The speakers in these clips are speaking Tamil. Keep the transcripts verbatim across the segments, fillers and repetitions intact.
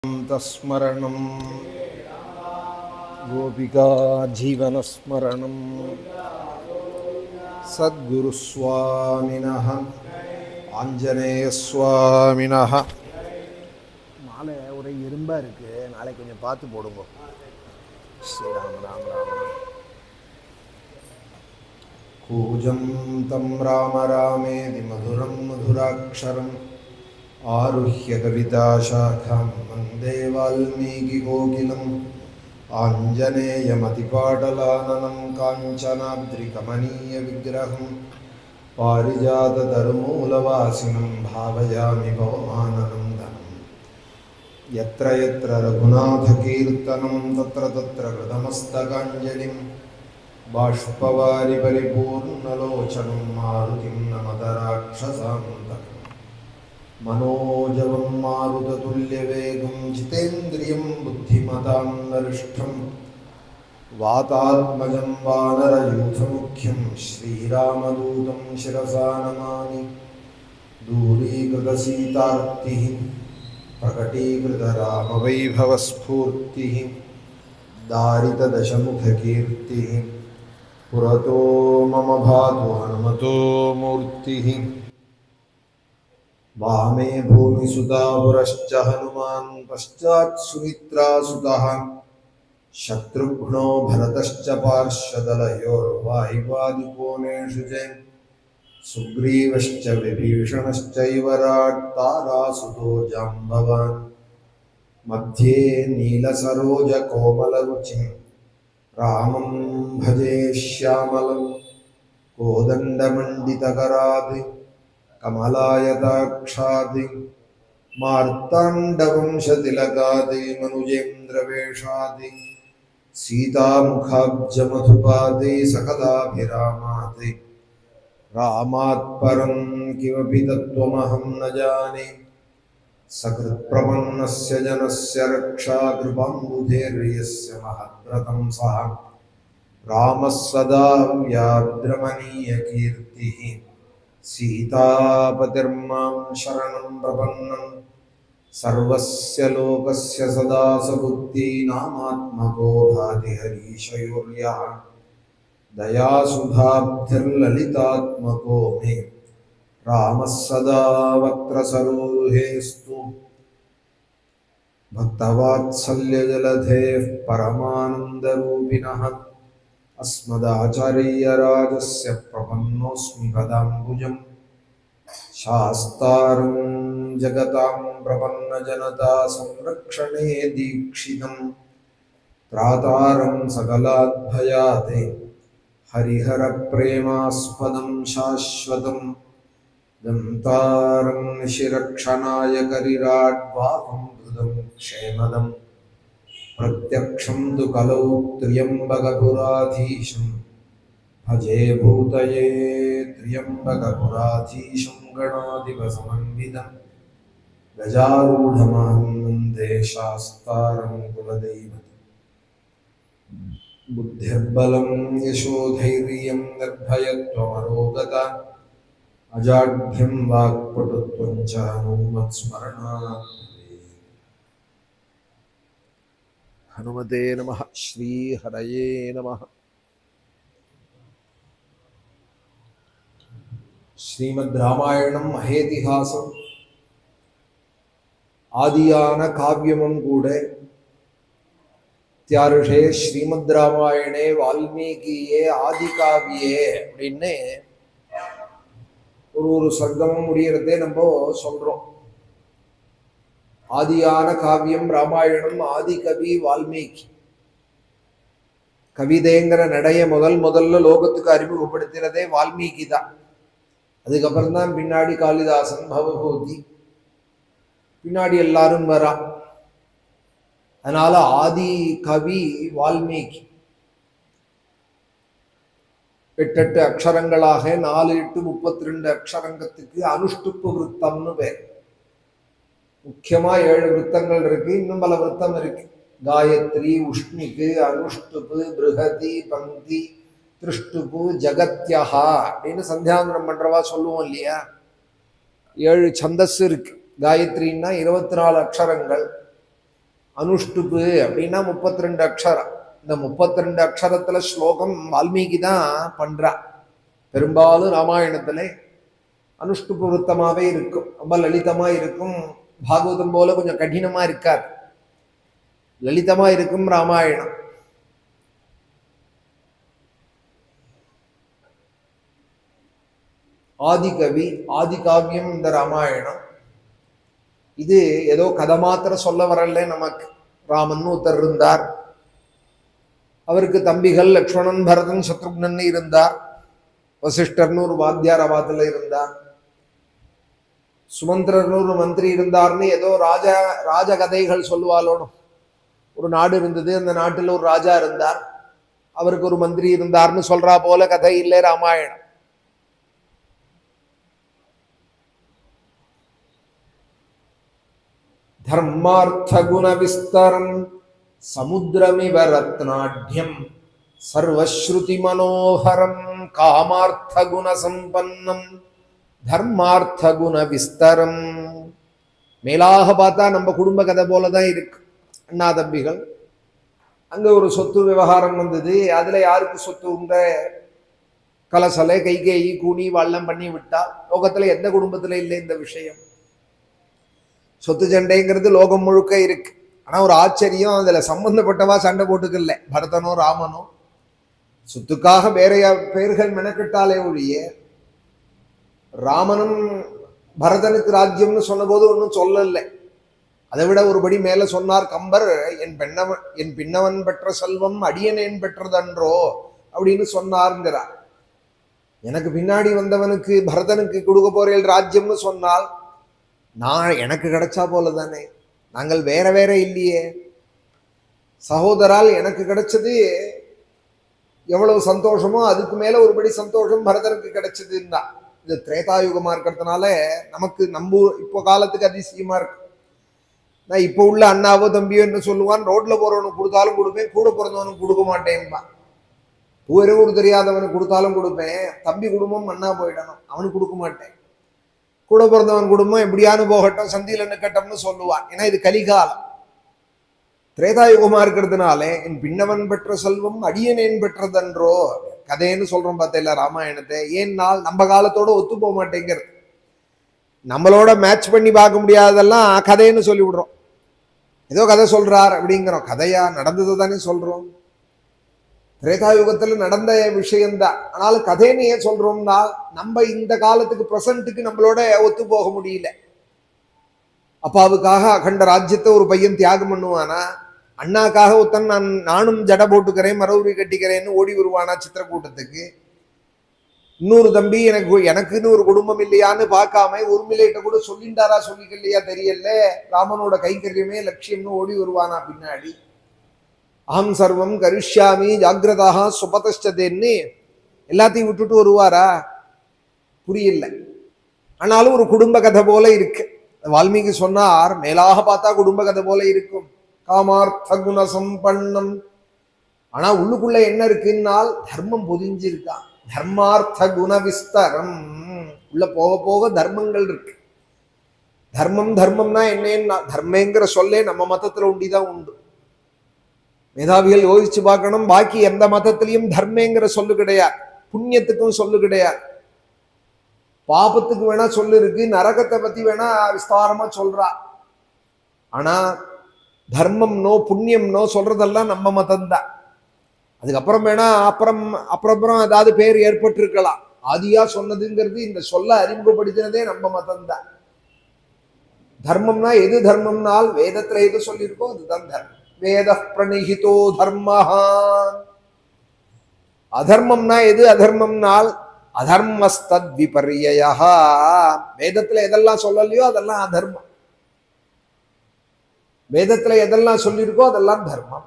तस्मरणं गोपिका जीवनस्मरणं सद्गुरुस्वामिनः आञ्जनेयस्वामिनः மாலை ஒரே எறும்பா இருக்கு நாளைக்கு கொஞ்சம் பார்த்து போடுங்க ஸ்ரீராம் ராம் ராம் கூஜம் தம் ராம ராமேதி மதுரம் மதுராக்ஷரம் आरुह्य कविताशाखां वन्दे वाल्मीकिकोकिलम् आञ्जनेयमतिपाटलाननं काञ्चनाद्रिकमनीयविग्रहं पारिजाततरुमूलवासिनं भावयामि पवमाननन्दनं यत्र यत्र रघुनाथकीर्तनं तत्र तत्र कृतमस्तकाञ्जलिं बाष्पवारि परिपूर्णलोचनं मारुतिं नमत राक्षसान्तकम् मनोजवं मारुततुल्यवेगं जितेन्द्रियं बुद्धिमतां वरिष्ठं वातात्मजं वानरयूथमुख्यं श्रीरामदूतं शिरसा नमामि दूरीकृतसीतार्तिः प्रकटीकृतरामवैभवस्फूर्तिः दारितदशमुखकीर्तिः पुरतो मम भातु हनुमतो मूर्तिः वामे भूमिसुता पुरश्च हनुमान् पश्चात् सुमित्रासुतः शत्रुघ्नो भरतश्च पार्श्वदलयोर्वायुवादिकोणेषु च सुग्रीवश्च विभीषणश्चैव तारासुतो जाम्बवान् मध्ये नीलसरोजकोमलरुचिं रामं भजे श्यामलं कोदण्डमण्डितकरात् कमलायताक्षादि मार्ताण्डवंशतिलकादि मनुजेन्द्रवेषादि सीतामुखाब्जमधुपादि सकलाभिरामादि रामात् परं किमपि तत्त्वमहं न जाने सकृत्प्रपन्नस्य जनस्य रक्षा कृपाम्बुधेर्यस्य महद्व्रतं सः रामः सदा व्याद्रमणीयकीर्तिः सीतापतिर्मां शरणं प्रपन्नं सर्वस्य लोकस्य सदा सबुद्धीनामात्मको भाति हरीशयोर्यः दयासुधाब्धिर्ललितात्मको मे रामः सदा वक्त्रसरोरुहेस्तु भक्तवात्सल्यजलधेः परमानन्दरूपिणः अस्मदाचार्यराजस्य प्रपन्नोऽस्मि पदाम्बुजं शास्तारं जगतां प्रपन्नजनता संरक्षणे दीक्षितं त्रातारं सकलाद्भयात् हरिहरप्रेमास्पदं शाश्वतं दन्तारं निशिरक्षणाय करिराड्वाहं धृतं क्षेमदं प्रत्यक्षं तु कलौ त्र्यम्बकपुराधीशं भजे भूतये त्र्यम्बकपुराधीशं गणाधिपसमन्वितं गजारूढमहं वन्दे शास्तारं कुलदैवतं बुद्धिर्बलं यशोधैर्यं निर्भयत्वमरोगता अजाढ्यं वाक्पटुत्वं च हनुमत्स्मरणात् हनुमते नमः श्री हरये नमः श्रीमद् रामायणं महेतिहासं आदियान काव्यमं कूड त्यारुषे श्रीमद् रामायणे वाल्मीकिये आदिकाव्ये அப்படினே ஒரு ஒரு சர்க்கமும் முடியறதே நம்ம சொல்றோம் ஆதியான காவியம் ராமாயணம் ஆதி கவி வால்மீகி கவிதைங்கிற நடைய முதல் முதல்ல லோகத்துக்கு அறிமுகப்படுத்தினதே வால்மீகி தான். அதுக்கப்புறம் தான் பின்னாடி காளிதாசன் பவபூதி பின்னாடி எல்லாரும் வரா. அதனால ஆதி கவி வால்மீகி. எட்டு எட்டு அக்ஷரங்களாக நாலு எட்டு முப்பத்தி ரெண்டு அக்ஷரங்கத்துக்கு அனுஷ்டுப்பு விருத்தம்னு பேர். முக்கியமா ஏழு விருத்தங்கள் இருக்கு, இன்னும் பல விருத்தம் இருக்கு. காயத்ரி, உஷ்ணிக்கு, அனுஷ்டுப்பு, பிருகதி, பந்தி, திருஷ்டுப்பு, ஜகத்யஹா அப்படின்னு சந்தியாவந்தனம் பண்றவா சொல்லுவோம் இல்லையா. ஏழு சந்தஸ் இருக்கு. காயத்ரின்னா இருபத்தி நாலு அக்ஷரங்கள், அனுஷ்டுப்பு அப்படின்னா முப்பத்தி ரெண்டு அக்ஷரம். இந்த முப்பத்தி ரெண்டு அக்ஷரத்துல ஸ்லோகம் வால்மீகி தான் பண்றா. பெரும்பாலும் ராமாயணத்துல அனுஷ்டுப்பு விருத்தமாவே இருக்கும், ரொம்ப லலிதமா இருக்கும். பாகவதம் போல கொஞ்சம் கடினமா இருக்காது, லலிதமா இருக்கும் ராமாயணம். ஆதிகவி, ஆதி காவியம் இந்த ராமாயணம். இது ஏதோ கதை மாத்திர சொல்ல வரல நமக்கு. ராமன் ஒருத்தர் இருந்தார், அவருக்கு தம்பிகள் லக்ஷ்மணன், பரதன், சத்ருக்னன் இருந்தார். வசிஷ்டர்னு ஒரு வாத்தியார் அவாத்துல இருந்தார். சுமந்திரர்னு ஒரு மந்திரி இருந்தார்னு ஏதோ ராஜா ராஜ கதைகள் சொல்லுவாளோனு. ஒரு நாடு இருந்தது, அந்த நாட்டில் ஒரு ராஜா இருந்தார், அவருக்கு ஒரு மந்திரி இருந்தார்னு சொல்றா போல கதை இல்லை ராமாயணம். தர்மார்த்த குண விஸ்தரம் சமுத்திரமிவ ரத்னாட்யம் சர்வஸ்ருதி மனோகரம் காமார்த்த குண சம்பன்னம் தர்மார்த்த குண விஸ்தரம். மேலாக பார்த்தா நம்ம குடும்ப கதை போலதான் இருக்கு. அண்ணா தம்பிகள், அங்க ஒரு சொத்து விவகாரம் வந்தது. அதுல யாருக்கு சொத்து உண்ட கலசலை கைகேயி கூணி வள்ளம் பண்ணி விட்டா. லோகத்துல எந்த குடும்பத்துல இல்லை இந்த விஷயம். சொத்து சண்டைங்கிறது லோகம் முழுக்க இருக்கு. ஆனா ஒரு ஆச்சரியம், அதுல சம்பந்தப்பட்டவா சண்டை போட்டுக்கல. பரதனோ ராமனோ சொத்துக்காக வேற பேர்கள் மெனக்கிட்டாலே ஒழிய, ராமனும் பரதனுக்கு ராஜ்யம்னு சொன்ன போது ஒன்றும் சொல்லல. அதை விட ஒருபடி மேல சொன்னார் கம்பர், என் பெண்ணவன் என் பின்னவன் பெற்ற செல்வம் அடியனேன் பெற்றதன்றோ அப்படின்னு சொன்னார்ங்கிறார். எனக்கு பின்னாடி வந்தவனுக்கு பரதனுக்கு கொடுக்க போறேன் ராஜ்யம்னு சொன்னால் நான் எனக்கு கிடைச்சா போல தானே. நாங்கள் வேற வேற இல்லையே. சகோதரால் எனக்கு கிடைச்சது எவ்வளவு சந்தோஷமோ அதுக்கு மேல ஒருபடி சந்தோஷம் பரதனுக்கு கிடைச்சதுன்னா. இது திரேதாயுகமா இருக்கிறதுனால நமக்கு நம்ம இப்போ காலத்துக்கு அதிசயமா இருக்கு. நான் இப்போ உள்ள அண்ணாவோ தம்பியோ என்று சொல்லுவான், ரோட்ல போறவனுக்கு கொடுத்தாலும் கொடுப்பேன், கூட பிறந்தவனுக்கு கொடுக்க மாட்டேன்பா. ஊரே ஊர் தெரியாதவனுக்கு கொடுத்தாலும் கொடுப்பேன், தம்பி குடும்பம் அண்ணா போயிடணும், அவனுக்கு கொடுக்க மாட்டேன். கூட பிறந்தவன் குடும்பம் எப்படியானு போகட்டும், சந்தியில நிக்கட்டம்னு சொல்லுவான். ஏன்னா இது கலிகாலம். திரேதாயுகமா இருக்கிறதுனால என் பின்னவன் பெற்ற செல்வம் அடியனேன் பெற்றதன்றோ கதைன்னு சொல்றோம் பார்த்தேன் ராமாயணத்தை. ஏன்னால் நம்ம காலத்தோட ஒத்து போக மாட்டேங்கிறது. நம்மளோட மேட்ச் பண்ணி பார்க்க முடியாததெல்லாம் கதைன்னு சொல்லி விடுறோம். ஏதோ கதை சொல்றார் அப்படிங்கிறோம். கதையா நடந்தது தானே சொல்றோம். திரேதாயுகத்துல நடந்த விஷயம்தான். ஆனாலும் கதைன்னு ஏன் சொல்றோம்னா, நம்ம இந்த காலத்துக்கு பிரசன்ட்டுக்கு நம்மளோட ஒத்து போக முடியல. அப்பாவுக்காக அகண்ட ராஜ்யத்தை ஒரு பையன் தியாகம் பண்ணுவானா, அண்ணாக்காக ஒருத்தன் நான் நானும் ஜட போட்டுக்கிறேன் மரவுரி கட்டிக்கிறேன்னு ஓடி வருவானா சித்திரக்கூட்டத்துக்கு. இன்னொரு தம்பி எனக்கு எனக்குன்னு ஒரு குடும்பம் இல்லையான்னு பார்க்காம உரிமையிட்ட கூட சொல்லிண்டாரா சொல்லிக்கலையா தெரியல, ராமனோட கைங்கரியமே லட்சியம்னு ஓடி வருவானா பின்னாடி. அகம் சர்வம் கரிஷ்யாமி ஜாகிரதாக சுபதஷ்டதேன்னு எல்லாத்தையும் விட்டுட்டு வருவாரா? புரியல. ஆனாலும் ஒரு குடும்ப கதை போல இருக்கு. வால்மீகி சொன்னார், மேலாக பார்த்தா குடும்ப கதை போல இருக்கும். காமார்த்த குண சம்பன்னம். ஆனா உள்ளுக்குள்ள என்ன இருக்குன்னால் தர்மம் பொதிஞ்சிருக்கான். தர்மார்த்த குண விஸ்தரம். உள்ள போக போக தர்மங்கள் இருக்கு. தர்மம் தர்மம்னா என்னன்னா, தர்மங்கிற சொல்லே நம்ம மதத்துல உண்டிதான் உண்டு. மேதாவிகள் யோசிச்சு பார்க்கணும். பாக்கி எந்த மதத்திலையும் தர்மங்கிற சொல்லு கிடையாது, புண்ணியத்துக்கும் சொல்லு கிடையாது. பாபத்துக்கு வேணா சொல்லு இருக்கு, நரகத்தை பத்தி வேணா விஸ்தாரமா சொல்றா. ஆனா தர்மம்னோ புண்ணியம்னோ சொல்றதெல்லாம் நம்ம மதம்தான். அதுக்கப்புறம் வேணா அப்புறம் அப்புறம் ஏதாவது பேர் ஏற்பட்டு இருக்கலாம். ஆதியா சொன்னதுங்கிறது இந்த சொல்ல அறிமுகப்படுத்தினதே நம்ம மதம்தான். தர்மம்னா எது தர்மம்னால் வேதத்துல எது சொல்லியிருக்கோ அதுதான் தர்மம். வேத பிரணிஹிதோ தர்மஹா. அதர்மம்னா எது அதர்மம்னால் அதர்மஸ்தத் விபர்யயா. வேதத்துல எதெல்லாம் சொல்லலையோ அதெல்லாம் அதர்மம். வேதத்துல எதெல்லாம் சொல்லியிருக்கோ அதெல்லாம் தர்மம்.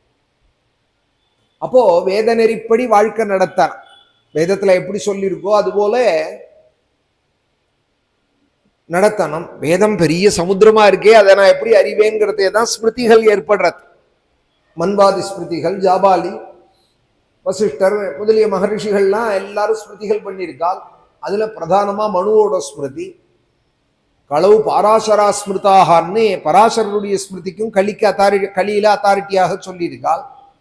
அப்போ வேத நெறிப்படி வாழ்க்கை நடத்தணும். வேதத்துல எப்படி சொல்லியிருக்கோ அது போல நடத்தணும். வேதம் பெரிய சமுத்திரமா இருக்கே, அதை நான் எப்படி அறிவேங்கிறதே தான் ஸ்மிருதிகள் ஏற்படுறது. மன்வாதி ஸ்மிருதிகள், ஜாபாலி, வசிஷ்டர் முதலிய மகரிஷிகள்லாம் எல்லாரும் ஸ்மிருதிகள் பண்ணியிருக்காள். அதுல பிரதானமா மனுவோட ஸ்மிருதி. களவு பாராசரா ஸ்மிருதாகன்னு பராசரருடைய ஸ்மிருதிக்கும் களிக்கு அத்தாரி களியில அத்தாரிட்டியாக சொல்லியிருக்காள்.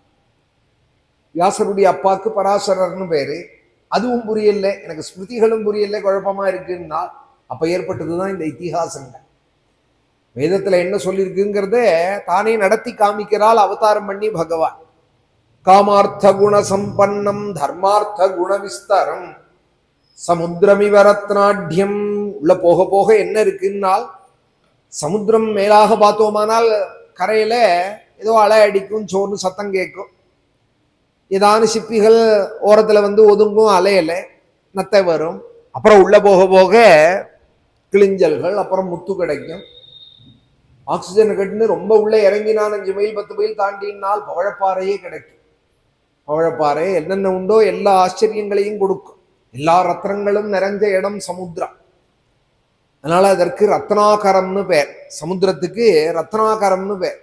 வியாசருடைய அப்பாவுக்கு பராசரர்னு பேரு. அதுவும் புரியல, எனக்கு ஸ்மிருதிகளும் புரியல, குழப்பமா இருக்குன்னா அப்ப ஏற்பட்டதுதான் இந்த இத்திஹாசங்கள். வேதத்துல என்ன சொல்லியிருக்குங்கிறத தானே நடத்தி காமிக்கிறாள் அவதாரம் பண்ணி பகவான். காமார்த்த குண சம்பன்னம் தர்மார்த்த குண விஸ்தரம் சமுத்திரமிவ ரத்னாட்யம். உள்ள போக போக என்ன இருக்குன்னால், சமுத்திரம் மேலாக பார்த்தோமானால் கரையில ஏதோ அலை அடிக்கும், சோர்னு சத்தம் கேட்கும், ஏதான சிப்பிகள் ஓரத்துல வந்து ஒதுங்கும், அலையில நத்தை வரும். அப்புறம் உள்ள போக போக கிளிஞ்சல்கள், அப்புறம் முத்து கிடைக்கும். ஆக்சிஜன் கட்டுன்னு ரொம்ப உள்ள இறங்கினான், அஞ்சு மைல் பத்து மைல் தாண்டினால் பவழப்பாறையே கிடைக்கும். பவழப்பாறை என்னென்ன உண்டோ எல்லா ஆச்சரியங்களையும் கொடுக்கும். எல்லா ரத்னங்களும் நிறைஞ்ச இடம் சமுத்திரம். அதனால அதற்கு ரத்னாகரம்னு பேர். சமுத்திரத்துக்கு ரத்னாகரம்னு பேர்.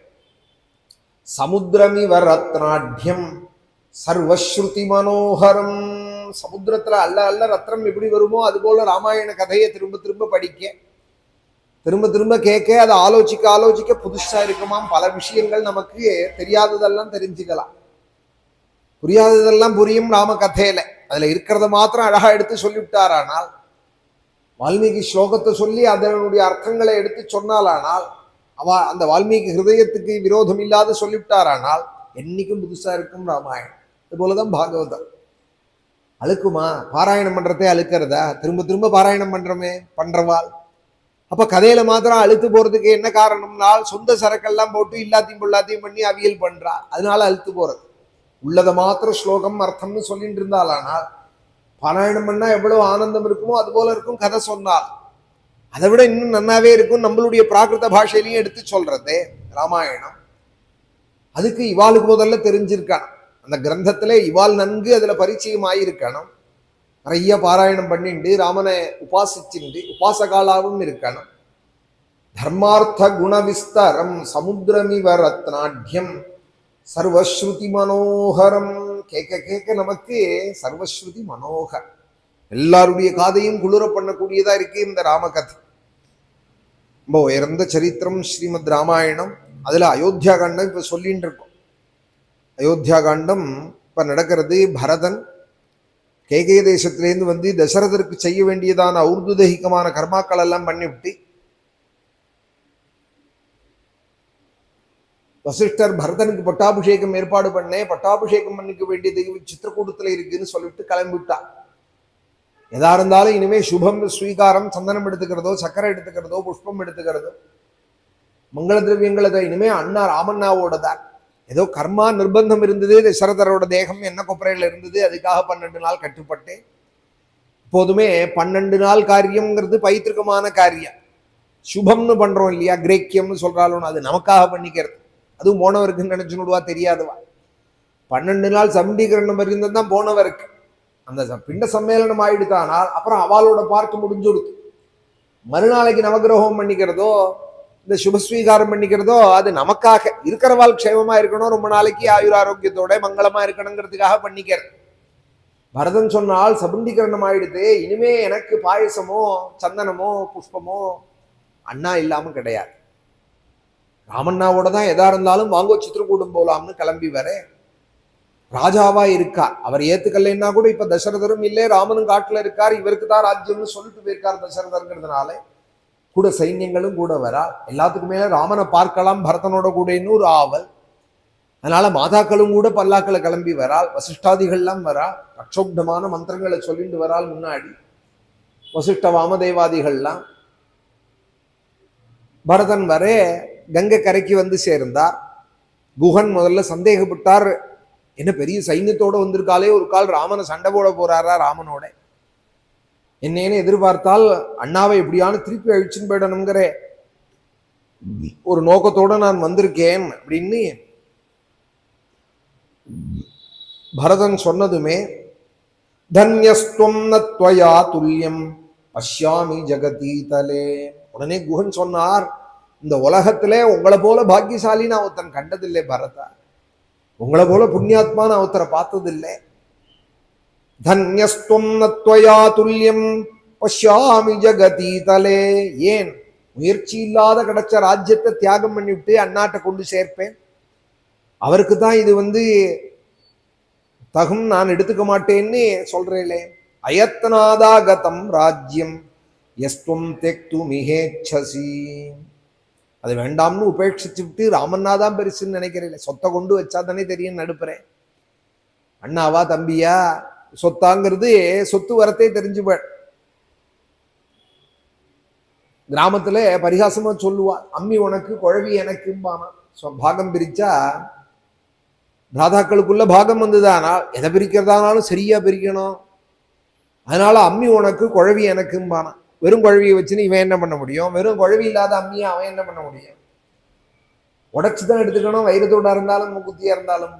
சமுத்திரமிவ ரத்னாட்யம் சர்வஸ்ருதி மனோகரம். சமுத்திரத்துல அல்ல அல்ல ரத்னம் எப்படி வருமோ அது போல ராமாயண கதையை திரும்ப திரும்ப படிக்க, திரும்ப திரும்ப கேட்க, அதை ஆலோசிக்க ஆலோசிக்க புதுசா இருக்குமாம். பல விஷயங்கள் நமக்கு தெரியாததெல்லாம் தெரிஞ்சுக்கலாம், புரியாததெல்லாம் புரியும் ராம கதையில. அதுல இருக்கிறத மாத்திரம் அழகா எடுத்து சொல்லிவிட்டாரானால், வால்மீகி ஸ்லோகத்தை சொல்லி அதனுடைய அர்த்தங்களை எடுத்து சொன்னாலானால், அவ அந்த வால்மீகி ஹிருதயத்துக்கு விரோதம் இல்லாத சொல்லிவிட்டாரானால் என்னைக்கும் புதுசா இருக்கும் ராமாயணம். இது போலதான் பாகவதம். அழுக்குமா? பாராயணம் பண்றதே அழுக்கிறதா? திரும்ப திரும்ப பாராயணம் பண்றோமே பண்றவாள். அப்ப கதையில மாத்திரம் அழுத்து போறதுக்கு என்ன காரணம்னால், சொந்த சரக்கெல்லாம் போட்டு இல்லாத்தையும் பொல்லாத்தையும் பண்ணி அவியல் பண்றா, அதனால அழுத்து போறது. உள்ளதை மாத்திரம் ஸ்லோகம் அர்த்தம்னு சொல்லிட்டு இருந்தாலானால் பாராயணம் பண்ணா எவ்வளவு ஆனந்தம் இருக்குமோ அது போல இருக்கும். கதை சொன்னால் அதை விட இன்னும் நன்னாவே இருக்கும். நம்மளுடைய பிராகிருத பாஷையிலையும் எடுத்து சொல்றது ராமாயணம். அதுக்கு இவாளுக்கு முதல்ல தெரிஞ்சிருக்கணும், அந்த கிரந்தத்துல இவாள் நன்கு அதுல பரிச்சயம் ஆயிருக்கணும். நிறைய பாராயணம் பண்ணிண்டு ராமனை உபாசிச்சுண்டு உபாசகாலாவும் இருக்கணும். தர்மார்த்த குண விஸ்தரம் சமுத்திரமிவ ரத்னாட்யம் சர்வஸ்ருதி மனோகரம். கேட்க கேட்க நமக்கு சர்வஸ்ருதி மனோகர், எல்லாருடைய காதையும் குளிர பண்ணக்கூடியதா இருக்கு இந்த ராமகதை. ரொம்ப உயர்ந்த சரித்திரம் ஸ்ரீமத் ராமாயணம். அதுல அயோத்தியா காண்டம் இப்ப சொல்லிட்டு இருக்கோம். அயோத்தியா காண்டம் இப்ப நடக்கிறது. பரதன் கேகய தேசத்திலேருந்து வந்து தசரதற்கு செய்ய வேண்டியதான ஔர்துதகிகமான கர்மாக்கள் எல்லாம் பண்ணிவிட்டு, வசிஷ்டர் பரதனுக்கு பட்டாபிஷேகம் ஏற்பாடு பண்ணேன், பட்டாபிஷேகம் பண்ணிக்க வேண்டிய தெய்வம் சித்திரக்கூடத்துல இருக்குன்னு சொல்லிட்டு கிளம்பிவிட்டான். எதா இருந்தாலும் இனிமே சுபம் ஸ்வீகாரம், சந்தனம் எடுத்துக்கிறதோ சக்கரை எடுத்துக்கிறதோ புஷ்பம் எடுத்துக்கிறதோ மங்கள திரவியங்களை இனிமே அண்ணா ராமண்ணாவோட தான். ஏதோ கர்மா நிர்பந்தம் இருந்தது, தசரதரோட தேகம் என்ன கொப்பரையில் இருந்தது, அதுக்காக பன்னெண்டு நாள் கட்டுப்பட்டேன். எப்போதுமே பன்னெண்டு நாள் காரியம்ங்கிறது பைத்திருக்கமான காரியம். சுபம்னு பண்றோம் இல்லையா, கிரேக்கியம்னு சொல்றாலும் அது நமக்காக பண்ணிக்கிறது. அதுவும் போனவருக்குன்னு நினைச்சுடுவா, தெரியாதவா. பன்னெண்டு நாள் சமீகரணம் இருந்தது தான் போனவருக்கு. அந்த பிண்ட சம்மேளனம் ஆயிடுத்தானால் அப்புறம் அவளோட பார்க்க முடிஞ்சுடுது. மறுநாளைக்கு நவகிரகம் பண்ணிக்கிறதோ இந்த சுபஸ்வீகாரம் பண்ணிக்கிறதோ அது நமக்காக, இருக்கிறவாள் க்ஷேமமா இருக்கணும், ரொம்ப நாளைக்கு ஆயுர் ஆரோக்கியத்தோட மங்களமா இருக்கணுங்கிறதுக்காக பண்ணிக்கிறது. பரதன் சொன்னால் சபண்டீகரணம் ஆயிடுது, இனிமே எனக்கு பாயசமோ சந்தனமோ புஷ்பமோ அண்ணா இல்லாம கிடையாது, ராமண்ணாவோட தான் எதா இருந்தாலும் வாங்கோ சித்திரக்கூடம் போலாம்னு கிளம்பி வர ராஜாவா இருக்கார். அவர் ஏத்துக்கலைன்னா கூட இப்ப தசரதரும் இல்லை, ராமனும் காட்டுல இருக்கார், இவருக்கு தான் ராஜ்யம்னு சொல்லிட்டு போயிருக்கார் தசரதர்ங்கிறதுனால கூட சைன்யங்களும் கூட வரா. எல்லாத்துக்கும் மேல ராமனை பார்க்கலாம் பரதனோட கூட இன்னொரு ஆவல். அதனால மாதாக்களும் கூட பல்லாக்களை கிளம்பி வரால், வசிஷ்டாதிகள்லாம் வரா, ரக்ஷோப்தமான மந்திரங்களை சொல்லிட்டு வரால். முன்னாடி வசிஷ்ட வாமதேவாதிகள்லாம். பரதன் வர கங்கை கரைக்கு வந்து சேர்ந்தார். குஹன் முதல்ல சந்தேகப்பட்டார், என்ன பெரிய சைன்யத்தோட வந்திருக்காலே, ஒரு கால் ராமனை சண்டை போட போறாரா ராமனோட, என்னன்னு எதிர்பார்த்தால் அண்ணாவை எப்படியான திருப்பி அழிச்சுன்னு போயிடணுங்கிற ஒரு நோக்கத்தோட நான் வந்திருக்கேன் அப்படின்னு பரதன் சொன்னதுமே தன்யஸ்துவம் நத்வயா துல்லியம் பஷ்யாமி ஜகதி தலே. உடனே குஹன் சொன்னார், இந்த உலகத்திலே உங்களை போல பாக்கியசாலி நான் ஒருத்தன் கண்டதில்லை பரதா, உங்களை போல புண்ணியாத்மா நான் ஒருத்தரை பார்த்ததில்லை. தன்யஸ்துவம் நத்வயா துல்லியம் பஷ்யாமி ஜகதி தலே. ஏன் முயற்சி இல்லாத கிடைச்ச ராஜ்யத்தை தியாகம் பண்ணிவிட்டு அண்ணாட்ட கொண்டு சேர்ப்பேன். அவருக்கு தான் இது வந்து தகும், நான் எடுத்துக்க மாட்டேன்னு சொல்றேனே. அயத்னாதாகதம் ராஜ்யம் எஸ்துவம் தெக்து மிகேச்சசி. அது வேண்டாம்னு உபேட்சிச்சு விட்டு ராமன்னாதான் பெருசுன்னு நினைக்கிறேன். சொத்தை கொண்டு வச்சா தானே தெரியும் நடுப்புறேன். அண்ணாவா தம்பியா சொத்தாங்கிறது சொத்து வரத்தே தெரிஞ்சுப்பேன். கிராமத்துல பரிகாசமா சொல்லுவா, அம்மி உனக்கு குழவி எனக்கும்பானா. பாகம் பிரிச்சா ராதாக்களுக்குள்ள பாகம் வந்துதானா, எதை பிரிக்கிறதானாலும் சரியா பிரிக்கணும். அதனால அம்மி உனக்கு குழவி எனக்கும்பானா. வெறும் குழவியை வச்சுன்னு இவன் என்ன பண்ண முடியும்? வெறும் குழவி இல்லாத அம்மியை அவன் என்ன பண்ண முடியும்? உடைச்சுதான் எடுத்துக்கணும், வைரத்தோட இருந்தாலும் மூக்குத்தியா இருந்தாலும்.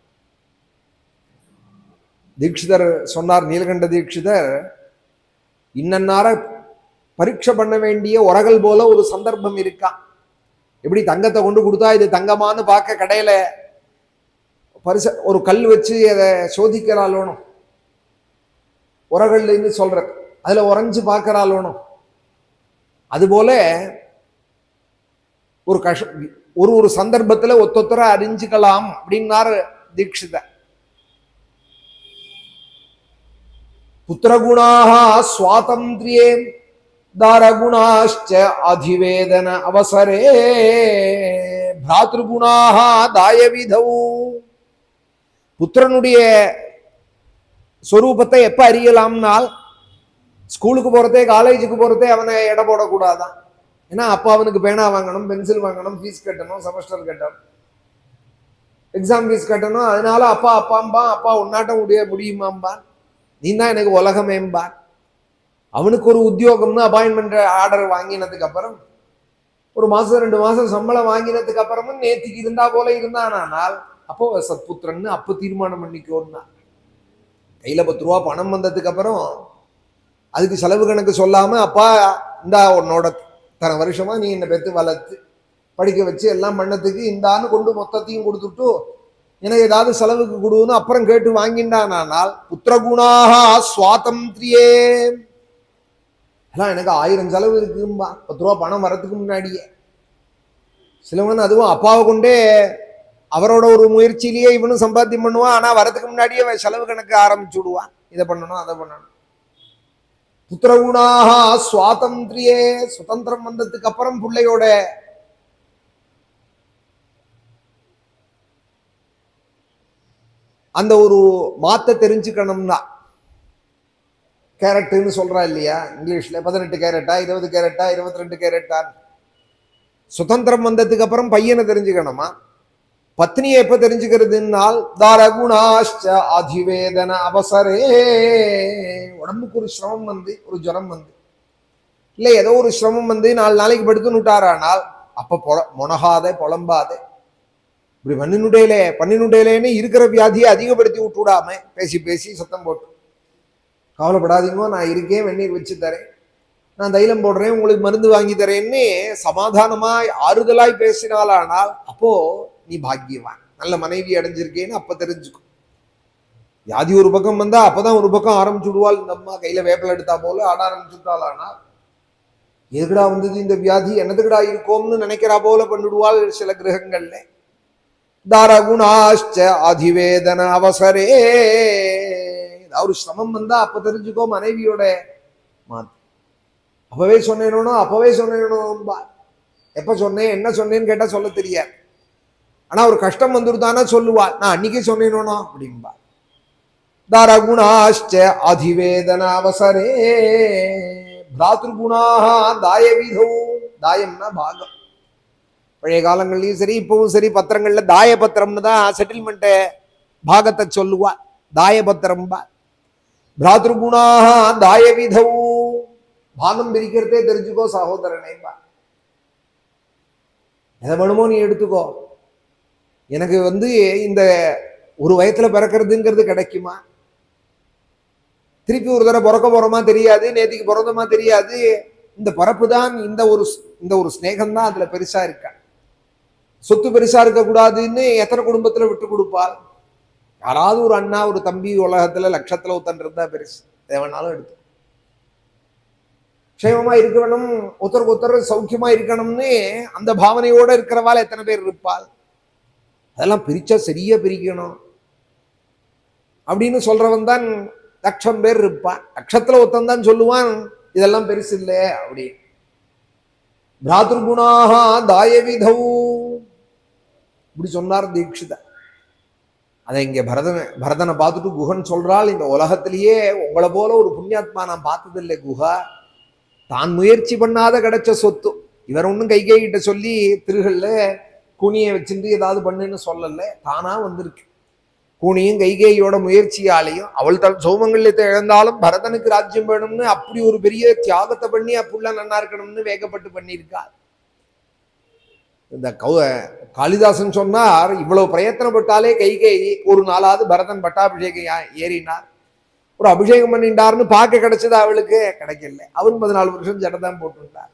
தீட்சிதர் சொன்னார், நீலகண்ட தீட்சிதர், இன்னன்னார பரீட்சை பண்ண வேண்டிய உரகல் போல ஒரு சந்தர்ப்பம் இருக்கா. எப்படி தங்கத்தை கொண்டு கொடுத்தா இது தங்கமானு பார்க்க கடையில பரிச ஒரு கல் வச்சு அதை சோதிக்கிறாளோனும், உரகல்னு சொல்ற அதுல உறைஞ்சு பார்க்கறாளோனும். அதுபோல ஒரு கஷ ஒரு ஒரு சந்தர்ப்பத்துல ஒத்தொத்தர அறிஞ்சுக்கலாம் அப்படின்னாரு தீட்சிதர். புத்திரகுணாஹ ஸ்வாதந்திரியே தாரகுணாச்ச அதிவேதன அவசரே பிராத்ருகுணாஹ தாயவிதௌ. புத்திரனுடைய ஸ்வரூபத்தை எப்ப அறியலாம்னால், ஸ்கூலுக்கு போறதே காலேஜுக்கு போறதே அவனை எடை போடக்கூடாதான். ஏன்னா அப்பா அவனுக்கு பேனா வாங்கணும், பென்சில் வாங்கணும், ஃபீஸ் கட்டணும், செமஸ்டர் கட்டணும், எக்ஸாம் ஃபீஸ் கட்டணும். அதனால அப்பா அப்பாம்பா, அப்பா உன்னாட்டம் முடிய முடியுமாம்பான், நீ தான் எனக்கு உலகமேம்பான். அவனுக்கு ஒரு உத்தியோகம்னு அப்பாயின்மெண்ட் ஆர்டர் வாங்கினதுக்கு அப்புறம் ஒரு மாசம் ரெண்டு மாசம் சம்பளம் வாங்கினதுக்கு அப்புறமும் நேத்திக்கு இருந்தா போல இருந்தானால் அப்போ சத்புத்திரன்னு அப்போ தீர்மானம் பண்ணிக்கோன்னா. கையில பத்து ரூபா பணம் வந்ததுக்கு அப்புறம் அதுக்கு செலவு கணக்கு சொல்லாம, அப்பா இந்தா உன்னோட தன வருஷமா நீ என்னை பெற்று வளர்த்து படிக்க வச்சு எல்லாம் பண்ணதுக்கு இந்தான்னு கொண்டு மொத்தத்தையும் கொடுத்துட்டு எனக்கு ஏதாவது செலவுக்கு கொடுன்னு அப்புறம் கேட்டு வாங்கிண்டானால் புத்திரகுணாக சுவாதந்திரியே. எல்லாம் எனக்கு ஆயிரம் செலவு இருக்கும்பா, பத்து ரூபா பணம் வரத்துக்கு முன்னாடியே. சிலவன் அதுவும் அப்பாவை கொண்டே அவரோட ஒரு முயற்சியிலேயே இவனும் சம்பாத்தியம் பண்ணுவான். ஆனா வரதுக்கு முன்னாடியே செலவு கணக்கு ஆரம்பிச்சு விடுவான், இதை பண்ணணும் அதை பண்ணணும். புத்திரகுணாக சுவாதந்திரியே, சுதந்திரம் வந்ததுக்கு அப்புறம் பிள்ளையோட அந்த ஒரு மாத்த தெரிஞ்சுக்கணும்னா, கேரட்டுன்னு சொல்றா இல்லையா இங்கிலீஷ்ல, பதினெட்டு கேரட்டா இருபது கேரட்டா இருபத்தி ரெண்டு கேரட்டா. சுதந்திரம் வந்ததுக்கு அப்புறம் பையனை தெரிஞ்சுக்கணுமா. பத்னியை எப்ப தெரிஞ்சுக்கிறதுனால் தாரகுணாஷ்ட அதிவேதன அவசரே. உடம்புக்கு ஒரு சிரமம் வந்து, ஒரு ஜுரம் வந்து, இல்லை ஏதோ ஒரு சிரமம் வந்து நாலு நாளைக்கு படுத்து நுட்டாரானால் அப்ப பொல மொனகாதே புலம்பாதே. இப்படி பண்ணினுடையிலே பண்ணினுடையிலேன்னு இருக்கிற வியாதியை அதிகப்படுத்தி விட்டுவிடாம பேசி பேசி சத்தம் போட்டு, கவலைப்படாதீங்க நான் இருக்கேன், வெந்நீர் வச்சு தரேன், நான் தைலம் போடுறேன், உங்களுக்கு மருந்து வாங்கி தரேன்னு சமாதானமாய் ஆறுதலாய் பேசினாலானால் அப்போ நீ பாக்கியவான், நல்ல மனைவி அடைஞ்சிருக்கேன்னு அப்ப தெரிஞ்சுக்கும். வியாதி ஒரு பக்கம் வந்தா அப்பதான் ஒரு பக்கம் ஆரம்பிச்சு விடுவாள். இந்த அம்மா கையில வேப்பல் எடுத்தா போல ஆட ஆரம்பிச்சுட்டாளானா, எதுக்கடா வந்தது இந்த வியாதி, என்னதுக்கடா இருக்கோம்னு நினைக்கிறா போல பண்ணிடுவாள் சில கிரகங்கள்ல. தாரகுணாஷ்ட அதிவேதன அவசரே. ஒரு சிரமம் வந்தா அப்ப தெரிஞ்சுக்கோ மனைவியோட மாத்து. அப்பவே சொன்னேனோ அப்பவே சொன்னேனோம்பா. எப்ப சொன்னேன் என்ன சொன்னேன்னு கேட்டா சொல்ல தெரியாது. ஆனா ஒரு கஷ்டம் வந்துருதானா சொல்லுவா, நான் அன்னைக்கே சொன்னேனோ அப்படின்பா. தாரகுணாஷ்ட அதிவேதன அவசரே பிராத்ருகுணாஹ தாயவிதோ. தாயம்னா பாகம். பழைய காலங்கள்லயும் சரி இப்பவும் சரி பத்திரங்கள்ல தாய பத்திரம்னு தான் செட்டில்மெண்ட் பாகத்தை சொல்லுவா, தாய பத்திரம்பா. பிராத்ருகுணாஹ தாயவிதோ. பாகம் பிரிக்கிறதே தெரிஞ்சுக்கோ சகோதரனேம்பா. எதை வேணுமோ நீ எடுத்துக்கோ. எனக்கு வந்து இந்த ஒரு வயத்துல பிறக்கிறதுங்கிறது கிடைக்குமா, திருப்பி ஒரு தடவை பிறக்க போறோமா தெரியாது, நேற்றுக்கு பிறந்தோமா தெரியாது. இந்த பரப்பு தான், இந்த ஒரு இந்த ஒரு ஸ்நேகம் தான் அதுல பெருசா இருக்கா. சொத்து பெருசா இருக்கக்கூடாதுன்னு எத்தனை குடும்பத்துல விட்டு கொடுப்பாள். யாராவது ஒரு அண்ணா ஒரு தம்பி உலகத்துல லட்சத்துல ஒருத்தன் இருந்தா பெருசு, தேவனாலும் எடுத்து. க்ஷேமமா இருக்க வேணும், ஒருத்தருக்கு ஒருத்தர் சௌக்கியமா இருக்கணும்னு அந்த பாவனையோட இருக்கிறவாள் எத்தனை பேர் இருப்பாள்? அதெல்லாம் பிரிச்சா சரியா பிரிக்கணும் அப்படின்னு சொல்றவன் தான் லட்சம் பேர் இருப்பான். லட்சத்துல ஒருத்தன் தான் சொல்லுவான் இதெல்லாம் பெருசு இல்லை அப்படி. பிராதுர்குணாக தாயவிதௌ இப்படி சொன்னார் தீட்சித. அதை இங்க பரதன பரதனை பார்த்துட்டு குஹன் சொல்றாள், இந்த உலகத்திலேயே உங்களை போல ஒரு புண்ணியாத்மா நான் பார்த்ததில்லை குஹா. தான் முயற்சி பண்ணாத கிடைச்ச சொத்து. இவர் ஒன்றும் கை கைகிட்ட சொல்லி திருகள்ல கூனியை வச்சுட்டு ஏதாவது பண்ணுன்னு சொல்லல, தானா வந்திருக்கு. கூனியும் கைகேயோட முயற்சியாலையும் அவள் தன் சௌமங்கல்யத்தை இழந்தாலும் பரதனுக்கு ராஜ்யம் வேணும்னு அப்படி ஒரு பெரிய தியாகத்தை பண்ணி அப்புள்ள நன்னா இருக்கணும்னு வேகப்பட்டு பண்ணியிருக்காள். இந்த கௌ காளிதாசன் சொன்னார், இவ்வளவு பிரயத்தனப்பட்டாலே கைகை ஒரு நாளாவது பரதன் பட்டாபிஷேகம் ஏறினார், ஒரு அபிஷேகம் பண்ணிட்டார்னு பார்க்க கிடைச்சது, அவளுக்கு கிடைக்கல. அவன் பதினாலு வருஷம் ஜடதான் போட்டுட்டார்.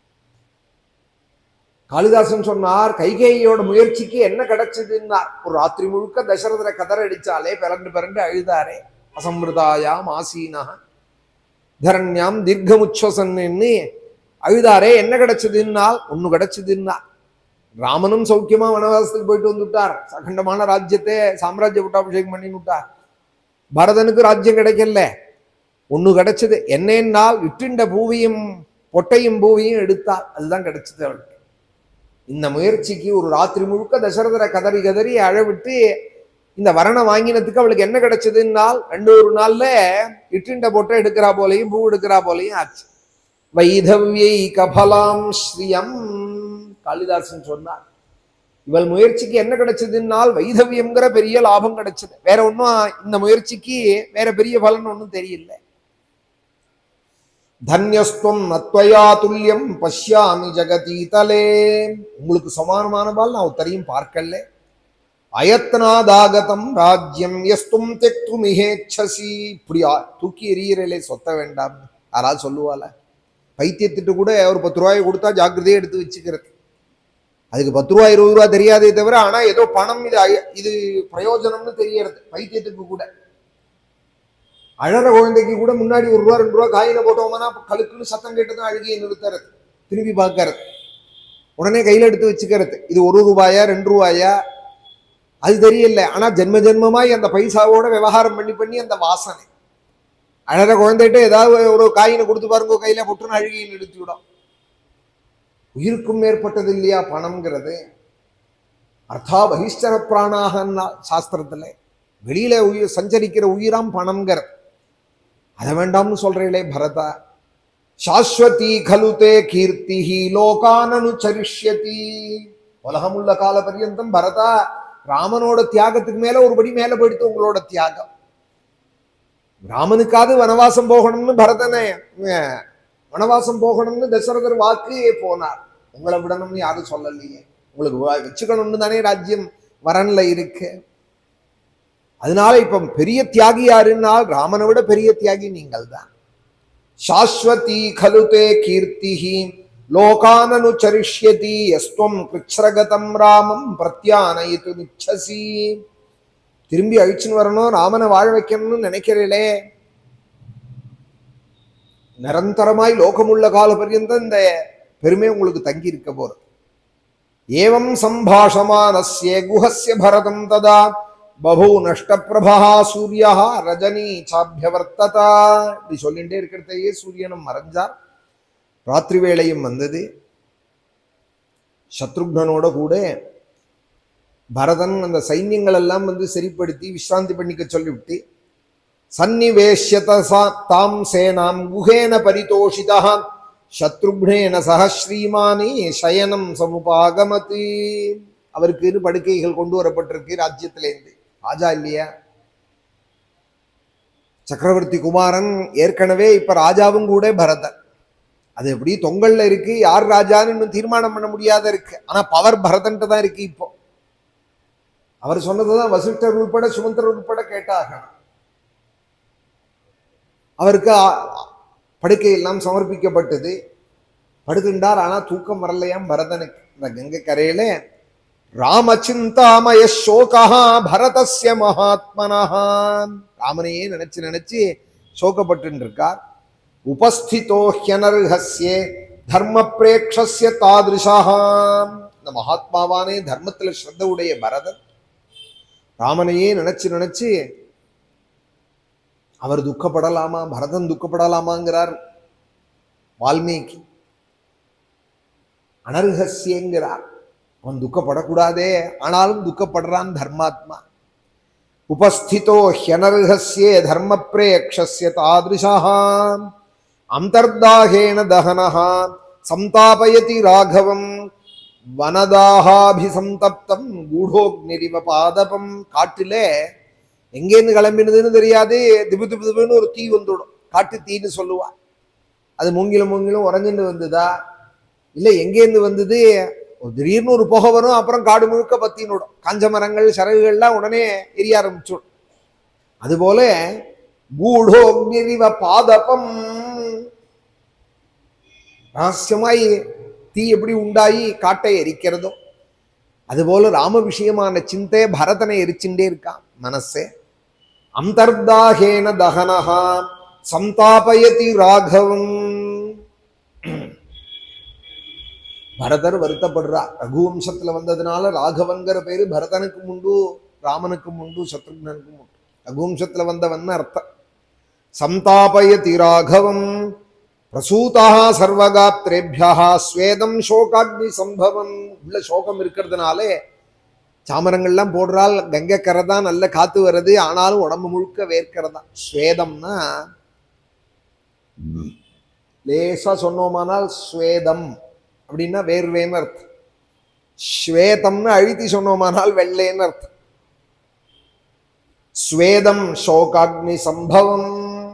காளிதாசன் சொன்னார், கைகேயோட முயற்சிக்கு என்ன கிடைச்சதுன்னார். ஒரு ராத்திரி முழுக்க தசரதரை கதற அடிச்சாலே பிறண்டு பிறண்டு அழுதாரே. அசம்பிரதாயாம் ஆசீனா தரண்யாம் தீர்க்கமுச்சசன்னு அழுதாரே. என்ன கிடைச்சதுன்னால் ஒண்ணு கிடைச்சதுன்னா, ராமனும் சௌக்கியமா வனவாசத்துக்கு போயிட்டு வந்துட்டார், அகண்டமான ராஜ்யத்தை சாம்ராஜ்ய பட்டாபிஷேகம் பண்ணி விட்டார். பரதனுக்கு ராஜ்யம் கிடைக்கல, ஒண்ணு கிடைச்சது. என்னென்னால் இட்டுண்ட பூவையும் பொட்டையும் பூவையும் எடுத்தார், அதுதான் கிடைச்சது அவளுக்கு. இந்த முயற்சிக்கு ஒரு ராத்திரி முழுக்க தசரதரை கதறி கதறி அழவிட்டு இந்த வரணை வாங்கினதுக்கு அவளுக்கு என்ன கிடைச்சதுன்னால் ரெண்டு ஒரு நாள்ல இட்டுண்ட பொட்டை எடுக்கிறா போலையும் பூ எடுக்கிறா போலையும் ஆச்சு. வைதவ்யை கபலாம் ஸ்ரீயம் காளிதாசன் சொன்னார். இவள் முயற்சிக்கு என்ன கிடைச்சதுன்னால் வைதவியம்ங்கிற பெரிய லாபம் கிடைச்சது. வேற ஒன்றும் இந்த முயற்சிக்கு வேற பெரிய பலன் ஒன்றும் தெரியல. தன்யஸ்துவம் நத்வயா துல்லியம் பஷ்யாமி ஜகதீதலே. உங்களுக்கு சமானமானவாள் நான் ஒருத்தரையும் பார்க்கல. அயத்னாதாகதம் ராஜ்யம் எஸ்தும் தெக்து மிகேச்சசி. இப்படி தூக்கி எறியறலே சொத்த வேண்டாம் யாராவது சொல்லுவாள? பைத்தியத்திட்டு கூட ஒரு பத்து ரூபாய் கொடுத்தா ஜாக்கிரதையே எடுத்து வச்சுக்கிறது. அதுக்கு பத்து ரூபாய் இருபது ரூபா தெரியாதே தவிர ஆனா ஏதோ பணம் இது இது பிரயோஜனம்னு தெரியறது பைத்தியத்துக்கு கூட. அழற குழந்தைக்கு கூட முன்னாடி ஒரு ரூபா ரெண்டு ரூபா காயில போட்டோம்னா கழுக்குன்னு சத்தம் கேட்டதும் அழுகியை நிறுத்துறது, திரும்பி பார்க்கறது, உடனே கையில எடுத்து வச்சுக்கிறது. இது ஒரு ரூபாயா ரெண்டு ரூபாயா அது தெரியல. ஆனா ஜென்ம ஜென்மமாய் அந்த பைசாவோட விவகாரம் பண்ணி பண்ணி அந்த வாசனை. அழற குழந்தைகிட்ட ஏதாவது ஒரு காயினை கொடுத்து பாருங்க, கையில போட்டுன்னு அழுகியை நிறுத்தி விடும். உயிருக்கும் மேற்பட்டது இல்லையா பணம்ங்கிறது? அர்த்தா பகிஷ்டர பிராணாகன்னா சாஸ்திரத்துல வெளியில உயிர் சஞ்சரிக்கிற உயிராம் பணம்ங்கிறது. அதை வேண்டாம்னு சொல்றீங்களே பரதா. சாஸ்வதி கலுதே கீர்த்தி லோகானனு சரிஷ்யதி. உலகமுள்ள கால பர்யந்தம் பரதா ராமனோட தியாகத்துக்கு மேல ஒருபடி மேல போயிடுத்து உங்களோட தியாகம். ராமனுக்காவது வனவாசம் போகணும்னு பரதனை வனவாசம் போகணும்னு தசரதர் வாக்கு போனார். உங்களை விடணும்னு யாரும் சொல்லலையே. உங்களுக்கு வச்சுக்கணும்னு தானே ராஜ்யம் வரன்ல இருக்கு. அதனால இப்ப பெரிய தியாகி யாருன்னால் ராமனை விட பெரிய தியாகி நீங்கள் தான். சாஸ்வதி கலுதே கீர்த்தி லோகானனு சரிஷ்யதி யஸ்துவம் கிருச்ரகதம் ராமம் பிரத்யானயிது நிச்சசி. திரும்பி அழிச்சுன்னு வரணும், ராமனை வாழ வைக்கணும்னு நினைக்கிறீங்களே, நிரந்தரமாய் லோகமுள்ள கால பர்யந்தம் இந்த பெருமை உங்களுக்கு தங்கி இருக்க போறது. ஏவம் சம்பாஷமானஸ்ய குஹஸ்ய பரதம் ததா பபு நஷ்டப்பிரபா சூரியா ரஜனி சாபியவர்த்ததா. இப்படி சொல்லிட்டே இருக்கிறதையே சூரியனும் மறைஞ்சார். ராத்திரி வேளையும் வந்தது. சத்ருக்னனோட கூட பரதன் அந்த சைன்யங்கள் எல்லாம் வந்து சரிப்படுத்தி விஸ்ராந்தி பண்ணிக்க சொல்லிவிட்டு சன்னிவேஷ்யத தாம் சேனாம் குஹேன பரிதோஷிதா சத்ருக்னேன சஹ ஸ்ரீமானி சயனம் சமுபாகமதி. அவருக்கு படுக்கைகள் கொண்டு வரப்பட்டிருக்கு ராஜ்யத்திலேருந்து. ராஜா இல்லையா, சக்கரவர்த்தி குமாரன் ஏற்கனவே இப்ப ராஜாவும் கூட பரதன். அது எப்படி தொங்கல்ல இருக்கு, யார் ராஜான்னு இன்னும் தீர்மானம் பண்ண முடியாத இருக்கு. ஆனா பவர் பரதன்ட்டு தான் இருக்கு. இப்போ அவர் சொன்னதுதான் வசிஷ்டர் உட்பட சுமந்திரர் உட்பட கேட்டாக. அவருக்கு படுக்கை எல்லாம் சமர்ப்பிக்கப்பட்டது. படுத்துட்டார். ஆனா தூக்கம் வரலையாம் பரதனுக்கு. இந்த கங்கை கரையில ராமச்சிந்தாமய சோகா பரதஸ்ய மகாத்மனா. ராமனையே நினைச்சு நினைச்சு சோகப்பட்டு இருக்கார். உபஸ்திதோ ஹ்யனர்ஹஸ்யே தர்ம பிரேக்ஷஸ்ய தாதிருஷாம். இந்த மகாத்மாவானே தர்மத்துல ஸ்ரத்த உடைய பரதன் ராமனையே நினைச்சு நினைச்சு அவர் துக்கப்படலாமா, பரதன் துக்கப்படலாமாங்கிறார் வால்மீகி. அனர்ஹஸ்யங்கிறார், அவன் துக்கப்படக்கூடாதே, ஆனாலும் துக்கப்படுறான் தர்மாத்மா. உபஸ்திதோ ஹ்யனர்ஹஸ்யே தர்ம பிரேக்ஷஸ்ய தாதிருஷः அந்தர்தாஹேன தஹனः சந்தாபயதி ராகவம் வனதாஹாபிசந்தப்தம் கூடோக்னிரிவ பாதபம். காட்டிலே எங்கேருந்து கிளம்பினதுன்னு தெரியாது, திபு திபு திபுன்னு ஒரு தீ வந்துடும், காட்டு தீன்னு சொல்லுவா. அது மூங்கிலும் மூங்கிலும் உறைஞ்சுட்டு வந்ததா, இல்லை எங்கேருந்து வந்தது, ஒரு திடீர்னு ஒரு புகை வரும், அப்புறம் காடு முழுக்க பத்தினுடும், காஞ்ச மரங்கள் சரகுகள்லாம் உடனே எரிய ஆரம்பிச்சுடும். அதுபோல கூடோக்னிரிவ பாதபம், ரகசியமாய் தீ எப்படி உண்டாயி காட்டை எரிக்கிறதோ அதுபோல ராம விஷயமான சிந்தை பரதனை எரிச்சுட்டே இருக்கான் மனசே. அந்தர்தாஹேன தஹனஹா சந்தாபயதி ராகவம். பரதர் வருத்தப்படுறா, ரகுவம்சத்துல வந்ததுனால ராகவன்கிற பேரு பரதனுக்கும் உண்டு, ராமனுக்கும் உண்டு, சத்ருக்னனுக்கும் உண்டு. ரகுவம்சத்துல வந்தவன் அர்த்தம். சந்தாபயதி ராகவம் பிரசூதா சர்வகாத்ரேபியா ஸ்வேதம் சோகாக்னி சம்பவம். உள்ள சோகம் இருக்கிறதுனாலே சாமரங்கள்லாம் போடுறால், கங்கை கரை தான், நல்ல காத்து வருது, ஆனாலும் உடம்பு முழுக்க வேர்க்கிறதா. ஸ்வேதம்னா லேசா சொன்னோமானால் ஸ்வேதம் அப்படின்னா வேர்வேன்னு அர்த்தம். ஸ்வேதம்னு அழுத்தி சொன்னோமானால் வெள்ளைன்னு அர்த்தம். ஸ்வேதம் சோகாக்னி சம்பவம்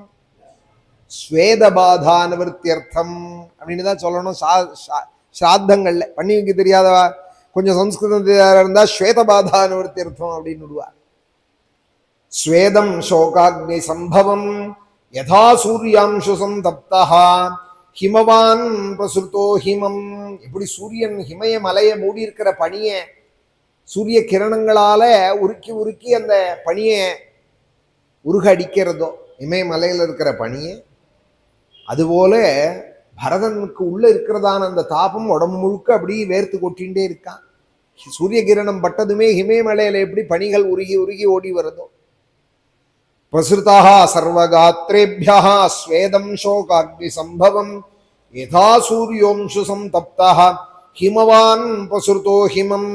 ஸ்வேதபாதா நிவர்த்தியர்த்தம் அப்படின்னு தான் சொல்லணும். ஸ்ராத்தங்கள்ல பண்ணி வைக்க தெரியாதவா கொஞ்சம் சம்ஸ்கிருதம் இருந்தா ஸ்வேதபாதா நிவர்த்தியர்த்தம் அப்படின்னு விடுவார். ஸ்வேதம் சோகாக்னி சம்பவம் யதா சூர்யாம்சு சந்தப்தா ஹிமவான் பிரசுருதோ ஹிமம். எப்படி சூரியன் ஹிமய மலையை மூடி இருக்கிற பனியை சூரிய கிரணங்களால உருக்கி உருக்கி அந்த பனியை உருக அடிக்கிறதோ இமயமலையில் இருக்கிற பனியை, அதுபோல பரதனுக்கு உள்ள இருக்கிறதான அந்த தாபம் உடம்பு முழுக்க அப்படி வேர்த்து கொட்டிகிட்டே இருக்கான். சூரிய கிரணம் பட்டதுமே ஹிமயமலையில எப்படி பனிகள் உருகி உருகி ஓடி வருதோ. பிரசுருதா சர்வகாத்ரேபியா ஸ்வேதம் சோகாக்னி சம்பவம் யதா சூரியோம்சு சந்தப்தா ஹிமவான் பிரசுருதோ ஹிமம்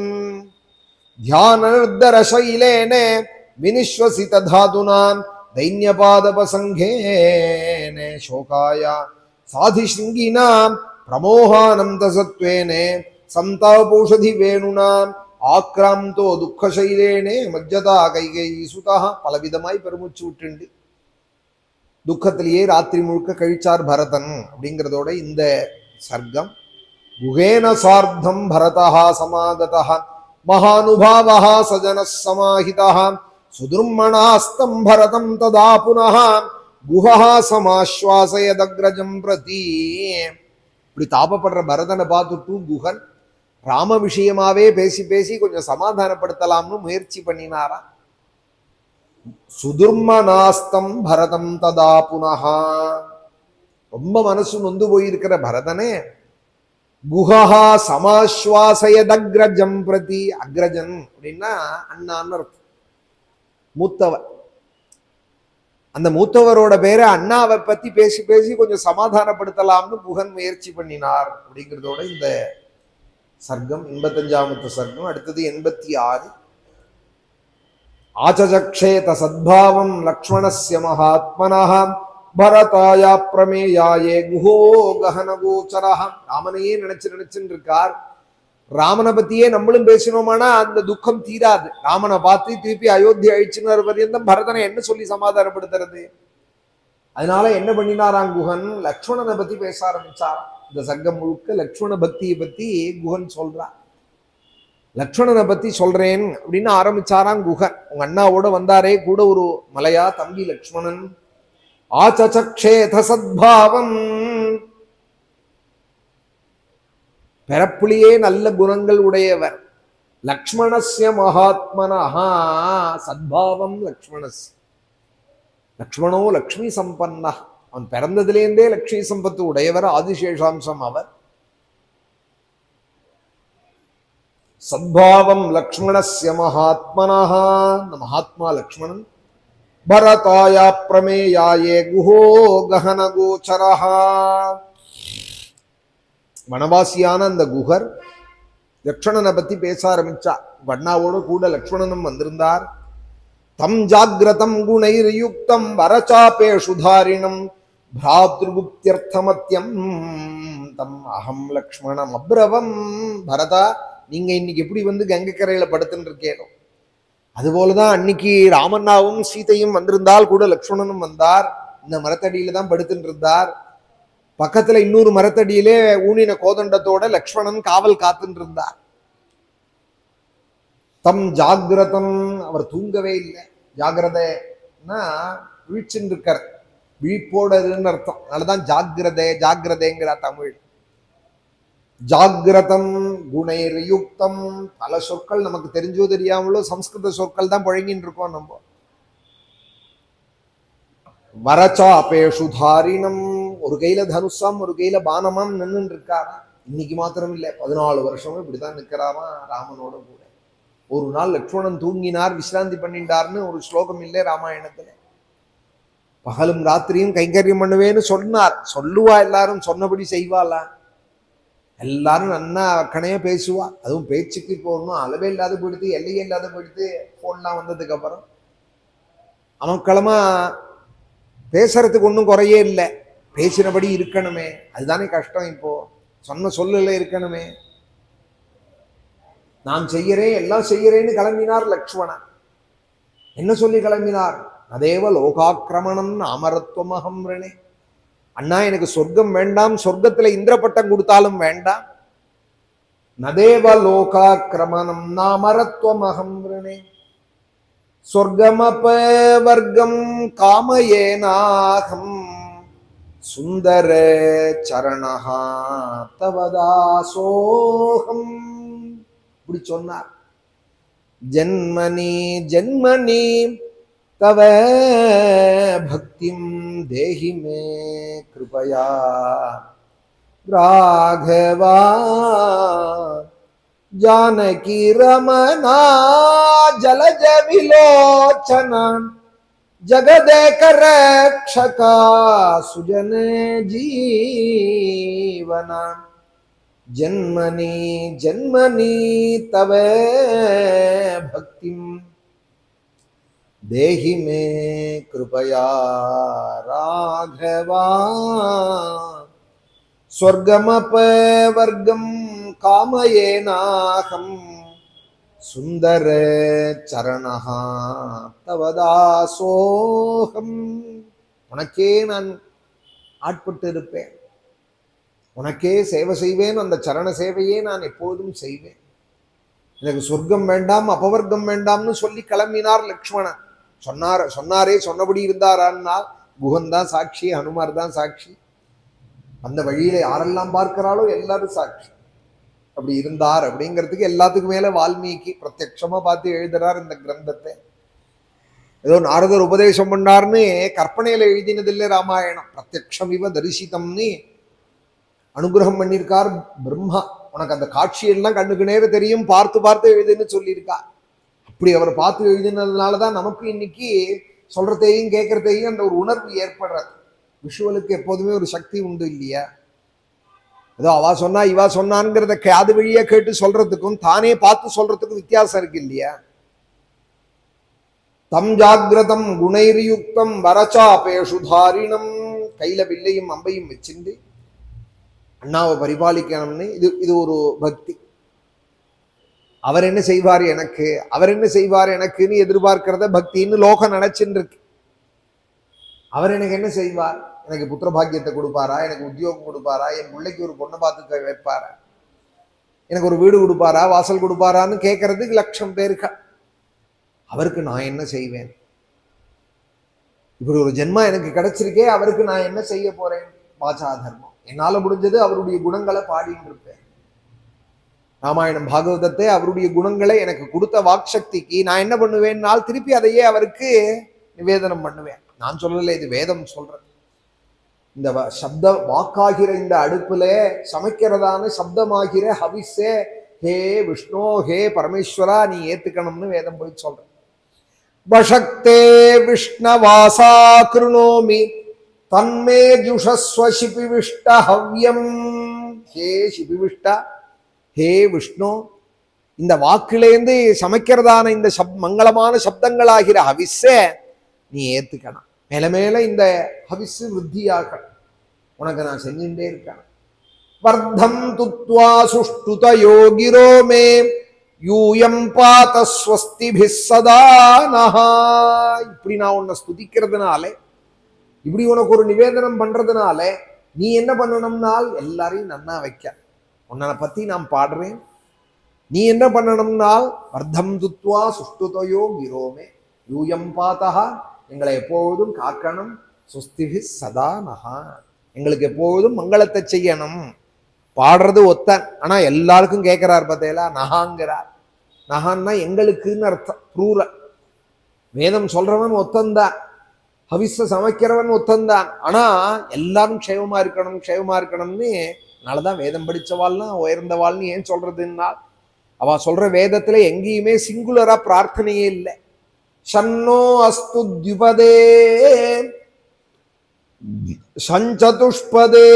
தியானர்தரசைலேன வினிஸ்வசித தாதுனான் தைன்யபாதபசங்கேன சோகாய சாதிஷ்ருங்கினாம் பிரமோகானந்தசத்வேனே சந்தாபௌஷதி வேணுனாம் ஆக்ராந்தோ துக்கசைலேனே மஜ்ஜதா கைகை சுதா. பலவிதமாய் பெருமூச்சு விட்டுண்டு துக்கத்திலேயே ராத்திரி முழுக்க கழிச்சார் பரதன் அப்படிங்கிறதோட இந்த சர்க்கம். குகேன சார்த்தம் பரதா சமாகதா மகானுபாவः சஜனः சமாஹிதः சுதுர்மணாஸ்தம் பரதம் ததா புனः குஹः சமாஸ்வாசயதக்ரஜம் பிரதி. இப்படி தாபப்படுற பரதனை பார்த்துட்டு குஹன் ராம விஷயமாவே பேசி பேசி கொஞ்சம் சமாதானப்படுத்தலாம்னு முயற்சி பண்ணினாரா. சுதுர்மணாஸ்தம் பரதம் ததா புனः, ரொம்ப மனசு நொந்து போயிருக்கிற பரதனே குஹா சமாஸ்வாசயதக்ரஜம் பிரதி. அக்ரஜன் அப்படின்னா அண்ணான்னு அர்த்தம், மூத்தவர். அந்த மூத்தவரோட பேரை அண்ணாவை பத்தி பேசி பேசி கொஞ்சம் சமாதானப்படுத்தலாம்னு குஹன் முயற்சி பண்ணினார் அப்படிங்கிறதோட இந்த சர்க்கம் எண்பத்தஞ்சாமத்து சர்க்கம். அடுத்தது எண்பத்தி ஆறு. ஆச்சக்ஷேத சத்பாவம் லக்ஷ்மணஸ்ய மகாத்மனः பரதாய பிரமேயாயே குஹோ கஹன கோச்சரஹ. ராமனையே நினைச்சு நினைச்சுன்னு இருக்கார். ராமனை பத்தியே நம்மளும் பேசினோமானா அந்த துக்கம் தீராது. ராமனை பார்த்து திருப்பி அயோத்தி அழிச்சுன்னு பர்யந்தம் பரதனை என்ன சொல்லி சமாதானப்படுத்துறது? அதனால என்ன பண்ணினாராம் குஹன், லக்ஷ்மணனை பத்தி பேச ஆரம்பிச்சாராம். இந்த சர்க்கம் முழுக்க லக்ஷ்மண பக்தியை பத்தி குஹன் சொல்றார். லக்ஷ்மணனை பத்தி சொல்றேன் அப்படின்னு ஆரம்பிச்சாராம் குஹன். உங்க அண்ணாவோட வந்தாரே கூட ஒரு மலையா தம்பி லக்ஷ்மணன். ஆச்சக்ஷேத சத்பாவம், பிறப்புலியே நல்ல குணங்கள் உடையவர். லக்ஷ்மணஸ்ய மகாத்மனஹா சத்பாவம் லக்ஷ்மணஸ். லக்ஷ்மணோ லக்ஷ்மி சம்பன்னா, அவன் பிறந்ததிலேருந்தே லட்சுமி சம்பத்து உடையவர், ஆதிசேஷாம்சம் அவர். சத்பாவம் லக்ஷ்மணஸ்ய மகாத்மனஹ, இந்த மகாத்மா லக்ஷ்மணன் பரதாய பிரமேயாயே குஹோ கஹன கோச்சரஹ, வனவாசியான அந்த குஹர் லக்ஷ்மணனை பத்தி பேச ஆரம்பிச்சா. வண்ணாவோடு கூட லக்ஷ்மணனும் வந்திருந்தார். தம் ஜாகிரதம் குணைர் யுக்தம் வரச்சாபேஷு தாரிணம் பிராத்ருகுப்தியர்த்தமத்யம் தம் அகம் லக்ஷ்மணம் அப்ரவம். பரதா, நீங்க இன்னைக்கு எப்படி வந்து கங்கை கரையில படுத்துன்னு இருக்கேனோ அதுபோலதான் அன்னைக்கு ராமண்ணாவும் சீதையும் வந்திருந்தால் கூட லக்ஷ்மணனும் வந்தார். இந்த மரத்தடியில தான் படுத்துட்டு இருந்தார். பக்கத்துல இன்னொரு மரத்தடியிலே ஊனின கோதண்டத்தோட லக்ஷ்மணன் காவல் காத்துட்டு இருந்தார். தம் ஜாகிரதம், அவர் தூங்கவே இல்லை. ஜாகிரதைன்னா விழிச்சுன்னு இருக்கார், விழிப்போடுன்னு அர்த்தம். அதனாலதான் ஜாகிரதை ஜாகிரதைங்கிற தமிழ். ஜாகிரதம் குணைர் யுக்தம், பல சொற்கள் நமக்கு தெரிஞ்சோ தெரியாமலோ சம்ஸ்கிருத சொற்கள் தான் பழங்கின்னு இருக்கோம் நம்ம. வரச்சாபேஷு தாரிணம், ஒரு கையில தனுஷாம் ஒரு கையில பானமாம் நின்று இருக்காரா. இன்னைக்கு மாத்திரம் இல்லை, பதினாலு வருஷமும் இப்படிதான் நிற்கிறாரா ராமனோட கூட. ஒரு நாள் லக்ஷ்மணன் தூங்கினார், விசிராந்தி பண்ணிட்டார்னு ஒரு ஸ்லோகம் இல்லை ராமாயணத்துல. பகலும் ராத்திரியும் கைங்கரியம் பண்ணுவேன்னு சொன்னார். சொல்லுவா, எல்லாரும் சொன்னபடி செய்வாளா? எல்லாரும் நன்னா கணையா பேசுவா. அதுவும் பேச்சுக்கு இப்போ ஒன்றும் அளவே இல்லாத போயிடுத்து, எல்லையே இல்லாத போயிடுத்து. போன்லாம் வந்ததுக்கு அப்புறம் அமக்களமா பேசுறதுக்கு ஒன்றும் குறையே இல்லை. பேசினபடி இருக்கணுமே, அதுதானே கஷ்டம். இப்போ சொன்ன சொல்லல இருக்கணுமே. நான் செய்யறேன், எல்லாம் செய்யறேன்னு கிளம்பினார் லக்ஷ்மணன். என்ன சொல்லி கிளம்பினார்? அதேவ லோகாக்கிரமணம் அமரத்துவமகம் ரணே. அண்ணா, எனக்கு சொர்க்கம் வேண்டாம், சொர்க்கத்துல இந்திர பட்டம் கொடுத்தாலும் வேண்டாம். நதேவ லோகாக்கிரமணம் நாமரத்துவமகம் ரணே. சொர்க்கமப வர்க்கம் காமயேனாகம் சுந்தர சரணஹா தவதாசோகம். இப்படி சொன்னார். ஜன்மனி ஜன்மனி தவ பக்திம் தேஹி மே கிருபயா ராகவா ஜானகி ரமணா ஜலஜ விலோச்சனா ஜகதேக ரக்ஷகா சுஜன ஜீவனா. ஜன்மனி ஜன்மனி தவ பக்திம் தேஹி மே கிருபயா ராகவா ஸ்வர்கமப வர்க்கம் காமயேனாகம் சுந்தர சரணஹா தவதாசோகம். உனக்கே நான் ஆட்பட்டு இருப்பேன், உனக்கே சேவை செய்வேன். அந்த சரண சேவையே நான் எப்போதும் செய்வேன். எனக்கு சொர்க்கம் வேண்டாம், அபவர்க்கம் வேண்டாம்னு சொல்லி கிளம்பினார் லக்ஷ்மணன். சொன்னார் சொன்னாரே சொன்னபடி இருந்தாரான்னால் குகன்தான் சாட்சி, ஹனுமார் தான் சாட்சி. அந்த வழியில யாரெல்லாம் பார்க்கிறாளோ எல்லாரும் சாட்சி. அப்படி இருந்தார் அப்படிங்கிறதுக்கு எல்லாத்துக்கும் மேல வால்மீகி பிரத்யட்சமா பார்த்து எழுதுறார் இந்த கிரந்தத்தை. ஏதோ நாரதர் உபதேசம் பண்ணார்னு கற்பனையில எழுதினதில்லை ராமாயணம். பிரத்யக்ஷம் இவ தரிசிதம்னு அனுகிரகம் பண்ணியிருக்கார் பிரம்மா. உனக்கு அந்த காட்சியெல்லாம் கண்ணுக்கு நேர தெரியும், பார்த்து பார்த்து எழுதுன்னு சொல்லியிருக்கார். அப்படி அவர் பார்த்து எழுதினதுனாலதான் நமக்கு இன்னைக்கு சொல்றதையும் கேட்கறதையும் அந்த ஒரு உணர்வு ஏற்படுறது. விஷுவலுக்கு எப்போதுமே ஒரு சக்தி உண்டு இல்லையா? ஏதோ அவா சொன்னா இவா சொன்னான்ங்கிறத காது வழியா கேட்டு சொல்றதுக்கும் தானே பார்த்து சொல்றதுக்கும் வித்தியாசம் இருக்கு இல்லையா? தம் ஜாகிரதம் குணைர்யுக்தம் வரச்சாபேஷு தாரிணம். கையில வில்லையும் அம்பையும் வச்சிருந்து அண்ணாவை பரிபாலிக்கணும்னு இது இது ஒரு பக்தி. அவர் என்ன செய்வார் எனக்கு, அவர் என்ன செய்வார் எனக்குன்னு எதிர்பார்க்கிறத பக்தின்னு லோகம் நினைச்சுன்னு இருக்கு. அவர் எனக்கு என்ன செய்வார், எனக்கு புத்திர பாக்கியத்தை கொடுப்பாரா, எனக்கு உத்தியோகம் கொடுப்பாரா, என் பிள்ளைக்கு ஒரு பொண்ணை பார்த்து வைப்பாரா, எனக்கு ஒரு வீடு கொடுப்பாரா, வாசல் கொடுப்பாரான்னு கேட்கறதுக்கு லட்சம் பேருக்கு. அவருக்கு நான் என்ன செய்வேன்? இப்படி ஒரு ஜென்மா எனக்கு கிடைச்சிருக்கே, அவருக்கு நான் என்ன செய்ய போறேன்? வாசா தர்மம். என்னால முடிஞ்சது அவருடைய குணங்களை பாடின்னு இருப்பேன். ராமாயணம் பாகவதத்தை அவருடைய குணங்களை எனக்கு கொடுத்த வாக்சக்திக்கு நான் என்ன பண்ணுவேன்னால் திருப்பி அதையே அவருக்கு நிவேதனம் பண்ணுவேன். நான் சொல்லலை, இது வேதம் சொல்றது. இந்த சப்த வாக்காகிற இந்த அடுப்புல சமைக்கிறதான சப்தமாகிற ஹவிஸே ஹே விஷ்ணு ஹே பரமேஸ்வரா நீ ஏத்துக்கணும்னு வேதம் போய் சொல்ற. வஷக்தே விஷ்ணவாசா கிருணோமி தன்மே ஜுஷஸ்வ சிபிவிஷ்ட ஹவ்யம். ஹே சிபிவிஷ்டா ஹே விஷ்ணு இந்த வாக்குலேருந்து சமைக்கிறதான இந்த சப் மங்களமான சப்தங்களாகிற ஹவிஸை நீ ஏத்துக்கணும். மேல மேல இந்த ஹவிஸு விருத்தியாகணும். உனக்கு நான் செஞ்சுட்டே இருக்கேன். வர்தம் துத்வா சுஷ்டுத யோகிரோ மே யூயம் பாத ஸ்வஸ்திபிஸ் சதா நஹா. இப்படி நான் உன்னை ஸ்துதிக்கிறதுனால, இப்படி உனக்கு ஒரு நிவேதனம் பண்றதுனால நீ என்ன பண்ணணும்னால் எல்லாரையும் நன்னா வைக்க. உன்னை பத்தி நான் பாடுறேன். நீ என்ன பண்ணணும்னால் வர்தம் துத்வா சுஷ்டுதயோ கிரோமே யூயம் பாதா எங்களை எப்போதும் காக்கணும். சுஸ்திபி சதா நஹா எங்களுக்கு எப்போதும் மங்களத்தை செய்யணும். பாடுறது ஒத்தன், ஆனா எல்லாருக்கும் கேட்கிறார் பார்த்தேலா நஹாங்கிறார். நஹான்னா எங்களுக்குன்னு அர்த்தம். ப்ரூர வேதம் சொல்றவன் ஒத்தந்தான், ஹவிஸ சமைக்கிறவன் ஒத்தந்தான். ஆனா எல்லாரும் க்ஷேமமா இருக்கணும் க்ஷேமமா இருக்கணும்னு அதனாலதான் வேதம் படிச்சவாள்னா உயர்ந்தவாள்னு ஏன் சொல்றதுன்னா அவ சொல்ற வேதத்துல எங்கேயுமே சிங்குலரா பிரார்த்தனையே இல்லை. ஷன்னோ அஸ்து த்யுபதே சஞ்சதுஷ்பதே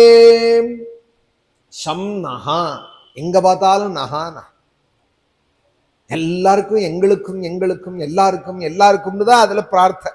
ஷம் நஹா. எங்க பார்த்தாலும் நஹா நஹா. எல்லாருக்கும் எங்களுக்கும் எங்களுக்கும் எல்லாருக்கும் எல்லாருக்கும் தான் அதுல பிரார்த்தனை.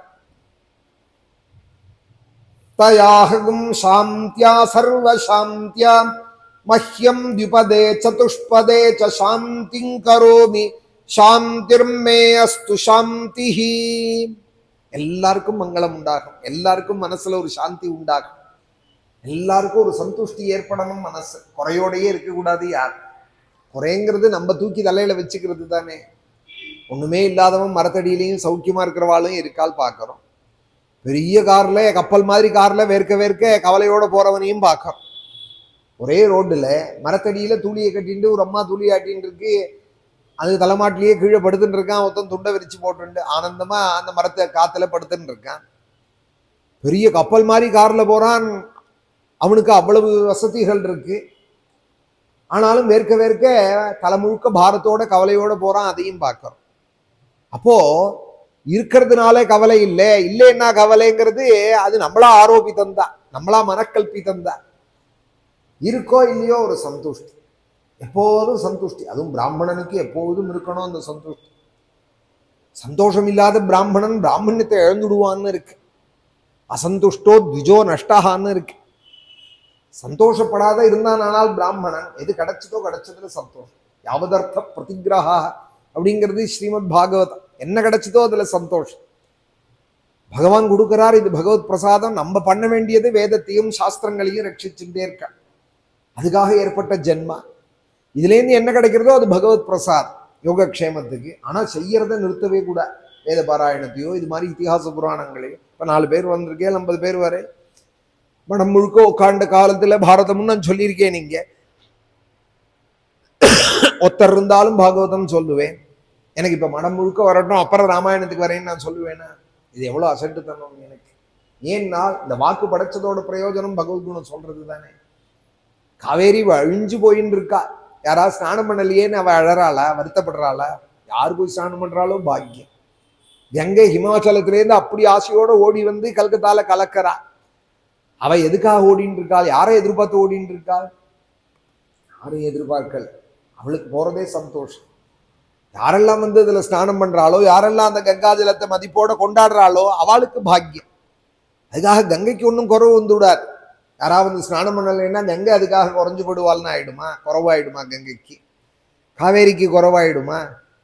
தயாஹகும் சாந்தியா சர்வ சாந்தியா மஹ்யம் த்யுபதே சதுஷ்பதே ச சாந்திங் கரோமி சாந்திர்மே அஸ்து சாந்திஹி. எல்லாருக்கும் மங்களம் உண்டாகும், எல்லாருக்கும் மனசுல ஒரு சாந்தி உண்டாகும், எல்லாருக்கும் ஒரு சந்துஷ்டி ஏற்படணும். மனசு குறையோடையே இருக்கக்கூடாது. யார் குறைங்கிறது நம்ம தூக்கி தலையில வச்சுக்கிறது தானே. ஒண்ணுமே இல்லாதவன் மரத்தடியிலையும் சௌக்கியமா இருக்கிறவாளும் இருக்கால் பார்க்கிறோம். பெரிய கார்ல கப்பல் மாதிரி கார்ல வேர்க்க வேர்க்க கவலையோட போறவனையும் பார்க்கறோம். ஒரே ரோடுல மரத்தடியில தூளியை கட்டிட்டு ஒரு அம்மா தூளி ஆட்டின்னு இருக்கு, அது தலைமாட்டிலேயே கீழே படுத்துட்டு இருக்கான். ஒருத்தன் துண்டை விரிச்சு போட்டு ஆனந்தமா அந்த மரத்தை காத்துல படுத்துன்னு இருக்கான். பெரிய கப்பல் மாதிரி கார்ல போறான், அவனுக்கு அவ்வளவு வசதிகள் இருக்கு. ஆனாலும் வேர்க்க வேர்க்க தலை முழுக்க பாரத்தோட கவலையோட போறான். அதையும் பார்க்கிறோம். அப்போ இருக்கிறதுனால கவலை இல்லை, இல்லைன்னா கவலைங்கிறது அது நம்மளா ஆரோபித்தம் தான், நம்மளா மனக்கல்பித்தம் தான். இருக்கோ இல்லையோ ஒரு சந்துஷ்டி, எப்போதும் சந்துஷ்டி. அதுவும் பிராமணனுக்கு எப்போதும் இருக்கணும் அந்த சந்துஷ்டி. சந்தோஷம் இல்லாத பிராமணன் பிராமணியத்தை இழந்துடுவான்னு இருக்கு. அசந்துஷ்டோ த்விஜோ நஷ்டஹான்னு இருக்கு. சந்தோஷப்படாத இருந்தான் ஆனால் பிராமணன் எது கிடைச்சதோ கிடைச்சதுல சந்தோஷம். யாவதர்த்த பிரதிகிரஹா அப்படிங்கிறது ஸ்ரீமத் பாகவதம். என்ன கிடைச்சதோ அதுல சந்தோஷம். பகவான் கொடுக்கிறார், இது பகவத் பிரசாதம். நம்ம பண்ண வேண்டியது வேதத்தையும் சாஸ்திரங்களையும் ரட்சிச்சுட்டே இருக்க. அதுக்காக ஏற்பட்ட ஜென்மா. இதுலேருந்து என்ன கிடைக்கிறதோ அது பகவத் பிரசாத் யோகக்ஷேமத்துக்கு. ஆனா செய்யறதை நிறுத்தவே கூட. வேத பாராயணத்தையோ இது மாதிரி இத்திஹாச புராணங்களையோ. இப்ப நாலு பேர் வந்திருக்கேன், ஐம்பது பேர் வரை மடம் முழுக்க உட்காண்ட காலத்துல பாரதம்னு நான் சொல்லியிருக்கேன். நீங்க ஒத்தர் இருந்தாலும் பாகவதம் சொல்லுவேன். எனக்கு இப்ப மடம் முழுக்க வரட்டும் அப்புறம் ராமாயணத்துக்கு வரேன்னு நான் சொல்லுவேன்னா இது எவ்வளவு அசட்டுத்தனம் எனக்கு. ஏன்னா இந்த வாக்கு படைச்சதோட பிரயோஜனம் பகவத்குணம் சொல்றது தானே. காவேரி அழிஞ்சு போயின்னு இருக்கா, யாராவது ஸ்நானம் பண்ணலையேன்னு அவ அழறாளா, வருத்தப்படுறாளா? யார் போய் ஸ்நானம் பண்றாளோ பாக்கியம். கங்கை ஹிமாச்சலத்திலேருந்து அப்படி ஆசையோட ஓடி வந்து கல்கத்தால கலக்கிறா. அவ எதுக்காக ஓடின்னு இருக்காள்? யாரை எதிர்பார்த்து ஓடின்னு இருக்காள்? யாரையும் எதிர்பார்க்கல. அவளுக்கு போறதே சந்தோஷம். யாரெல்லாம் வந்து இதுல ஸ்நானம் பண்றாளோ, யாரெல்லாம் அந்த கங்கா ஜலத்தை மதிப்போட கொண்டாடுறாளோ அவளுக்கு பாக்கியம். அதுக்காக கங்கைக்கு ஒன்றும் குறவு வந்து விடாது. யாராவது வந்து ஸ்நானம் பண்ணலைன்னா கங்கை அதுக்காக குறைஞ்சு போடுவாள்னு ஆயிடுமா? குறவாயிடுமா? கங்கைக்கு காவேரிக்கு குறவாயிடுமா?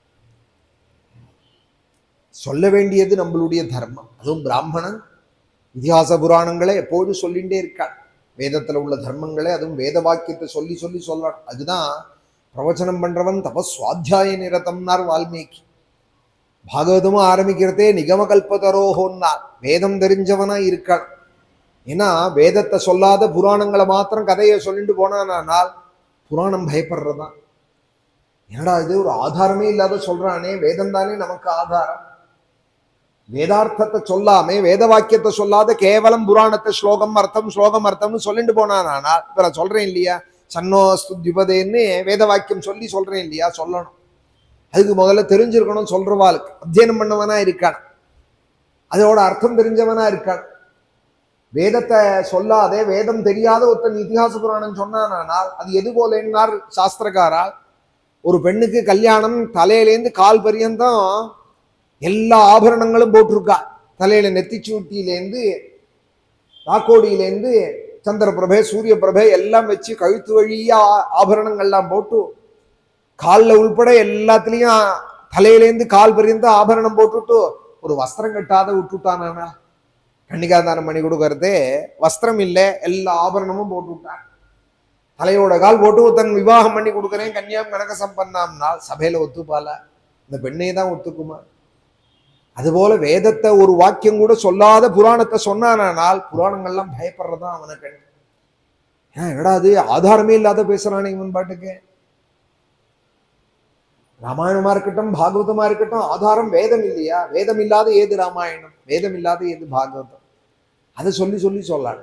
சொல்ல வேண்டியது நம்மளுடைய தர்மம். அதுவும் பிராமணன் இதிகாச புராணங்களை எப்போதும் சொல்லிகிட்டே இருக்காள். வேதத்துல உள்ள தர்மங்களை, அதுவும் வேத வாக்கியத்தை சொல்லி சொல்லி சொல்லணும். அதுதான் பிரவச்சனம் பண்றவன் தபஸ்வாத்தியாய நிரதம்னார் வால்மீகி. பாகவதமும் ஆரம்பிக்கிறதே நிகம கல்பதரோகோன்னார். வேதம் தெரிஞ்சவனா இருக்கான். ஏன்னா வேதத்தை சொல்லாத புராணங்களை மாத்திரம் கதையை சொல்லிட்டு போனானால் புராணம் பயப்படுறதான். என்னடா இது ஒரு ஆதாரமே இல்லாத சொல்றானே, வேதம் தானே நமக்கு ஆதாரம். வேதார்த்தத்தை சொல்லாமே, வேத வாக்கியத்தை சொல்லாத கேவலம் புராணத்தை ஸ்லோகம் அர்த்தம் ஸ்லோகம் அர்த்தம்னு சொல்லிட்டு போனான். ஆனால் இப்ப நான் சொல்றேன் இல்லையா, சன்னோ ஸ்துத்யுபதேன்னு வேத வாக்கியம் சொல்லி சொல்றேன் இல்லையா, சொல்லணும். அதுக்கு முதல்ல தெரிஞ்சிருக்கணும். சொல்றவாளுக்கு அத்தியனம் பண்ணவனா இருக்கான், அதோட அர்த்தம் தெரிஞ்சவனா இருக்கான். வேதத்தை சொல்லாதே, வேதம் தெரியாத ஒருத்தன் இதிகாச புராணம் சொன்னானால் அது எது போலேன்னார் சாஸ்திரக்காரால். ஒரு பெண்ணுக்கு கல்யாணம், தலையிலேருந்து கால் பரியந்தம் எல்லா ஆபரணங்களும் போட்டிருக்கா. தலையில நெத்திச்சூட்டியிலேருந்து ராக்கோடியிலேருந்து சந்திர பிரபை சூரிய பிரபை எல்லாம் வச்சு கழுத்து வழியா ஆபரணங்கள்லாம் போட்டு, காலில் உள்பட எல்லாத்துலேயும் தலையிலேருந்து கால் பரியந்த ஆபரணம் போட்டுட்டு ஒரு வஸ்திரம் கட்டாத விட்டுட்டானா. கன்னிகாதானம் பண்ணி கொடுக்கறதே வஸ்திரம் இல்லை, எல்லா ஆபரணமும் போட்டு விட்டான். தலையோட கால் போட்டு தன் விவாகம் பண்ணி கொடுக்குறேன் கன்னியாம் கனக சம்பன்னாம்னால் சபையில ஒத்துப்பால? இந்த பெண்ணை தான் ஒத்துக்குமா? அதுபோல வேதத்தை ஒரு வாக்கியம் கூட சொல்லாத புராணத்தை சொன்னானால் புராணங்கள்லாம் பயப்படுறதான் அவனை கண்டு. ஏன் எடா அது ஆதாரமே இல்லாத பேசுறானே இவன் பாட்டுக்கு. ராமாயணமா இருக்கட்டும் பாகவதமா இருக்கட்டும், ஆதாரம் வேதம் இல்லையா? வேதம் இல்லாத ஏது ராமாயணம், வேதம் இல்லாத ஏது பாகவதம்? அதை சொல்லி சொல்லி சொல்லாடு.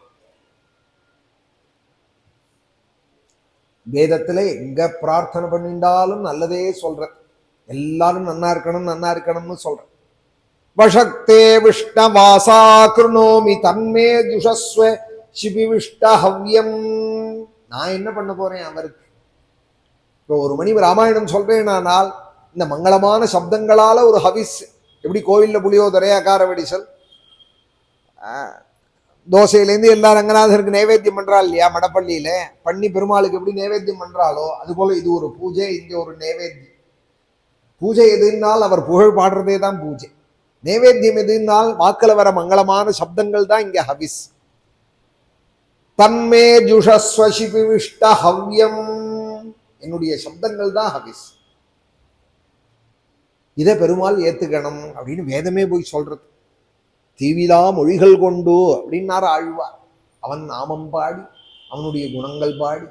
வேதத்துல எங்க பிரார்த்தனை பண்ணிட்டாலும் நல்லதே சொல்ற, எல்லாரும் நன்னா இருக்கணும் நன்னா இருக்கணும்னு சொல்ற. வஷக்தே விஷ்ணவாசா கிருணோமி தன்மே துஷஸ்வ சிபிவிஷ்டஹவ்யம். நான் என்ன பண்ண போறேன் அவருக்கு? இப்போ ஒரு மணி ராமாயணம் சொல்றேனானால் இந்த மங்களமான சப்தங்களால ஒரு ஹவிஸ், எப்படி கோவில்ல புளியோதரை அகார வடிசல் தோசையிலேருந்து எல்லா ரங்கநாதருக்கு நைவேத்தியம் பண்றா இல்லையா மடப்பள்ளியில, பண்ணி பெருமாளுக்கு எப்படி நைவேத்தியம் பண்றாளோ அதுபோல இது ஒரு பூஜை, இங்க ஒரு நைவேத்தியம். பூஜை எதுனால் அவர் புகழ் பாடுறதே தான் பூஜை. நைவேத்தியம் எதுனால் வாக்கில் வர மங்களமான சப்தங்கள் தான் இங்க ஹவிஸ். தன்மே ஜுஷஸ்வசிபிவிஷ்ட ஹவ்யம், என்னுடைய சப்தங்கள் தான் ஹவிஸ். இதை பெருமாள் ஏத்துக்கணும் அப்படின்னு வேதமே போய் சொல்றது. தீவிலா மொழிகள் கொண்டு அப்படின்னாரு ஆழ்வார். அவன் நாமம் பாடி அவனுடைய குணங்கள் பாடி.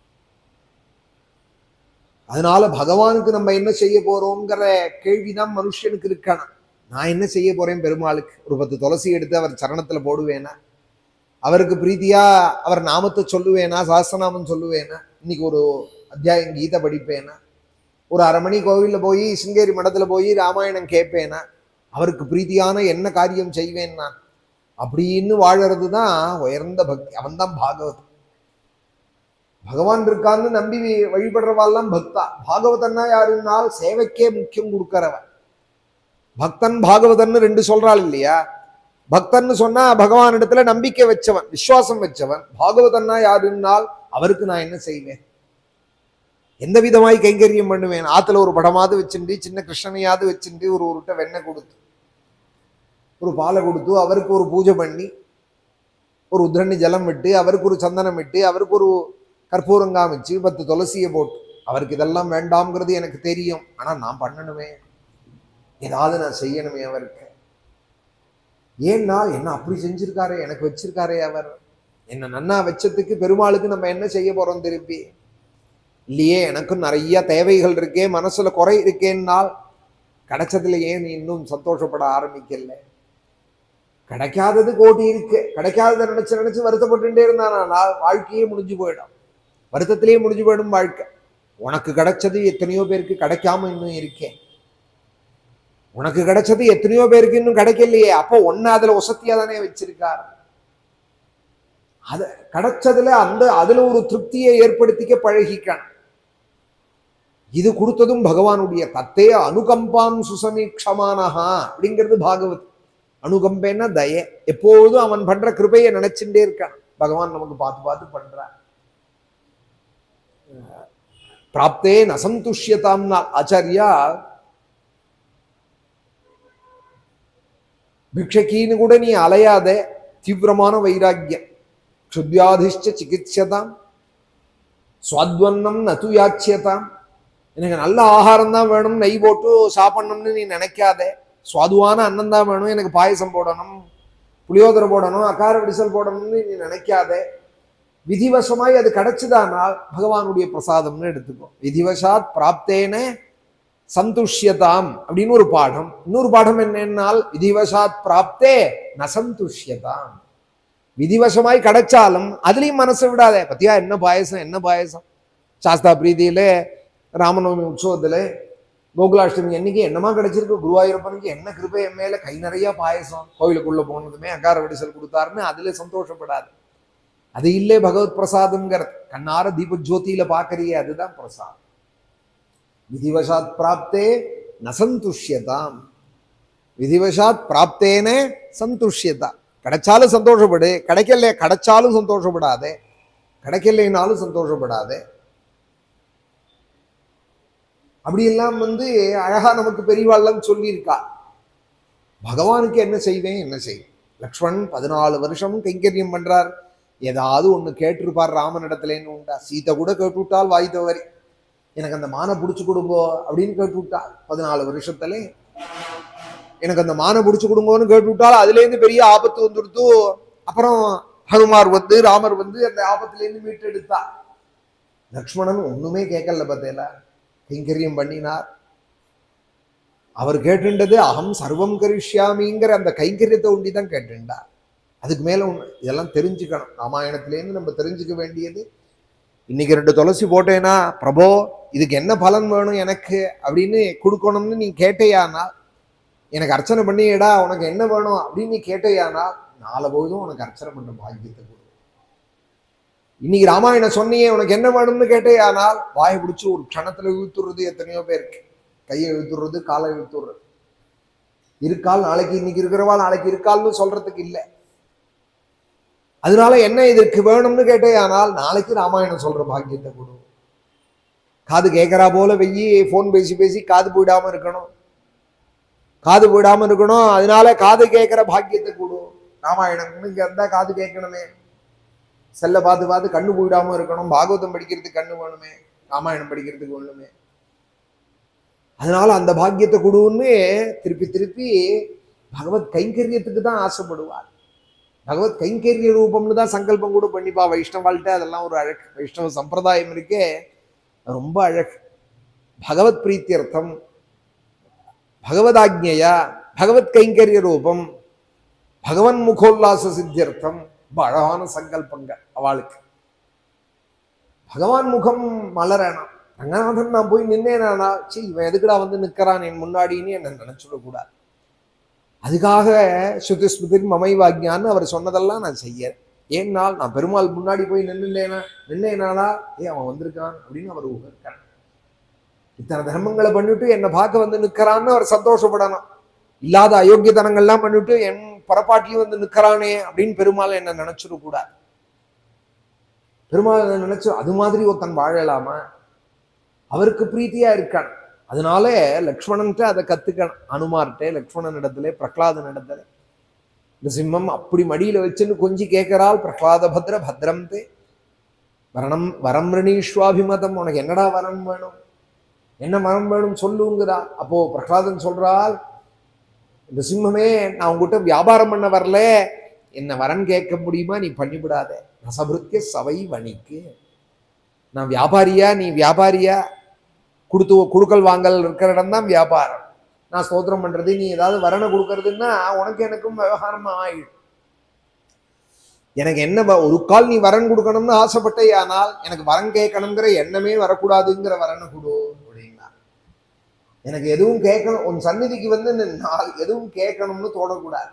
அதனால பகவானுக்கு நம்ம என்ன செய்ய போறோம்ங்கிற கேள்விதான் மனுஷனுக்கு இருக்கானா. நான் என்ன செய்ய போறேன் பெருமாளுக்கு? ஒரு பத்து துளசி எடுத்து அவர் சரணத்துல போடுவேனா? அவருக்கு பிரீத்தியா அவர் நாமத்தை சொல்லுவேனா? சாஸ்திரநாமம் சொல்லுவேனா? இன்னைக்கு ஒரு அத்தியாயம் கீதை படிப்பேனா? ஒரு அரை மணி கோவிலில் போய் சிங்கேரி மடத்துல போய் ராமாயணம் கேட்பேனா? அவருக்கு பிரீத்தியான என்ன காரியம் செய்வேன்னா அப்படின்னு வாழறது தான் உயர்ந்த பக்தி. அவன் தான் பாகவத். பகவான் இருக்கான்னு நம்பி வழிபடுறவாள்லாம் பக்தா. பாகவதன்னா யாருன்னால் சேவைக்கே முக்கியம் கொடுக்கறவன் பக்தன். பாகவதன்னு ரெண்டு சொல்றாள் இல்லையா? பக்தன்னு சொன்னா பகவான் இடத்துல நம்பிக்கை வச்சவன், விசுவாசம் வச்சவன். பாகவதன்னா யாருன்னால் அவருக்கு நான் என்ன செய்வேன், எந்த விதமாய் கைங்கரியம் பண்ணுவேன்? ஆத்துல ஒரு படமாவது வச்சுட்டு, சின்ன கிருஷ்ணனையாவது வச்சுட்டு, ஒரு உருட்டை வெண்ணெய் கொடுத்து ஒரு பாலை கொடுத்து அவருக்கு ஒரு பூஜை பண்ணி, ஒரு உத்ரணி ஜலம் விட்டு, அவருக்கு ஒரு சந்தனம் விட்டு, அவருக்கு ஒரு கற்பூரம் காமிச்சு, பத்து துளசியை போட்டு, அவருக்கு இதெல்லாம் வேண்டாம்ங்கிறது எனக்கு தெரியும், ஆனா நான் பண்ணணுமே, ஏதாவது நான் செய்யணுமே அவருக்கு. ஏன்னா என்ன அப்படி செஞ்சிருக்காரே, எனக்கு வச்சிருக்காரே அவர், என்ன நன்னா வச்சதுக்கு பெருமாளுக்கு நம்ம என்ன செய்ய போறோம் திருப்பி? இல்லையே, எனக்கும் நிறைய தேவைகள் இருக்கே, மனசுல குறை இருக்கேன்னால் கிடைச்சதுல ஏன் நீ இன்னும் சந்தோஷப்பட ஆரம்பிக்கல? கிடைக்காதது கோட்டி இருக்கு, கிடைக்காததை நினைச்சு நினைச்சு வருத்தப்பட்டுட்டே இருந்தானா வாழ்க்கையே முடிஞ்சு போயிடும், வருத்தத்திலேயே முடிஞ்சு போயிடும் வாழ்க்கை. உனக்கு கிடைச்சது எத்தனையோ பேருக்கு கிடைக்காம இன்னும் இருக்கேன், உனக்கு கிடைச்சது எத்தனையோ பேருக்கு இன்னும் கிடைக்கலையே, அப்போ ஒன்னு அதுல வசதியா தானே வச்சிருக்கார். அது கிடைச்சதுல அந்த அதுல ஒரு திருப்தியை ஏற்படுத்திக்க பழகிக்கணும். இது கொடுத்ததும் பகவானுடைய தத்தே அனுகம்பாம் சுசமீக்ஷமானஹா அப்படிங்கிறது பாகவத். அனுகம்பேன்னா தய, எப்போதும் அவன் பண்ற கிருபையை நினைச்சுட்டே இருக்கான். பகவான் நமக்கு பார்த்து பார்த்து பண்றான். பிராப்தே நசந்துஷ்யதாம்னா ஆச்சாரியா பிக்ஷக்கின்னு கூட நீ அலையாத, தீவிரமான வைராக்கியம். க்ஷுத்யாதிஷ்ட சிகிச்சதாம் சுவாத்வன்னம் நது யாச்சியதாம். எனக்கு நல்ல ஆகாரம் தான் வேணும், நெய் போட்டு சாப்பிடணும்னு நீ நினைக்காத. சுவாதுவான அன்னம் தான் வேணும், எனக்கு பாயசம் போடணும், புளியோதரை போடணும், அகார விடிசல் போடணும்னு நீ நினைக்காத. விதிவசமாய் அது கிடைச்சுதானால் பகவானுடைய பிரசாதம்னு எடுத்துக்கோ. விதிவசாத் பிராப்தேன சந்துஷ்யதாம் அப்படின்னு ஒரு பாடம். இன்னொரு பாடம் என்னன்னால் விதிவசாத் பிராப்தே நசந்துஷ்யதாம். விதிவசமாய் கிடைச்சாலும் அதுலயும் மனசை விடாதே. பத்தியா என்ன பாயசம் என்ன பாயசம். சாஸ்தா பிரீதியில ராமநவமி உற்சவத்துல கோகுலாஷ்டமி என்னைக்கு என்னமா கிடைச்சிருக்கு, குருவாயூரப்பனுக்கு என்ன கிருபை என் மேல, கை நிறைய பாயசம், கோவிலுக்குள்ள போனதுமே அகார வடிசல் கொடுத்தாருன்னு அதுல சந்தோஷப்படாது. அது இல்லை பகவத் பிரசாதம்ங்கிறது. கண்ணார தீப ஜோதியில பாக்கறியே அதுதான் பிரசாதம். விதிவசாத் பிராப்தே நசந்துஷ்யதாம். விதிவசாத் பிராப்தேனே சந்துஷ்யதா. கிடைச்சாலும் சந்தோஷப்படு, கிடைக்கல கிடைச்சாலும் சந்தோஷப்படாதே, கிடைக்கலைனாலும் சந்தோஷப்படாதே. அப்படியெல்லாம் வந்து அழகா நமக்கு பெரியவாள்லாம் சொல்லியிருக்கா. பகவானுக்கு என்ன செய்வேன் என்ன செய்வேன். லக்ஷ்மணன் பதினாலு வருஷம் கைங்கரியம் பண்றார். ஏதாவது ஒண்ணு கேட்டிருப்பார் ராமனிடத்துலன்னு உண்டா. சீதை கூட கேட்டு விட்டால் வாய் தவறி எனக்கு அந்த மானை பிடிச்சு கொடுங்கோ அப்படின்னு கேட்டு விட்டாள். பதினாலு வருஷத்துல எனக்கு அந்த மானை பிடிச்சு கொடுங்கோன்னு கேட்டு விட்டால் அதுல இருந்து பெரிய ஆபத்து வந்துடுத்து. அப்புறம் ஹனுமார் வந்து ராமர் வந்து அந்த ஆபத்துல இருந்து மீட்டு எடுத்தார். லக்ஷ்மணன் ஒண்ணுமே கேட்கல. பார்த்தேல கைங்கரியம் பண்ணினார். அவர் கேட்டுண்டது அகம் சர்வம் கரிஷ்யாமிங்கிற அந்த கைங்கரியத்தை ஒண்டிதான் கேட்டுண்டார். அதுக்கு மேல ஒண்ணு இதெல்லாம் தெரிஞ்சுக்கணும். ராமாயணத்திலேருந்து நம்ம தெரிஞ்சுக்க வேண்டியது, இன்னைக்கு ரெண்டு துளசி போட்டேன்னா பிரபோ இதுக்கு என்ன பலன் வேணும் எனக்கு அப்படின்னு கொடுக்கணும்னு நீ கேட்டையானா, எனக்கு அர்ச்சனை பண்ணியடா உனக்கு என்ன வேணும் அப்படின்னு நீ கேட்டையானா நாலு போதும் உனக்கு அர்ச்சனை பண்ற பாக்கியத்தை கொடு. இன்னைக்கு ராமாயணம் சொன்னியே உனக்கு என்ன வேணும்னு கேட்டையானால் வாயை பிடிச்சி ஒரு க்ஷணத்துல இழுத்துடுறது எத்தனையோ பேருக்கு. கையை இழுத்துடுறது, காலை இழுத்துடுறது. இருக்கால் நாளைக்கு இன்னைக்கு இருக்கிறவா நாளைக்கு இருக்கால்னு சொல்றதுக்கு இல்லை. அதனால என்ன இதற்கு வேணும்னு கேட்டேயானால் நாளைக்கு ராமாயணம் சொல்ற பாக்கியத்தை கொடு. காது கேட்கறா போல வெய்யி போன் பேசி பேசி காது போயிடாம இருக்கணும், காது போயிடாம இருக்கணும். அதனால காது கேட்கிற பாக்கியத்தை கொடு. ராமாயணம் இங்க இருந்தா காது கேட்கணுமே, செல்ல பார்த்து பார்த்து கண்ணு போயிடாம இருக்கணும். பாகவதம் படிக்கிறதுக்கு கண்ணு வேணுமே, ராமாயணம் படிக்கிறதுக்கு வேணுமே. அதனால அந்த பாக்கியத்தை கொடுன்னு திருப்பி திருப்பி பகவத் கைங்கரியத்துக்கு தான் ஆசைப்படுவார். பகவத் கைங்கரிய ரூபம்னு தான் சங்கல்பம் கூட பண்ணிப்பா. வைஷ்ணவாள்கிட்ட அதெல்லாம் ஒரு அழகு. வைஷ்ணவ சம்பிரதாயம் இருக்கே ரொம்ப அழகு. பகவத் பிரீத்தியர்த்தம், பகவதாக்ஞையா, பகவத் கைங்கரிய ரூபம், பகவன் முகோல்லாச சித்தியர்த்தம், ரொம்ப அழகான சங்கல்பங்கள் அவளுக்கு. பகவான் முகம் மலரணும். ரங்கநாதன் நான் போய் நின்னேனா, சி இவன் எதுக்குடா வந்து நிற்கிறான் என் முன்னாடின்னு என்ன நினைச்சுடக்கூடாது. அதுக்காக ஸ்ருதி ஸ்மிருதி மமைவாக்ஞான்னு அவர் சொன்னதெல்லாம் நான் செய்யறேன். ஏன்னால் நான் பெருமாள் முன்னாடி போய் நின்றுட்டேனா நின்னேனானா ஏ அவன் வந்திருக்கான் அப்படின்னு அவர் உகர்க்கிறான். இத்தனை தர்மங்களை பண்ணிட்டு என்னை பார்க்க வந்து நிற்கிறான்னு அவர் சந்தோஷப்படணும். இல்லாத அயோக்கியத்தனங்கள்லாம் பண்ணிட்டு என் பரப்பாட்டியும் வந்து நிற்கிறானே அப்படின்னு பெருமாள் என்ன நினைச்சிடக்கூடாது. பெருமாள் நினைச்சு அது மாதிரி ஒருத்தன் வாழலாமா, அவருக்கு பிரீத்தியா இருக்கான். அதனால லக்ஷ்மணன்ட்ட அதை கத்துக்கணும். அனுமார்கிட்ட, லக்ஷ்மணன் இடத்துல, பிரகலாதன் இடத்துல. இந்த சிம்மம் அப்படி மடியில வச்சுன்னு கொஞ்சி கேட்கிறாள். பிரகலாத பத்ர பத்ரம் தே வரணம் வரம் ரணீஸ்வாபிமதம். உனக்கு என்னடா வரம் வேணும், என்ன வரம் வேணும் சொல்லுங்கிறா. அப்போ பிரகலாதன் சொல்றாள், இந்த சிம்மமே நான் உங்ககிட்ட வியாபாரம் பண்ண வரல, என்ன வரன் கேட்க முடியுமா, நீ பண்ணிவிடாத. ரசபிருத்திய சவை வணிக்கு. நான் வியாபாரியா நீ வியாபாரியா, கொடுத்து கொடுக்கல் வாங்கல் இருக்கிற இடம் தான் வியாபாரம். நான் ஸ்தோத்திரம் பண்றது நீ ஏதாவது வரணை கொடுக்கறதுன்னா உனக்கு எனக்கும் விவகாரமா ஆயிடும். எனக்கு என்ன ஒரு கால் நீ வரன் கொடுக்கணும்னு ஆசைப்பட்டே, ஆனால் எனக்கு வரன் கேட்கணுங்கிற எண்ணமே வரக்கூடாதுங்கிற வரனை கொடு அப்படின்னா. எனக்கு எதுவும் கேட்கணும், உன் சந்நிதிக்கு வந்து நாள் எதுவும் கேட்கணும்னு தோணக்கூடாது.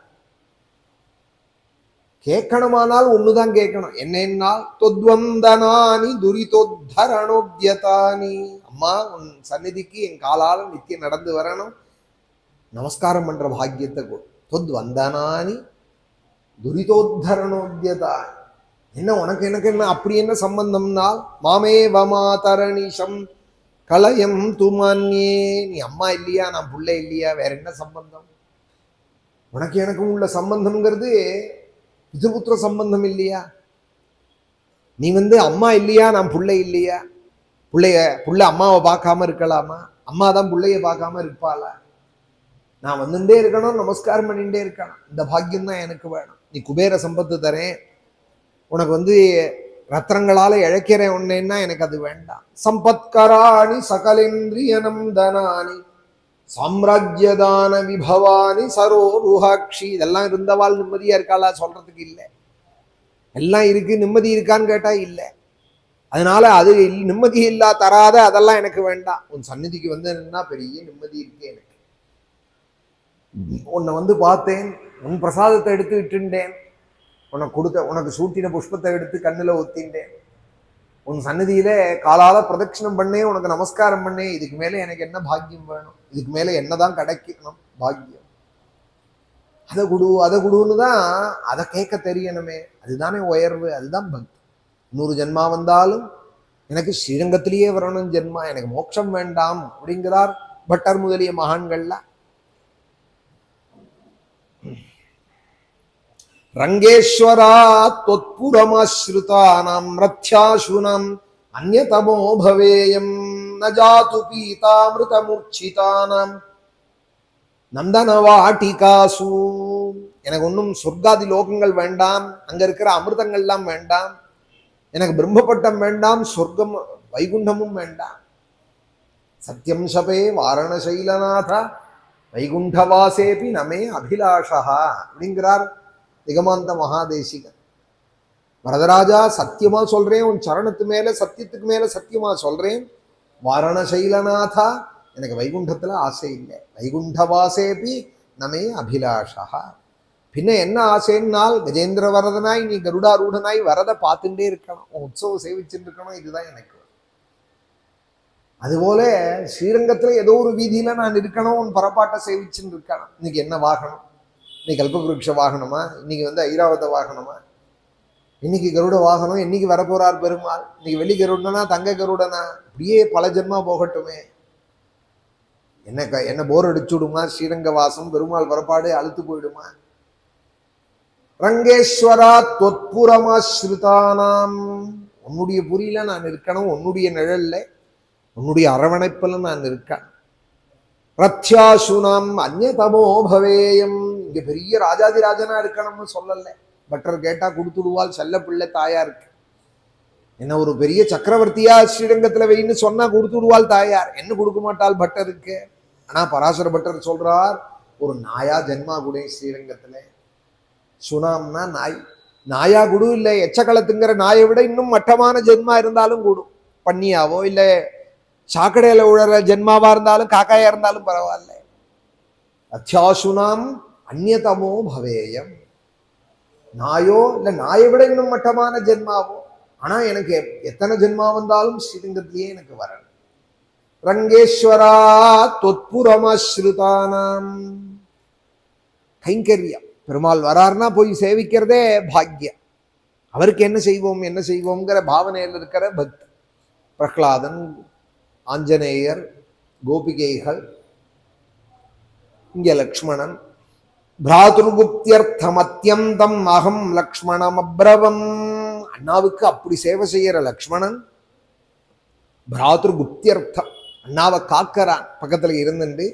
கேட்கணுமானால் ஒண்ணுதான் கேட்கணும். என்னென்னால் தொத்வந்தனானி துரிதோத்தரணோத்யதானி. அம்மா உன் சந்நிதிக்கு என் காலால நித்தியம் நடந்து வரணும், நமஸ்காரம் பண்ற பாக்கியத்தை கொடு. தொத்வந்தனானி துரிதோத்தரணோத்யதானி. என்ன உனக்கு எனக்கு என்ன அப்படி என்ன சம்பந்தம்னால், மாமே வமாதரணிஷம் கலயம் துமான்யே. நீ அம்மா இல்லையா, நான் புள்ளை இல்லையா, வேற என்ன சம்பந்தம்? உனக்கு எனக்கும் உள்ள சம்பந்தம்ங்கிறது பிதுபுத்திர சம்பந்தம் இல்லையா? நீ வந்து அம்மா இல்லையா, நான் புள்ளை இல்லையா? பிள்ளைய புள்ள அம்மாவை பார்க்காம இருக்கலாமா? அம்மா தான் பிள்ளைய பார்க்காம இருப்பாளா? நான் வந்துட்டே இருக்கணும், நமஸ்காரம் பண்ணிட்டே இருக்கணும். இந்த பாக்கியம் தான் எனக்கு வேணும். நீ குபேர சம்பத்து தரேன், உனக்கு வந்து ரத்னங்களால இழைக்கிறேன் ஒன்னேன்னா எனக்கு அது வேண்டாம். சம்பத்கராணி சகலேந்திரியனம் தனானி சாம்ராஜ்யதான விபவானி சரோருஹாட்சி. இதெல்லாம் இருந்தவாள் நிம்மதியா இருக்காளா? சொல்றதுக்கு இல்லை. எல்லாம் இருக்கு, நிம்மதி இருக்கான்னு கேட்டா இல்லை. அதனால அது நிம்மதி இல்லா தராத அதெல்லாம் எனக்கு வேண்டாம். உன் சந்நிதிக்கு வந்து என்ன பெரிய நிம்மதி இருக்கு எனக்கு. உன்னை வந்து பார்த்தேன், உன் பிரசாதத்தை எடுத்து விட்டுண்டேன், உனக்கு கொடுத்த உனக்கு சூட்டின புஷ்பத்தை எடுத்து கண்ணில் ஒத்தின்றேன், உன் சந்நிதியில காலால பிரதட்சிணம் பண்ணேன், உனக்கு நமஸ்காரம் பண்ணேன். இதுக்கு மேலே எனக்கு என்ன பாக்கியம் வேணும்? இதுக்கு மேலே என்னதான் கிடைக்கணும் பாக்கியம்? அதை குடு அதை குடுன்னு தான் அதை கேட்க தெரியணுமே. அதுதானே உயர்வு, அதுதான் பக்தி. நூறு ஜென்மா வந்தாலும் எனக்கு ஸ்ரீரங்கத்திலேயே வரணும் ஜென்மா, எனக்கு மோட்சம் வேண்டாம் அப்படிங்கிறார் பட்டர் முதலிய மகான்கள்லாம். ரங்கேஸ்வரா தொத்புரமாஸ்ருதானாம் ரத்யாசுனம் அந்யதமோ பவேயம் ந ஜாது பீதாமிருதமூர்ச்சிதானாம் நந்தனவாட்டிகாசு. எனக்கு ஒன்றும் சொர்க்காதி லோகங்கள் வேண்டாம், அங்க இருக்கிற அமிர்தங்கள்லாம் வேண்டாம், எனக்கு பிரம்மபட்டம் வேண்டாம், சொர்க்கம் வைகுண்டமும் வேண்டாம். சத்தியம் சபே வாரணசைலநாத வைகுண்டவாசேபி நமே அபிலாஷா அப்படிங்கிறார் திகமாந்த மகாதேசிகன். வரதராஜா சத்தியமா சொல்றேன், உன் சரணத்து மேல சத்தியத்துக்கு மேல சத்தியமா சொல்றேன், வாரணசைலநாதா எனக்கு வைகுண்டத்துல ஆசை இல்லை, வைகுண்டவாசேபி நமே அபிலாஷா. பின்ன என்ன ஆசைன்னால் கஜேந்திர வரதனாய் நீ கருடாரூடனாய் வரத பார்த்துட்டே இருக்கணும், உற்சவம் சேவிச்சுட்டு இருக்கணும், இதுதான் எனக்கு. அதுபோல ஸ்ரீரங்கத்துல ஏதோ ஒரு வீதியில நான் இருக்கணும், உன் பரப்பாட்டை சேவிச்சுட்டு இருக்கணும். இன்னைக்கு என்ன வாகனம்? இன்னைக்கு கல்பகுருஷ வாகனமா, இன்னைக்கு வந்து ஐராவத வாகனமா, இன்னைக்கு கருட வாகனம், இன்னைக்கு வரப்போறார் பெருமாள், இன்னைக்கு வெள்ளி கருடனா தங்க கருடனா, அப்படியே பல ஜென்மா போகட்டுமே. என்ன என்ன போர் அடிச்சுடுமா? ஸ்ரீரங்க வாசம் பெருமாள் வரப்பாடு அழுத்து போயிடுமா? ரங்கேஸ்வரா தொத்புரமாஸ்ருதானாம், உன்னுடைய புரியில நான் இருக்கணும், உன்னுடைய நிழல்ல உன்னுடைய அரவணைப்புல நான் இருக்கேன். ரத்யாசுனாம் அந்யதமோ பவேயம், இங்க பெரிய ராஜாதிராஜனா இருக்கணும்னு சொல்லல. பட்டர் கேட்டா கொடுத்துடுவாள், செல்ல பிள்ளை தாயா இருக்கு. என்ன ஒரு பெரிய சக்கரவர்த்தியா ஸ்ரீரங்கத்துல வெயின்னு சொன்னா கொடுத்துடுவாள் தாயார், என்ன கொடுக்க மாட்டாள் பட்டருக்கு. ஆனா பராசர பட்டர் சொல்றார், ஒரு நாயா ஜென்மா கூட ஸ்ரீரங்கத்துல. சுனாம்னா நாய், நாயா குடு இல்லை எச்சக்களத்துங்கிற நாயை விட இன்னும் மட்டமான ஜென்மா இருந்தாலும் கூடும், பன்னியாவோ இல்லை சாக்கடையில உழற ஜென்மாவா இருந்தாலும் காக்காயா இருந்தாலும் பரவாயில்ல. அத்தியாசுனாம் அந்யதமோ பவேயம், நாயோ இல்லை நாயை விட இன்னும் மட்டமான ஜென்மாவோ, ஆனா எனக்கு எத்தனை ஜென்மா வந்தாலும் ஸ்ரீரங்கத்திலேயே எனக்கு வரணும். ரங்கேஸ்வரா தொத்புரமாஸ்ருதானாம், கைங்கரியம். பெருமாள் வராருன்னா போய் சேவிக்கிறதே பாக்கியம். அவருக்கு என்ன செய்வோம் என்ன செய்வோம்ங்கிற பாவனையில் இருக்கிற பக்தி. பிரகலாதன், ஆஞ்சநேயர், கோபிகைகள், இங்க லக்ஷ்மணன். பிராதுர்குப்தியர்த்தம் அத்தியந்தம் அகம் லக்ஷ்மணம் அப்ரவம், அண்ணாவுக்கு அப்படி சேவை செய்யற லக்ஷ்மணன் பிராதுர்குப்தியர்த்தம், அண்ணாவை காக்கறான் பக்கத்துல இருந்துட்டு.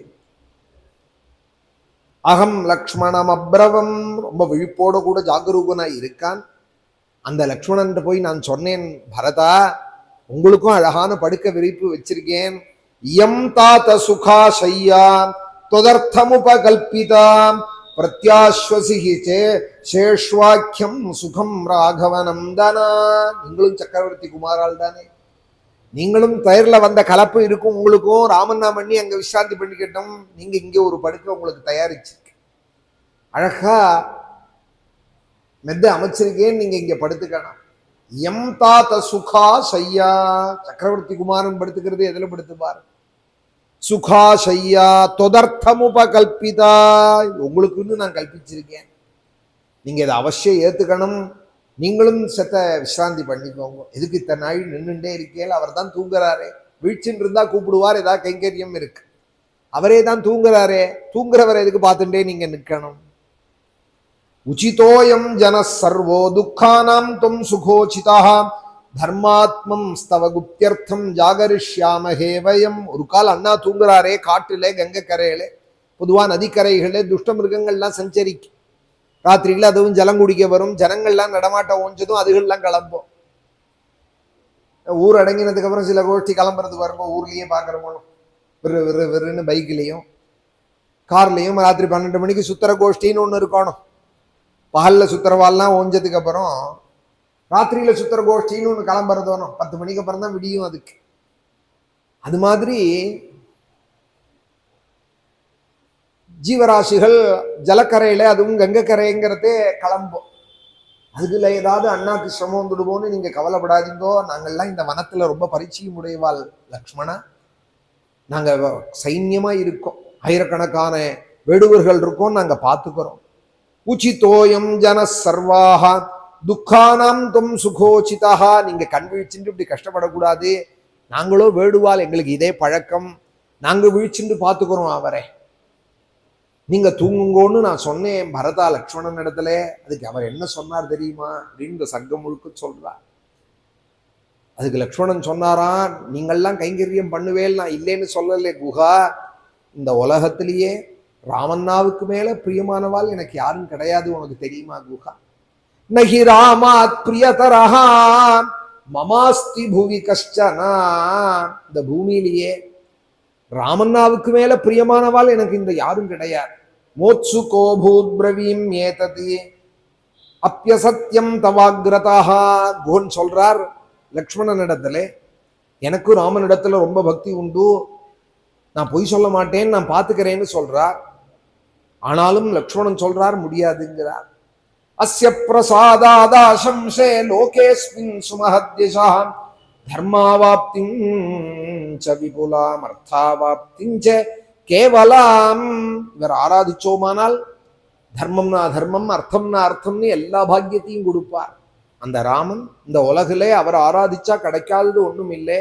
அகம் லக்ஷ்மணம் அப்ரவம், ரொம்ப விழிப்போட கூட ஜாகரூகனாய் இருக்கான். அந்த லக்ஷ்மணன் போய் நான் சொன்னேன், பரதா உங்களுக்கும் அழகான படுக்க விரிப்பு வச்சிருக்கேன், இயம் தாத சுகா சையா தொதர்த்தமுபகல்பிதாம் பிரத்யாஸ்வசிஹி சே சேஷ்வாக்கியம் சுகம் ராகவனந்தனா. நீங்களும் சக்கரவர்த்தி குமாரால் தானே, நீங்களும் தயர்ல வந்த கலப்பு இருக்கும் உங்களுக்கும், ராமண்ணா பண்ணி அங்க விசாந்தி பண்ணிக்கிட்டோம், நீங்க இங்க ஒரு படுக்க உங்களுக்கு தயாரிச்சிருக்கு, அழகா மெத்த அமைச்சிருக்கேன், நீங்க இங்க படுத்துக்கணும். எம் தாத்த சுகா சையா, சக்கரவர்த்தி குமாரன் படுத்துக்கிறது எதுல படுத்துப்பார்? சுகா சையா தொதர்த்தமுபகல்பிதா, உங்களுக்குன்னு நான் கல்பிச்சிருக்கேன், நீங்க இதை அவசியம் ஏத்துக்கணும். நீங்களும் செத்த விசிராந்தி பண்ணிக்கோங்க. எதுக்கு இத்தனை நாள் நின்றுட்டே இருக்கேன்? அவர் தான் தூங்குறாரே, வீழ்ச்சின்னு இருந்தா கூப்பிடுவார், ஏதாவது கைங்கரியம் இருக்கு, அவரே தான் தூங்குறாரே, தூங்குறவரை எதுக்கு பார்த்துட்டே நீங்க நிற்கணும்? உச்சிதோயம் ஜன சர்வோ துக்கானாம் துவம் சுகோச்சிதா தர்மாத்மம் ஸ்தவ குப்தியர்த்தம் ஜாகரிஷ்யாமஹே வயம். ஒரு கால் அண்ணா தூங்குறாரே காட்டுல, கங்கை கரையில, பொதுவா நதிக்கரைகளே துஷ்ட மிருகங்கள்லாம் சஞ்சரிக்கும், ராத்திரியில அதுவும் ஜலம் குடிக்க வரும், ஜனங்கள்லாம் நடமாட்டம் ஓஞ்சதும் அதுகள்லாம் கிளம்பும். ஊர் அடங்கினதுக்கு அப்புறம் சில கோஷ்டி கிளம்புறதுக்கு வரும்போது ஊர்லயே பாக்குறோம், விறு விறு விறுன்னு பைக்லயும் கார்லயும் ராத்திரி பன்னெண்டு மணிக்கு சுத்தர கோஷ்டின்னு ஒண்ணு இருக்கணும். பகல்ல சுத்தரவாள்லாம் ஓஞ்சதுக்கு அப்புறம் ராத்திரியில சுத்தர கோஷ்டின்னு ஒண்ணு கிளம்புறது வேணும். பத்து மணிக்கு அப்புறம் தான் விடியும் அதுக்கு. அது மாதிரி ஜீவராசிகள் ஜலக்கரையில, அதுவும் கங்கக்கரைங்கிறதே கிளம்பும். அதுக்குள்ள ஏதாவது அண்ணாக்கு சிரமம் வந்துடுவோன்னு நீங்க கவலைப்படாதீங்கோ. நாங்கள்லாம் இந்த வனத்துல ரொம்ப பரிச்சயம் உடையவாள் லக்ஷ்மணா. நாங்க சைன்யமா இருக்கோம், ஆயிரக்கணக்கான வேடுவர்கள் இருக்கோம், நாங்க பார்த்துக்கிறோம். உச்சிதோயம் ஜன சர்வாக துக்கானாம் தும் சுகோச்சிதா. நீங்க கண் விழிச்சுட்டு இப்படி கஷ்டப்படக்கூடாது. நாங்களோ வேடுவாள், எங்களுக்கு இதே பழக்கம், நாங்க விழிச்சுட்டு பார்த்துக்கிறோம் அவரை. நீங்க தூங்குங்கோன்னு நான் சொன்னேன் பரதா லக்ஷ்மணன் இடத்துல. அதுக்கு அவர் என்ன சொன்னார் தெரியுமா அப்படின்னு இந்த சர்க்கம் முழுக்க சொல்றார். அதுக்கு லக்ஷ்மணன் சொன்னாரா, நீங்கள்லாம் கைங்கரியம் பண்ணுவேல், நான் இல்லைன்னு சொல்லலை குஹா. இந்த உலகத்திலேயே ராமண்ணாவுக்கு மேல பிரியமானவாள் எனக்கு யாரும் கிடையாது, உனக்கு தெரியுமா குஹா? நஹி ராமாத் பிரியதரஹா மமாஸ்தி புவி கஷ்டனா. இந்த பூமியிலேயே ராமண்ணாவுக்கு மேல பிரியமானவாள் எனக்கு இந்த யாரும் கிடையாது. மோத்சு கோபூத் பிரவீம் ஏததி அப்யசத்தியம் தவாக்ரதா. குஹன் சொல்றார் லக்ஷ்மணன் இடத்துல, எனக்கும் ராமனிடத்துல ரொம்ப பக்தி உண்டு, நான் பொய் சொல்ல மாட்டேன், நான் பார்த்துக்கிறேன்னு சொல்றார். ஆனாலும் லக்ஷ்மணன் சொல்றார் முடியாதுங்கிறார். அஸ்ய பிரசாதாதாசம்சே லோகேஸ்மின் சுமஹத்யசா தர்மாவாப்திஞ்ச விபுலாம் அர்த்தாவாப்திஞ்ச கேவலாம். இவர் ஆராதிச்சோமானால் தர்மம்னா தர்மம், அர்த்தம்னா அர்த்தம்னு எல்லா பாக்கியத்தையும் கொடுப்பார். அந்த ராமன் இந்த உலகிலே அவர் ஆராதிச்சா கிடைக்காதது ஒண்ணும் இல்லை.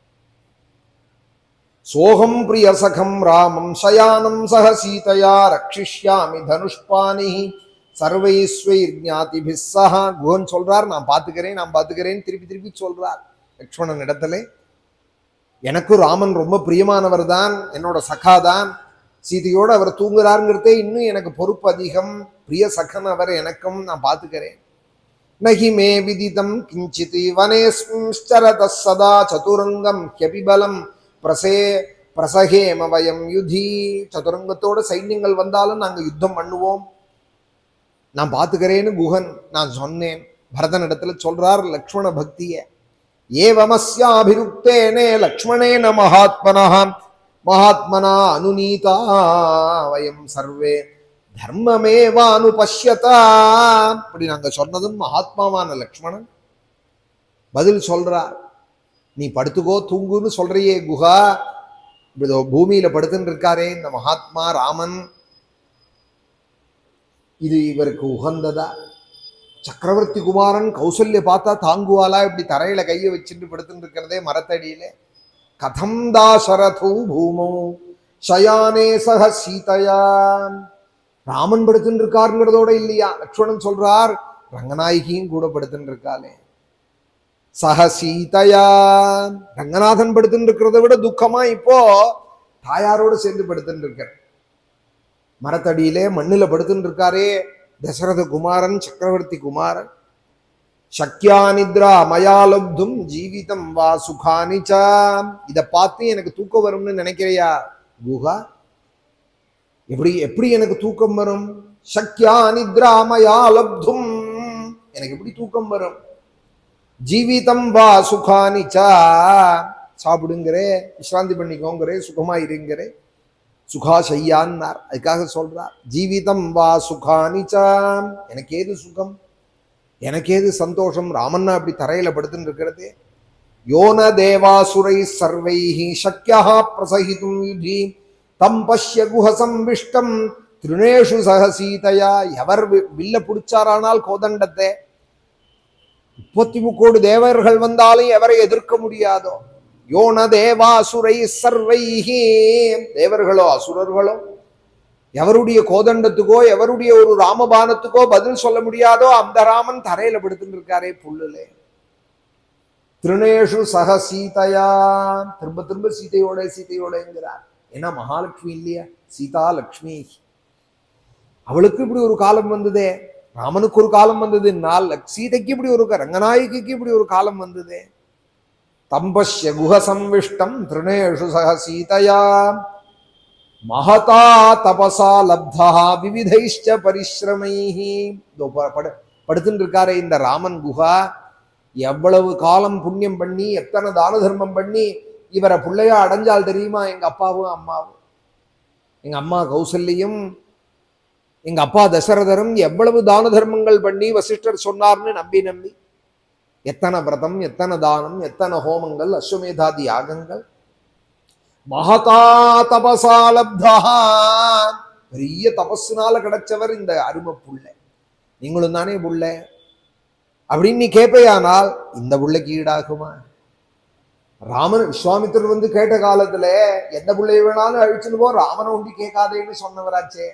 சோகம் பிரியசகம் ராமம் சயானம் சக சீதையா ரக்ஷிஷ்யாமி தனுஷ்பானி சர்வைஸ்வைர் ஞாதிபிஸ் சஹ. குஹன் சொல்றார், நான் பார்த்துக்கிறேன் நான் பார்த்துக்கிறேன் திருப்பி திருப்பி சொல்றார் லக்ஷ்மணன் இடத்துல. எனக்கும் ராமன் ரொம்ப பிரியமானவர் தான், என்னோட சகாதான். சீதையோடு அவர் தூங்குறாருங்கிறதே இன்னும் எனக்கு பொறுப்பு அதிகம். பிரிய சகன் அவர் எனக்கும், நான் பார்த்துக்கிறேன். நஹி மே விதிதம் கிஞ்சித் வனேஸ்மின்ச்சரத சதா சதுரங்கம் ஹ்யபிபலம் பிரசே பிரசகேம வயம் யுதி. சதுரங்கத்தோட சைன்யங்கள் வந்தாலும் நாங்க யுத்தம் பண்ணுவோம், நான் பார்த்துக்கிறேன்னு குஹன் நான் சொன்னேன். பரதன் இடத்துல சொல்றார் லக்ஷ்மண பக்திய. ஏவமஸ்யாபிருக்தேனே லக்ஷ்மணேன மகாத்மனஹ மகாத்மனா அனுநீதா வயம் சர்வே தர்மமேவானுபஷ்யதா. இப்படி நாங்க சொன்னதும் மகாத்மாவான லக்ஷ்மணன் பதில் சொல்றார், நீ படுத்துக்கோ தூங்குன்னு சொல்றியே குஹா, இப்படி பூமியில படுத்துன்னு இருக்காரே இந்த மகாத்மா ராமன், இது இவருக்கு உகந்ததா? சக்கரவர்த்தி குமாரன் கௌசல்ய பார்த்தா தாங்குவாளா? இப்படி தரையில கையை வச்சுட்டு படுத்துட்டு இருக்கிறதே மரத்தடியில. கதம் தாசரதோ பூமோ சயானே சக சீதையா. ராமன் படுத்துட்டு இருக்காருங்கிறதோட இல்லையா, லக்ஷ்மணன் சொல்றார் ரங்கநாயகியும் கூட படுத்துட்டு இருக்காளே. சக சீதையா, ரங்கநாதன் படுத்துட்டு இருக்கிறத விட துக்கமா இப்போ தாயாரோடு சேர்ந்து படுத்துட்டு இருக்க. மரத்தடியிலே மண்ணுல படுத்துட்டு இருக்காரே தசரத குமாரன் சக்கரவர்த்தி குமாரன். சக்யா நித்ரா மயாலப்தும் ஜீவிதம் வா சுகானிச்சா. இதை பார்த்து எனக்கு தூக்கம் வரும்னு நினைக்கிறியா குஹா? எப்படி எப்படி எனக்கு தூக்கம் வரும்? சக்யா நித்ரா மயாலப்தும், எனக்கு எப்படி தூக்கம் வரும்? ஜீவிதம் வா சுகானிச்சா, சாப்பிடுங்கிறே, விஸ்ராந்தி பண்ணிக்கோங்கிறே, சுகமா இருங்கிறே, சுகா செய்யான்னார். அதுக்காக சொல்றார் ஜீவிதம் வா சுகானிச்சா. எனக்கு ஏது சுகம், எனக்கு ஏது சந்தோஷம்? ராமன்னா அப்படி தரையில படுத்துன்னு இருக்கிறது. யோன தேவாசுரை சர்வைஹி சக்யா பிரசஹிதும் யுதி தம் பஷ்ய குஹசம்விஷ்டம் திருணேஷு சகசீதையா. எவர் வில்ல பிடிச்சாரானால் கோதண்டத்தை, முப்பத்தி முக்கோடு தேவர்கள் வந்தாலும் எவரை எதிர்க்க முடியாதோ. யோன தேவாசுரை சர்வைஹி, தேவர்களோ அசுரர்களோ எவருடைய கோதண்டத்துக்கோ எவருடைய ஒரு ராமபானத்துக்கோ பதில் சொல்ல முடியாதோ அந்த ராமன் தரையில படுத்துட்டு இருக்காரே புல்லுல. திருணேஷு சக சீதையா, திரும்ப திரும்ப சீதையோட சீதையோடங்கிறார். ஏன்னா மகாலட்சுமி இல்லையா சீதா லக்ஷ்மி. அவளுக்கு இப்படி ஒரு காலம் வந்ததே, ராமனுக்கு ஒரு காலம் வந்தது, நாள் சீதைக்கு இப்படி ஒரு, ரங்கநாயகிக்கு இப்படி ஒரு காலம் வந்ததே. தம்பஸ்ய குஹசம்விஷ்டம் திருணேஷு சக சீதையா மகதா தபசா லப்தா விவிதைஷ்ச பரிஸ்ரமைஹி. படுத்துட்டு இருக்காரு இந்த ராமன் குஹா. எவ்வளவு காலம் புண்ணியம் பண்ணி எத்தனை தான தர்மம் பண்ணி இவரை பிள்ளையா அடைஞ்சால் தெரியுமா? எங்க அப்பாவும் அம்மாவும், எங்க அம்மா கௌசல்யும் எங்க அப்பா தசரதரும் எவ்வளவு தான தர்மங்கள் பண்ணி வசிஷ்டர் சொன்னார்னு நம்பி நம்பி எத்தனை விரதம், எத்தனை தானம், எத்தனை ஹோமங்கள், அஸ்வமேதாதி யாகங்கள். மகதா தபசா லப்தா, பெரிய தபஸ்னால கிடைச்சவர் இந்த அருமை புள்ள. நீங்களும் தானே புள்ள அப்படின்னு நீ கேட்பையானால் இந்த புள்ளைக்கு ஈடாகுமா? ராமன் விஸ்வாமித்திரர் வந்து கேட்ட காலத்துல எந்த பிள்ளைய வேணாலும் அழிச்சுன்னு போ, ராமனை ஒண்டி கேட்காதேன்னு சொன்னவராச்சே.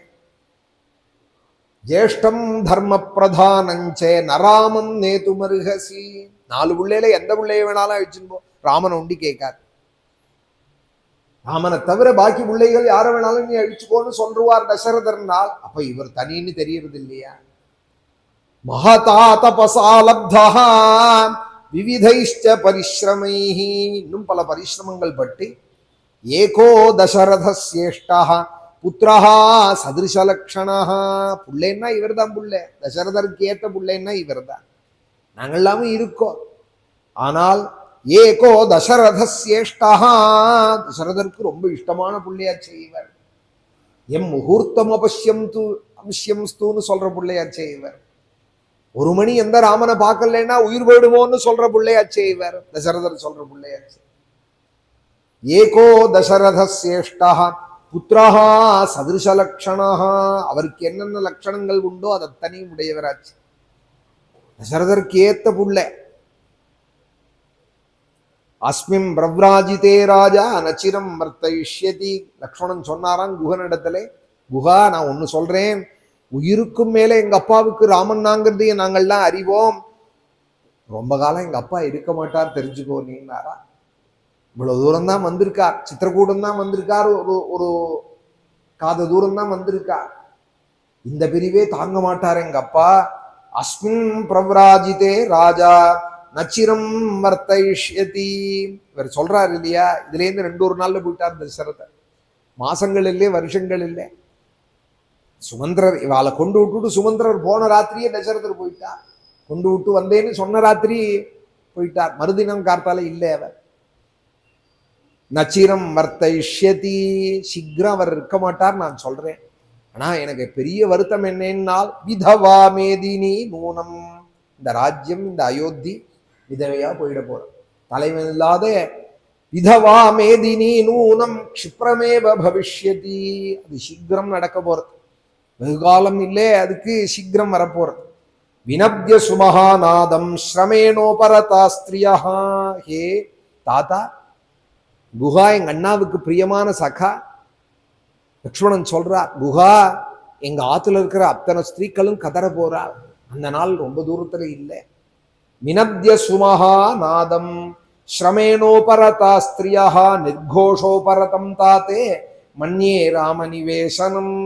ஜேஷ்டம் தர்ம பிரதானஞ்சே நராமம் நேத்து மருகசி. நாலு பிள்ளையில எந்த பிள்ளைய வேணாலும் அழிச்சுன்னு போ, ராமனை ஒண்டி கேட்காது. ராமனை தவிர பாக்கி பிள்ளைகள் யார வேணாலும் நீ அழிச்சுக்கோன்னு சொல்லுவார் தசரதர்னால். அப்ப இவர் தனின்னு தெரியறது இல்லையா? மகதா தபசா லப்தா விவிதைஷ்ச பரிஸ்ரமைஹி, இன்னும் பல பரிசிரமங்கள் பட்டு ஏகோ தசரதஸ்யேஷ்டா புத்திரஹா சதிருஷலக்ஷணா. புள்ளேன்னா இவர் தான் புள்ள, தசரதருக்கு ஏத்த புள்ளேன்னா இவர் தான். நாங்கள் எல்லாமே இருக்கோம். ஆனால் ஏகோ தசரதஸ்யேஷ்டா, தசரதருக்கு ரொம்ப இஷ்டமான புள்ளையா செய்வார். எம் முகூர்த்தம் அபஷ்யம் தூ அபிஷ்யம் ஸ்தூன்னு சொல்ற புள்ளையா செய்வார். ஒரு மணி எந்த ராமனை பார்க்கலன்னா உயிர் போயிடுமோன்னு சொல்ற பிள்ளையாச்சே இவர், தசரதர் சொல்ற பிள்ளையாச்சு. ஏகோ தசரதஸ்யேஷ்டா புத்திரஹா சதிருஷ லக்ஷணா, அவருக்கு என்னென்ன லட்சணங்கள் உண்டோ அது அத்தனையும் உடையவராச்சு. தசரதருக்கு ஏத்த புள்ள. அஸ்மிம் பிரவ்ராஜிதே ராஜா நச்சிரம் வர்த்தயிஷ்யதி. லக்ஷ்மணன் சொன்னாராம் குஹனிடத்துல, குஹா நான் ஒன்னு சொல்றேன், உயிருக்கும் மேலே எங்க அப்பாவுக்கு ராமன் நாங்கிறதையும் நாங்கள்லாம் அறிவோம். ரொம்ப காலம் எங்க அப்பா இருக்க மாட்டார் தெரிஞ்சுக்கோ நீனாரா. இவ்வளவு தூரம் தான் வந்திருக்கார், சித்திரக்கூடம் தான் வந்திருக்கார், ஒரு ஒரு காத தூரம் தான் வந்திருக்கார். இந்த பிரிவே தாங்க மாட்டார் எங்க அப்பா. அஸ்மின் பிரவ்ராஜிதே ராஜா நச்சிரம் வர்த்தயிஷ்யதி. இவர் சொல்றாரு இல்லையா, இதுல இருந்து ரெண்டு ஒரு நாள்ல போயிட்டார் தசரதர். மாசங்கள் இல்லை, வருஷங்கள் இல்லை. சுமந்திரர் இவாளை கொண்டு விட்டுட்டு சுமந்திரர் போன ராத்திரியே தசரதர் போயிட்டார். கொண்டு விட்டு வந்தேன்னு சொன்ன ராத்திரி போயிட்டார். மறுதினம் கார்த்தால இல்லை அவர். நச்சிரம் வர்த்தயிஷ்யதி, சீக்கிரம் அவர் இருக்க மாட்டார் நான் சொல்றேன். ஆனா எனக்கு பெரிய வருத்தம் என்னன்னால் விதவா மேதினி நூனம், இந்த ராஜ்யம் இந்த அயோத்தி விதவையா போயிட போற. தலைவன் இல்லாத விதவா மேதினி நூனம் க்ஷிப்ரமேவ பவிஷ்யதி, அது சீக்கிரம் நடக்க போறது, வெகுகாலம் இல்லை, அதுக்கு சீக்கிரம் வரப்போறது. வினப்ய சுமஹாநாதம் ஸ்ரமேனோபரதா ஸ்திரியா. ஹே தாத்தா, குஹா எங்க அண்ணாவுக்கு பிரியமான சகா. லக்ஷ்மணன் சொல்றார், குஹா எங்க ஆத்துல இருக்கிற அத்தனை ஸ்திரீக்களும் கதற போறா, அந்த நாள் ரொம்ப தூரத்துல இல்லை. வினப்ய சுமஹாநாதம் ஸ்ரமேனோபரதா ஸ்திரியா நிர்கோஷோபரதம் தாத்தே மன்யே ராமநிவேசனம்.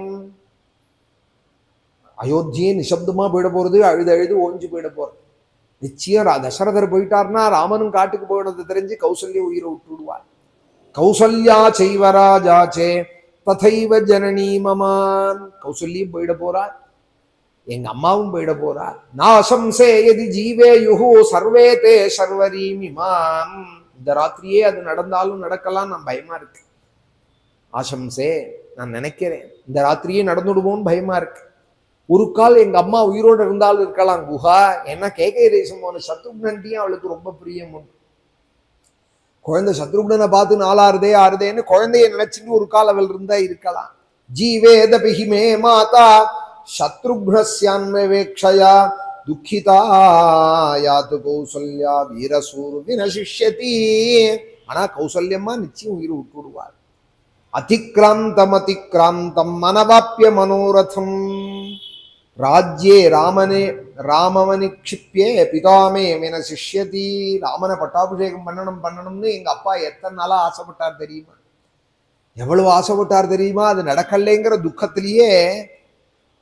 அயோத்தியே நிசப்தமா போயிட போறது, அழுது அழுது ஓஞ்சு போயிட போறது. நிச்சயம் தசரதர் போயிட்டார்னா ராமனும் காட்டுக்கு போயிடுறது தெரிஞ்சு கௌசல்யா உயிரை விட்டுடுவார். கௌசல்யா செய்வராஜாச்சே ததைவ ஜனனி மமான். கௌசல்யும் போயிட போறார், எங்க அம்மாவும் போயிட போறார். நாசம்சே யதி ஜீவேயுஹு சர்வே தே சர்வரீமிமாம். இந்த ராத்திரியே அது நடந்தாலும் நடக்கலாம், நான் பயமா இருக்கு. ஆசம்சே நான் நினைக்கிறேன் இந்த ராத்திரியே நடந்துடுவோன்னு பயமா இருக்கு. ஒரு கால் எங்க அம்மா உயிரோடு இருந்தாலும் இருக்கலாம் குஹா. ஏன்னா கேகே தேசம் போன சத்ருக்னன்ட்டியும் அவளுக்கு ரொம்ப பிரியம் உண்டு. குழந்தை சத்ருக்னனை பார்த்து நாலாறுதே ஆறுதேன்னு குழந்தைய நினைச்சுட்டு ஒரு கால் அவள் இருந்தா இருக்கலாம். ஜீவேத பிஹிமே மாதா சத்ருக்னஸ்யான்வேக்ஷயா துக்கிதா யாத்து கௌசல்யா வீரசூர் வினசிஷ்யதி. ஆனா கௌசல்யம்மா நிச்சயம் உயிர் விட்டுடுவார். அதிக்ராந்தம் அதிக்ராந்தம் மனவாப்பிய மனோரதம் ராஜ்யே ராமனே ராமவனிக்ஷிப்யே பிதாமே என சிஷ்யதி. ராமனை பட்டாபிஷேகம் பண்ணணும் பண்ணணும்னு எங்க அப்பா எத்தனை நாளா ஆசைப்பட்டார் தெரியுமா? எவ்வளவு ஆசைப்பட்டார் தெரியுமா? அது நடக்கலைங்கிற துக்கத்திலேயே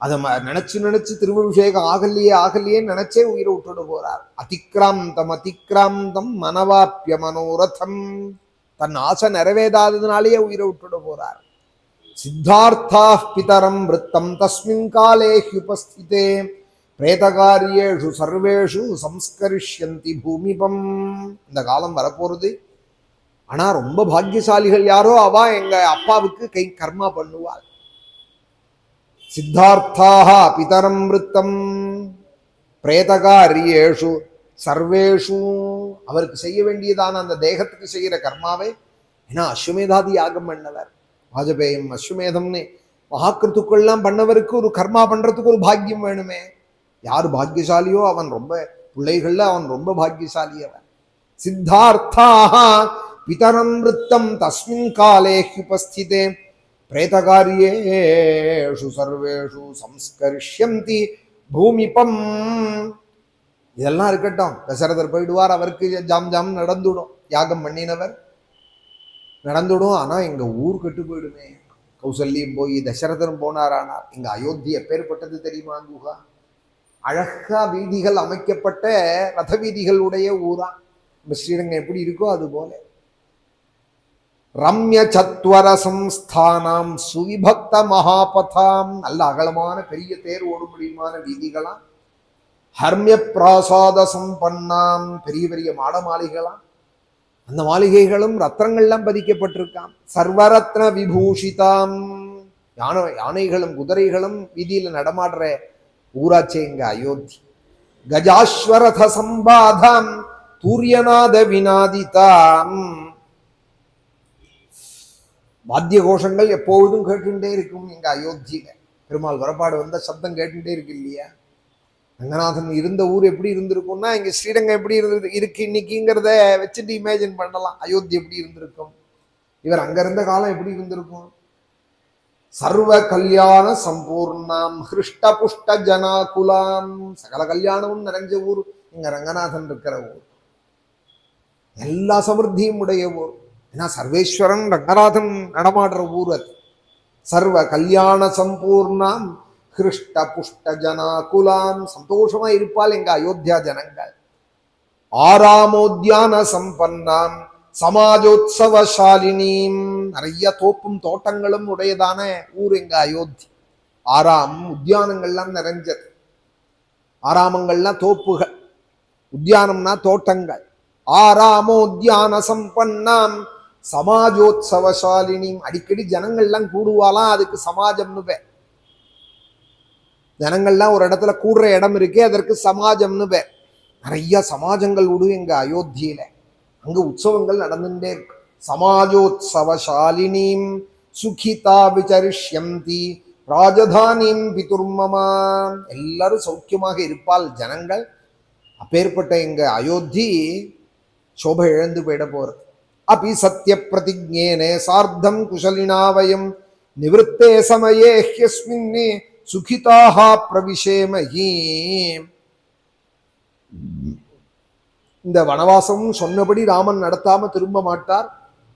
அதை நினைச்சு நினைச்சு திருவபிஷேகம் ஆகலையே ஆகலையே நினைச்சே உயிரை விட்டுட்டு போறார். அதிக்ராந்தம் அதிக்ராந்தம் மனவாப்பிய மனோரதம், தன் ஆசை நிறைவேறாததுனாலேயே உயிரை விட்டுட்டு போறார். சித்தார்த்தா பிதரம் விருத்தம் தஸ்மின் காலே ஹுபஸ்திதே பிரேதகாரியேஷு சர்வேஷு சம்ஸ்கரிஷ்யந்தி பூமிபம். இந்த காலம் வரப்போறது. ஆனா ரொம்ப பாக்கியசாலிகள் யாரோ அவ எங்க அப்பாவுக்கு கை கர்மா பண்ணுவாள். சித்தார்த்தாக பிதரம் விருத்தம் பிரேதகாரியேஷு சர்வேஷு, அவருக்கு செய்ய வேண்டியதான அந்த தேகத்துக்கு செய்கிற கர்மாவை, ஏன்னா அஸ்வமேதாதி யாகம் பண்ணவர், வாஜபேயம் அஸ்வமேதம்னு மகாக்கிருத்துக்கள்லாம் பண்ணவருக்கு ஒரு கர்மா பண்றதுக்கு ஒரு பாக்கியம் வேணுமே. யார் பாக்கியசாலியோ அவன் ரொம்ப, பிள்ளைகள்ல அவன் ரொம்ப பாக்கியசாலி அவன். சித்தார்த்தாக பிதரம் விருத்தம் தஸ்மின் காலே உபஸ்திதே பிரேதகாரியேஷு சர்வேஷு சம்ஸ்கரிஷ்யந்தி பூமிபம். இதெல்லாம் இருக்கட்டும், தசரதர் போயிடுவார், அவருக்கு ஜாம் ஜாம் நடந்துடும், யாகம் பண்ணினவர் நடந்துடும். ஆனா எங்க ஊர் கெட்டு போயிடுமே. கௌசல்யம் போய் தசரதரும் போனாரானார். எங்க அயோத்தி எப்பேற்பட்டது தெரியுமா? குஹா அழகா வீதிகள் அமைக்கப்பட்ட ரத வீதிகளுடைய ஊரா. ஸ்ரீரங்கம் எப்படி இருக்கோ அது போல ரம்ய சத்வர சம்ஸ்தானாம் சுவிபக்த மகாபதாம், நல்ல அகலமான பெரிய தேர் ஓடும்படியுமான வீதிகளாம். ஹர்மிய பிராசாத சம்பன்னாம், பெரிய பெரிய மாட மாளிகைகளாம். அந்த மாளிகைகளும் ரத்னங்கள்லாம் பதிக்கப்பட்டிருக்காம். சர்வரத்ன விபூஷிதாம், யானை யானைகளும் குதிரைகளும் வீதியில நடமாடுற ஊராட்சி எங்க அயோத்தி. கஜாஸ்வரத சம்பாதாம் தூரியநாத வினாதிதாம், வாத்திய கோஷங்கள் எப்பொழுதும் கேட்டுட்டே இருக்கும் எங்க அயோத்தியில. பெருமாள் வரப்பாடு வந்த சப்தம் கேட்டுட்டே இருக்கு இல்லையா? ரங்கநாதன் இருந்த ஊர் எப்படி இருந்திருக்கும்னா இங்க ஸ்ரீரங்கம் எப்படி இருந்து இருக்கு இன்னைக்குங்கிறத வச்சுட்டு இமேஜின் பண்ணலாம். அயோத்தி எப்படி இருந்திருக்கும், இவர் அங்க இருந்த காலம் எப்படி இருந்திருக்கும். சர்வ கல்யாண சம்பூர்ணாம் ஹிருஷ்ட புஷ்ட ஜனாகுலாம், சகல கல்யாணமும் நிறைஞ்ச ஊர் இங்க ரங்கநாதன் இருக்கிற ஊர். எல்லா சமிருத்தியும் உடைய ஊர். ஏன்னா சர்வேஸ்வரன் ரங்கநாதன் நடமாடுற ஊர் அது. சர்வ கல்யாண சம்பூர்ணாம் ஹிருஷ்ட புஷ்ட ஜனாகுலாம், சந்தோஷமா இருப்பால் எங்க அயோத்தியா ஜனங்கள். ஆராமோத்யான சம்பன்னாம் சமாஜோத்சவசாலினீம், நிறைய தோப்பும் தோட்டங்களும் உடையதான ஊர் எங்க அயோத்தி. ஆறாம் உத்தியானங்கள்லாம் நிறைஞ்சது. ஆறாமங்கள்லாம் தோப்புகள், உத்தியானம்னா தோட்டங்கள். ஆராமோத்யான சம்பன்னாம் சமாஜோத்சவசாலினீம், அடிக்கடி ஜனங்கள்லாம் கூடுவாலாம், அதுக்கு சமாஜம்னு பேர். ஜனங்கள்லாம் ஒரு இடத்துல கூடுற இடம் இருக்கே அதற்கு சமாஜம்னு பேர். நிறைய சமாஜங்கள் உடு எங்க அயோத்தியில. அங்க உற்சவங்கள் நடந்துட்டே இருக்கு. சமாஜோத்சவசாலினீம் சுகிதா விசரிஷ்யந்தி ராஜதானிம் பிதுர்மமா, எல்லாரும் சௌக்கியமாக இருப்பால் ஜனங்கள். அப்பேற்பட்ட எங்க அயோத்தி சோபை இழந்து போயிட போறது. அபி சத்திய பிரதிஜ்ஞேனே சார்த்தம் குஷலினாவயம் நிவத்தே சமயே ஹ்யஸ்மின்னே சுகிதாக பிரவிஷேமஹி. இந்த வனவாசமும் சொன்னபடி ராமன் நடத்தாம திரும்ப மாட்டார்.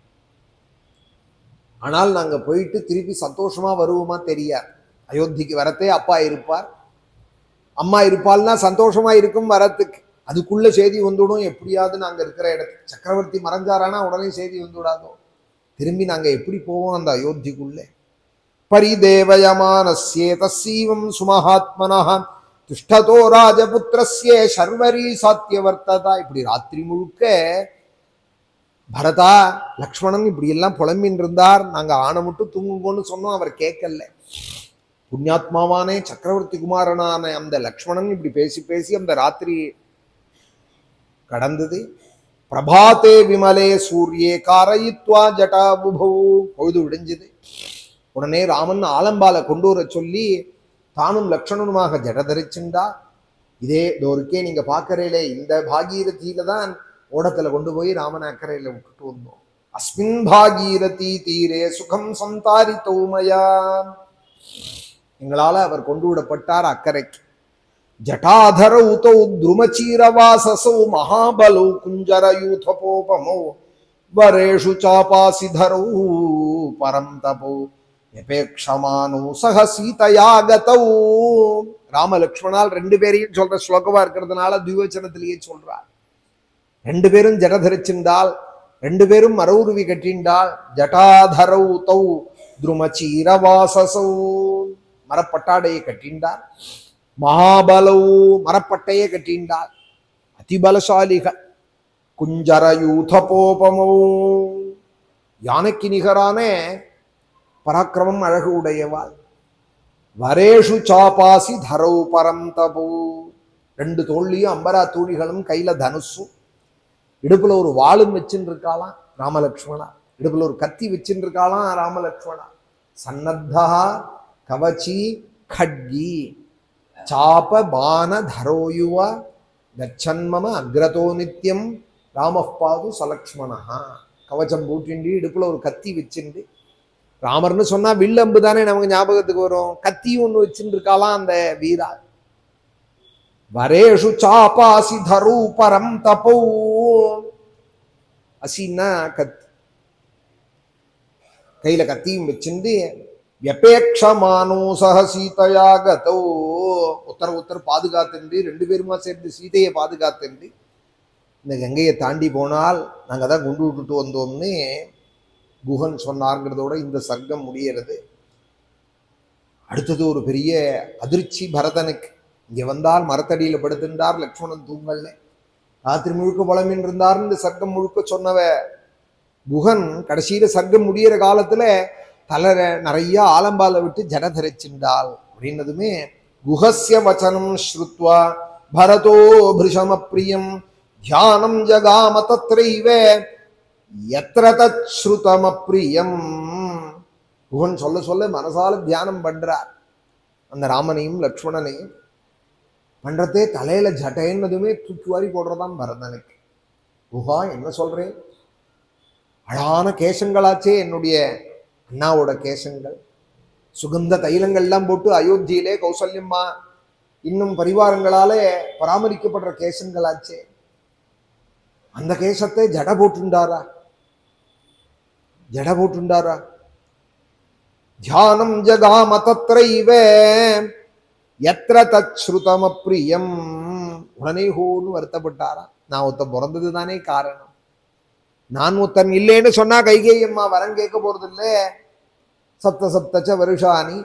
ஆனால் நாங்க போயிட்டு திருப்பி சந்தோஷமா வருவோமா தெரியாது. அயோத்திக்கு வரத்தே அப்பா இருப்பார், அம்மா இருப்பாள்னா சந்தோஷமா இருக்கும் வரத்துக்கு. அதுக்குள்ள செய்தி வந்துவிடும் எப்படியாவது. நாங்க இருக்கிற இடத்துக்கு சக்கரவர்த்தி மறைஞ்சாரானா உடனே செய்தி வந்துவிடாதோ. திரும்பி நாங்க எப்படி போவோம் அந்த அயோத்திக்குள்ளே. பரிதேவயமானஸ்யே தஸ்ஸீவம் சுமஹாத்மனஹ துஷ்டதோ ராஜபுத்திரஸ்யே சர்வரி சாத்தியவர்த்ததா. இப்படி ராத்திரி முழுக்க பரதா லக்ஷ்மணன் இப்படி எல்லாம் புலம்பின் இருந்தார். நாங்க ஆணை மட்டும் தூங்குங்கன்னு சொன்னோம், அவர் கேட்கல. புண்ணியாத்மாவானே சக்கரவர்த்தி குமாரனான அந்த லக்ஷ்மணன் இப்படி பேசி பேசி அந்த ராத்திரி கடந்தது. பிரபாத்தே விமலே சூரியே காரயித்வா ஜட்டாபுபௌ, பொழுது விடிஞ்சது. உடனே ராமன் ஆலம்பால கொண்டு வர சொல்லி தானும் லக்ஷ்மணனுமாக ஜட தரிச்சுண்டா. இதே தோருக்கே நீங்க பாக்கறையில இந்த பாகீரதியில தான் ஓடத்துல கொண்டு போய் ராமன் அக்கறையில விட்டுட்டு வந்தோம். அஸ்மின் பாகீரதி தீரே சுகம் சந்தாரித்தோமயா, எங்களால அவர் கொண்டு விடப்பட்டார் அக்கறைக்கு. ஜட்டாதரௌ தௌ துருமச்சீரவாசசௌ மகாபலௌ குஞ்சரயூதபோபமௌ வரேஷு சாபாசிதரௌ பரம் தபௌ எபேக்ஷமானோ சக சீதையாகதௌ. ராம லக்ஷ்மணால் ரெண்டு பேரையும் சொல்ற ஸ்லோகமா இருக்கிறதுனால துவச்சனத்திலேயே சொல்றார். ரெண்டு பேரும் ஜட தரிச்சிருந்தால், ரெண்டு பேரும் மரவுருவி கட்டிண்டால். ஜட்டாதரௌ தௌ துருமச்சீரவாசசௌ, மரப்பட்டாடையை கட்டிண்டார். மகாபலௌ, மரப்பட்டையை கட்டிண்டார். அதிபலசாலிகள். குஞ்சரயூதபோபமௌ, யானைக்கு நிகரான பராக்கிரமம் அழகு உடையவாள். வரேஷு சாபாசி தரௌ பரம் தபோ, ரெண்டு தோல்லியும் அம்பரா தூணிகளும் கையில தனுசும், இடுப்புல ஒரு வாளும் வச்சுட்டு இருக்காளாம் ராமலக்ஷ்மணா. இடுப்புல ஒரு கத்தி வச்சுட்டு இருக்காளாம் ராமலக்ஷ்மணா. சன்னத்தா கவச்சி खड्गी चाप बाण धरोयुव गच्छन्मम अग्रतो नित्यम रामः पादु सलक्ष्मणः कवचम பூட்டிண்டி இடுப்புல ஒரு கத்தி வச்சிண்டு ராமர்னு சொன்னா வில் அம்பு தானே நமக்கு ஞாபகத்துக்கு வரும். கத்தி ஒன்று வச்சுட்டு இருக்காளாம் அந்த வீரா. வரேஷு சாபாசி தரு பரம் தபோ, அசின்னா கத்தி, கையில கத்தியும் வச்சுண்டு व्यपेक्षमानो सह सीतया गतौ, உத்தர உத்தர பாதுகாத்துண்டு ரெண்டு பேருமா சேர்ந்து சீதையை பாதுகாத்துண்டு இந்த கங்கையை தாண்டி போனால் நாங்க தான் கொண்டு விட்டுட்டு வந்தோம்னு குஹன் சொன்னார்ங்கிறதோட இந்த சர்க்கம் முடியறது. அடுத்தது ஒரு பெரிய அதிர்ச்சி பரதனுக்கு. இங்க வந்தால் மரத்தடியில படுத்திருந்தார் லக்ஷ்மணன் தூங்கல்ல, ராத்திரி முழுக்க புலமின் இருந்தார். இந்த சர்க்கம் முழுக்க சொன்னவ குஹன் கடைசியில சர்க்கம் முடிகிற காலத்துல தலர நிறைய ஆலம்பால விட்டு ஜட தரிச்சின்றாள் அப்படின்னதுமே குஹஸ்ய வச்சனம் ஸ்ருத்வா பரதோ பிருஷம பிரியம் தியானம் ஜகாம தத்ரைவ யத்ர தத் ஸ்ருதம பிரியம். குஹன் சொல்ல சொல்ல மனசால தியானம் பண்றார் அந்த ராமனையும் லக்ஷ்மணனையும். பண்றதே தலையில ஜட்டைன்னதுமே தூக்கி வாரி போடுறதான் பரதனுக்கு. குஹா என்ன சொல்றேன், அழகான கேசங்களாச்சே என்னுடைய அண்ணாவோட கேசங்கள், சுகந்த தைலங்கள்லாம் போட்டு அயோத்தியிலே கௌசல்யம்மா இன்னும் பரிவாரங்களாலே பராமரிக்கப்படுற கேசங்களாச்சே, அந்த கேசத்தை ஜட போட்டுண்டாரா ஜட போட்டுண்டாரா தியானம் ஜகாம தத்ரைவ யத்ர தத் ஸ்ருதம பிரியம். உடனே ஹோன்னு வருத்தப்பட்டாரா. நான் ஒருத்தன் பிறந்தது தானே காரணம், நான் ஒருத்தன் இல்லைன்னு சொன்னா கைகேயி அம்மா வரம் கேட்க போறது இல்லை. சப்த சப்தச்ச வருஷானி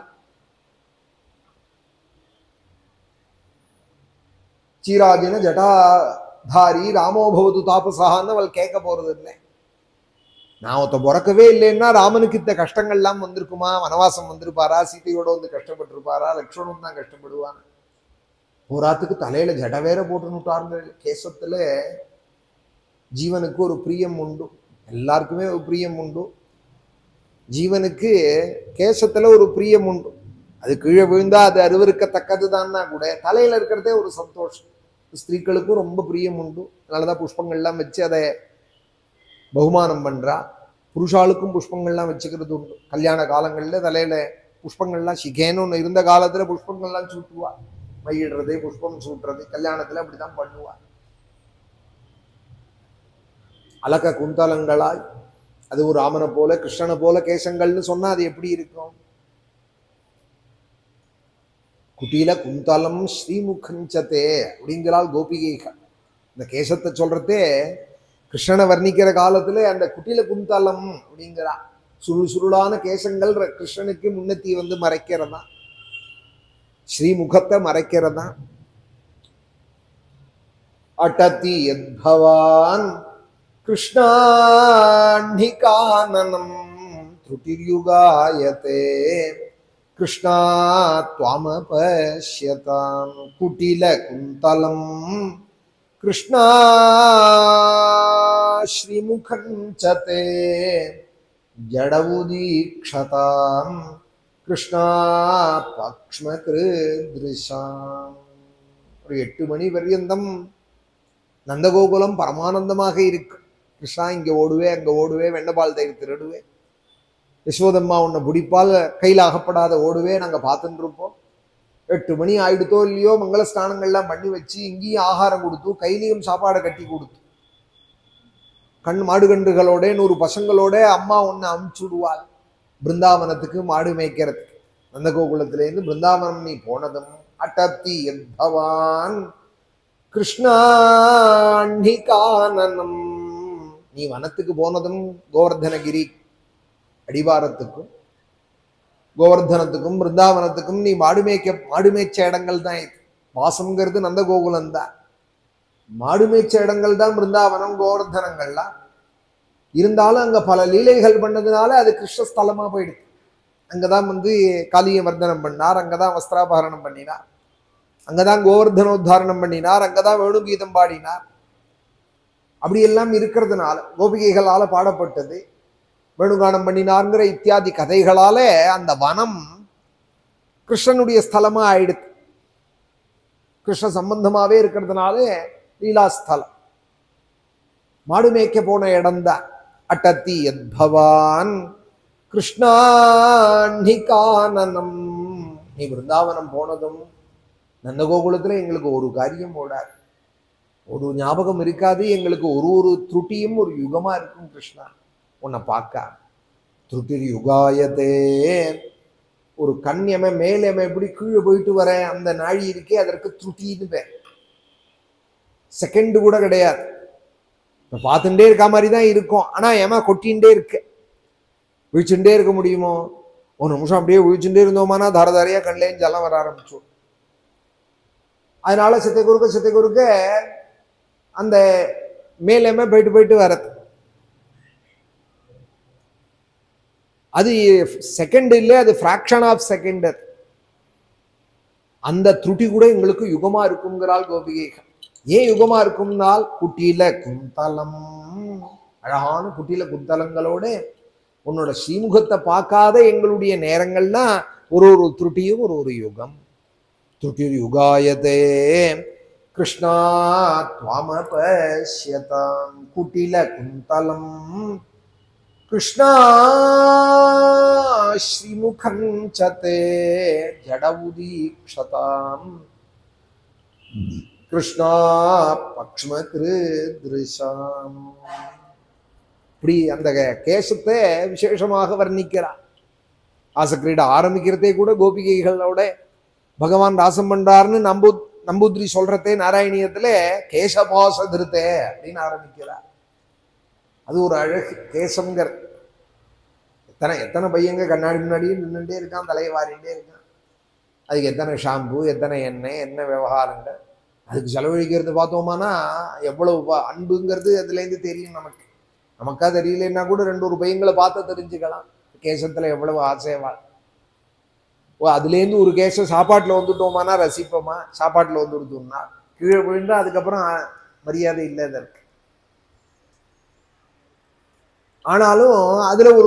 சீராஜின ஜட்டாதாரி ராமோபவது தாபசான்னு அவள் கேட்க போறது இல்லை. நான் ஒருத்த பிறக்கவே இல்லைன்னா ராமனுக்கு இந்த கஷ்டங்கள்லாம் வந்திருக்குமா? வனவாசம் வந்திருப்பாரா? சீதையோட வந்து கஷ்டப்பட்டிருப்பாரா? லக்ஷ்மணன் தான் கஷ்டப்படுவான். போராத்துக்கு தலையில ஜட வேற போட்டுனுட்டாருங்க. கேசத்துல ஜீவனுக்கு ஒரு பிரியம் உண்டு, எல்லாருக்குமே ஒரு பிரியம் உண்டு. ஜீவனுக்கு கேசத்துல ஒரு பிரியம் உண்டு. அது கீழே விழுந்தா அது அருவருக்கத்தக்கது தான்னா கூட தலையில இருக்கிறதே ஒரு சந்தோஷம். ஸ்திரீகளுக்கும் ரொம்ப பிரியம் உண்டு. அதனாலதான் புஷ்பங்கள்லாம் வச்சு அதை பகுமானம் பண்றா. புருஷாளுக்கும் புஷ்பங்கள்லாம் வச்சுக்கிறது உண்டு. கல்யாண காலங்கள்ல தலையில புஷ்பங்கள்லாம் சிகேன்னு ஒன்று இருந்த காலத்துல புஷ்பங்கள்லாம் சூட்டுவா. மையிடுறது, புஷ்பம் சூட்டுறது கல்யாணத்துல அப்படிதான் பண்ணுவா. அலக்க குந்தலங்களாய், அது ஒரு ராமனை போல கிருஷ்ணனை போல கேசங்கள்னு சொன்னா அது எப்படி இருக்கும்? குட்டியில குந்தலம் ஸ்ரீமுகஞ்சதே அப்படிங்கிறாள் கோபிகைகள். இந்த கேசத்தை சொல்றதே கிருஷ்ணனை வர்ணிக்கிற காலத்துல அந்த குட்டியில குந்தலம் அப்படிங்கிறா. சுருள் சுருளான கேசங்கள் கிருஷ்ணனுக்கு முன்னத்தி வந்து மறைக்கிறதா, ஸ்ரீமுகத்தை மறைக்கிறதா. அடதி யத்பவான் கிருஷ்ணான்னிகானனம் த்ருட்டிர்யுகாயதே கிருஷ்ணா த்வாமபஷ்யதாம் குட்டில குந்தலம் கிருஷ்ணா ஸ்ரீமுகஞ்சதே ஜடவுதீக்ஷதாம் கிருஷ்ணா பக்ஷ்மகிருத்ருஷாம். ஒரு எட்டு மணி பர்யந்தம் நந்தகோகுலம் பரமானந்தமாக இருக்கு. கிருஷ்ணா இங்க ஓடுவே அங்க ஓடுவே, வெண்ணபால் தயிர் திருடுவே, யசோதம்மா உன்னை பிடிப்பால் கையில் அகப்படாத ஓடுவே நாங்க பார்த்துட்டு இருப்போம். எட்டு மணி ஆயிடுத்தோ இல்லையோ மங்கள ஸ்நானங்கள்லாம் பண்ணி வச்சு இங்கேயும் ஆகாரம் கொடுத்து கையிலையும் சாப்பாடை கட்டி கொடுத்து கண் மாடு கன்றுகளோட நூறு பசங்களோட அம்மா ஒன்று அமுச்சு விடுவாள். பிருந்தாவனத்துக்கு மாடு மேய்க்கிறதுக்கு. நந்தகோகுலத்திலேருந்து பிருந்தாவனம் நீ போனதும் அட்டத்தி பவான் கிருஷ்ணாண்டிகானனம், நீ வனத்துக்கு போனதும் கோவர்தனகிரி அடிவாரத்துக்கும் கோவர்தனத்துக்கும் பிருந்தாவனத்துக்கும் நீ மாடு மேய்க்க மாடு மேய்ச்ச இடங்கள் தான் இது. வாசம்ங்கிறது நந்தகோகுலம் தான், மாடு மேய்ச்ச இடங்கள் தான் பிருந்தாவனம் கோவர்தனங்கள்லாம். இருந்தாலும் அங்க பல லீலைகள் பண்ணதுனால அது கிருஷ்ணஸ்தலமா போயிடுது. அங்கதான் வந்து காளிய வர்தனம் பண்ணார், அங்கதான் வஸ்திராபகரணம் பண்ணினார், அங்கதான் கோவர்தனோத்தாரணம் பண்ணினார், அங்கதான் வேணுகீதம் பாடினார். அப்படியெல்லாம் இருக்கிறதுனால கோபிகைகளால பாடப்பட்டது, வேணுகானம் பண்ணினார்ங்கிற இத்தியாதி கதைகளால அந்த வனம் கிருஷ்ணனுடைய ஸ்தலமா ஆயிடுது. கிருஷ்ண சம்பந்தமாவே இருக்கிறதுனால லீலாஸ்தலம். மாடு மேய்க்க போன இடம்தான் அட்டத்தி யத்பவான் கிருஷ்ணாண்டிகானனம். நீ பிருந்தாவனம் போனதும் நந்தகோகுலத்துல எங்களுக்கு ஒரு காரியம் ஓடாது, ஒரு ஞாபகம் இருக்காது, எங்களுக்கு ஒரு ஒரு துருட்டியும் ஒரு யுகமா இருக்கும் கிருஷ்ணா உன்னை பார்க்க. துருட்டிர் யுகாயத்தே, ஒரு கண் எம மேல் எம எப்படி கீழே போயிட்டு வர அந்த நாழி இருக்கே அதற்கு துருட்டின்னு பேர். செகண்ட் கூட கிடையாது, இப்போ பார்த்துட்டே இருக்க மாதிரி தான் இருக்கும். ஆனால் ஏமா கொட்டின்ண்டே இருக்கு, விழிச்சுட்டே இருக்க முடியுமோ? ஒரு நிமிஷம் அப்படியே விழிச்சுட்டே இருந்தோமானா தாரதாரியா கண்லேயும் ஜலம் வர ஆரம்பிச்சோம். அதனால சித்தை குறுக்க சித்தை குறுக்க அந்த மேலேமே போயிட்டு போயிட்டு வரது. அது செகண்ட் இல்லை, அது ஃப்ராக்ஷன் ஆஃப் செகண்ட். அந்த துருட்டி கூட எங்களுக்கு யுகமா இருக்குங்கிறாள் கோபிகைகள். ஏன் யுகமா இருக்கும்னால் குட்டியில குந்தலம், அழகான குட்டியில குந்தலங்களோட உன்னோட ஸ்ரீமுகத்தை பார்க்காத எங்களுடைய நேரங்கள்லாம் ஒரு ஒரு துருட்டியும் ஒரு ஒரு யுகம். துருட்டிர் யுகாயதே கிருஷ்ணா த்வாமபஷ்யதாம் குட்டில குந்தலம் கிருஷ்ணா ஸ்ரீமுகம் சதே ஜடவுதீக்ஷதாம் கிருஷ்ணா பக்ஷ்மகிருத்ருஷாம். இப்படி அந்த கேசத்தை விசேஷமாக வர்ணிக்கிறார். ஆசக்கிரீடை ஆரம்பிக்கிறதே கூட கோபிகைகளோட பகவான் ராசம் பண்றாருன்னு நம்பு நம்பூத்ரி சொல்றதே நாராயணியத்துல கேசபாச திருத்தே அப்படின்னு ஆரம்பிக்கிறார். அது ஒரு அழகு கேசம்ங்கிற. எத்தனை எத்தனை பையங்க கண்ணாடி முன்னாடியே நின்றுட்டே இருக்கான், தலையை வாரிட்டே இருக்கான். அதுக்கு எத்தனை ஷாம்பு, எத்தனை எண்ணெய், என்ன விவகாரங்கள், அதுக்கு செலவழிக்கிறது பார்த்தோமானா எவ்வளவு அன்புங்கிறது அதுலேருந்து தெரியும் நமக்கு. நமக்கா தெரியலன்னா கூட ரெண்டு ஒரு பையங்களை பார்த்து தெரிஞ்சுக்கலாம் கேசத்துல எவ்வளவு ஆசைவாள். ஓ அதுலேருந்து ஒரு கேசம் சாப்பாட்டில் வந்துட்டோமானா ரசிப்போமா, சாப்பாட்டில் வந்து கொடுத்தோம்னா கீழே விழுந்தா அதுக்கப்புறம் மரியாதை இல்லை அதற்கு. ஆனாலும் அதுல ஒரு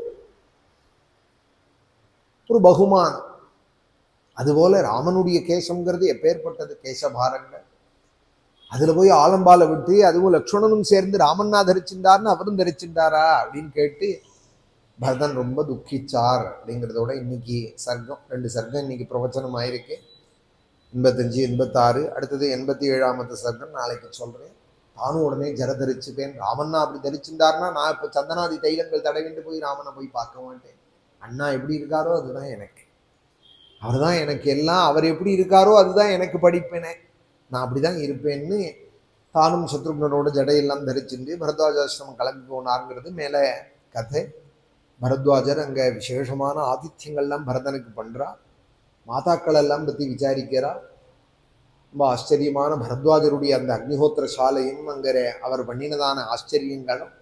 ஒரு பகுமானம். அதுபோல ராமனுடைய கேசம்ங்கிறது எப்பேற்பட்டது, கேசபாரங்கள். அதுல போய் ஆலம்பால விட்டு அதுவும் லக்ஷ்மணனும் சேர்ந்து ராமன்னா தரிச்சிருந்தார்னு அவரும் தரிச்சிருந்தாரா அப்படின்னு கேட்டு பரதன் ரொம்ப துக்கிச்சார். அப்படிங்கிறதோட இன்னைக்கு சர்க்கம் ரெண்டு சர்க்கம் இன்னைக்கு பிரவச்சனம் ஆயிருக்கு. எண்பத்தஞ்சு எண்பத்தாறு, அடுத்தது எண்பத்தி ஏழாமத்து சர்க்கம் நாளைக்கு சொல்றேன். நானும் உடனே ஜர தரிச்சுப்பேன். ராமன்னா அப்படி தரிச்சிருந்தாருன்னா நான் இப்போ சந்தனாதி தைலங்கள் தடவிட்டு போய் ராமனை போய் பார்க்க மாட்டேன். அண்ணா எப்படி இருக்காரோ அதுதான் எனக்கு, அவர் தான் எனக்கு எல்லாம், அவர் எப்படி இருக்காரோ அதுதான் எனக்கு படிப்பேனே, நான் அப்படிதான் இருப்பேன்னு தானும் சத்ருக்னரோட ஜடையெல்லாம் தரிச்சுட்டு பரத்வாஜாசிரமம் கிளம்பி போனாருங்கிறது மேலே கதை. பரத்வாஜர் அங்கே விசேஷமான ஆதித்யங்கள்லாம் பரதனுக்கு பண்ணுறா, மாதாக்கள் எல்லாம் பற்றி விசாரிக்கிறா. ரொம்ப ஆச்சரியமான பரத்வாஜருடைய அந்த அக்னிஹோத்திர சாலையும் அங்கே அவர் பண்ணினதான ஆச்சரியங்களும்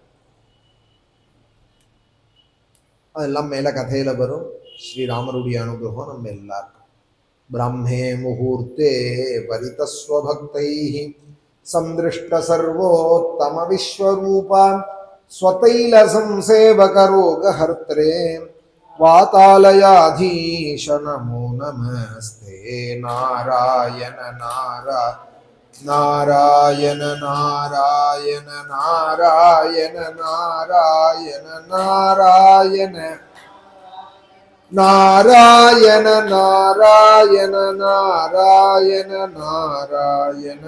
அதெல்லாம் மேலே கதையில வரும். ஸ்ரீராமருடைய அனுகிரகம் நம்ம எல்லாருக்கும். ब्राह्मे मुहूर्ते वरितस्वभक्तैः संदृष्ट सर्वोत्तम विश्वरूपा स्वतैल संसेवकरोगहर्त्रे वातालयाधीश नमो नमस्ते नारायण नारा नारायण नारायण नारायण नारायण नारायण नारायण नारायण नारायण नारायण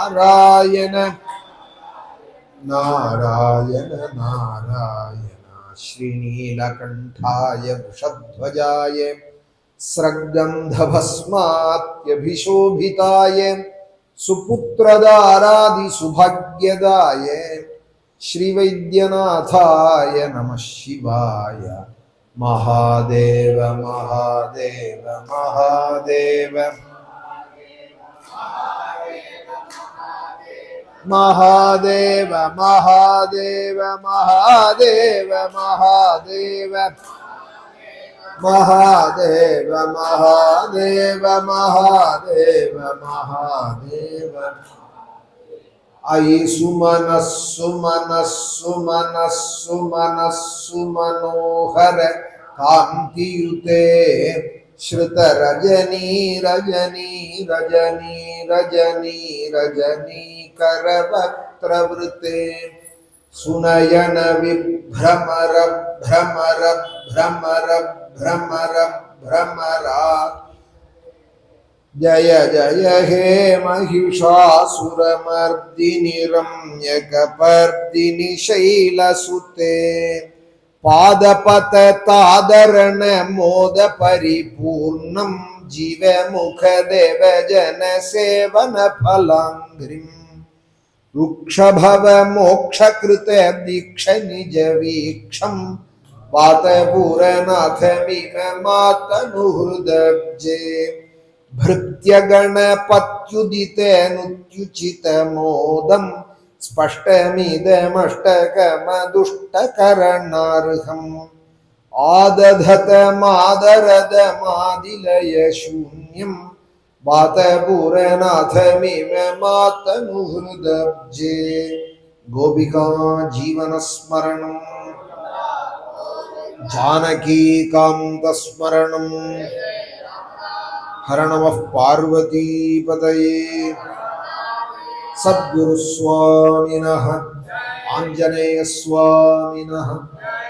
नारायण नारायण नारायण श्रीनीलकण्ठाय वृषध्वजाय स्रग्गन्धभस्मात्यभिशोभिताय सुपुत्रदारादिसुभाग्यदाय श्रीवैद्यनाथाय नमः शिवाय। महादेव महादेव महादेव महादेव महादेव महादेव महादेव महादेव महादेव महादेव महादेव। अयि सुमनः सुमनः सुमनः सुमनः सुमनोहर कान्तियुते श्रुतरजनी रजनी रजनी रजनी रजनी करवक्त्रवृते सुनयन विभ्रमर भ्रमर भ्रमर भ्रमर भ्रमरा। जय जय हे महिषासुरमर्दिनि रम्यकपर्दिनि शैलसुते पादपत तादरण मोद परिपूर्णं जीवमुख देव जन सेवन फलांग्रिं रुक्षभव मोक्षकृत दीक्ष निज वीक्षं वातपूरनाथमिव मातनुहृदब्जे भृत्यगणपत्युदितेऽनुत्युचित मोदं स्पष्टमिदमष्टकमदुष्टकरणार्हम् आदधत मादरद मादिलय शून्यं वातपूरनाथमिव मातनुहृदब्जे। गोपिका जीवनस्मरणं जानकीकान्तस्मरणं हर नमः पार्वतीपतये। सद्गुरुस्वामिनः आञ्जनेयस्वामिनः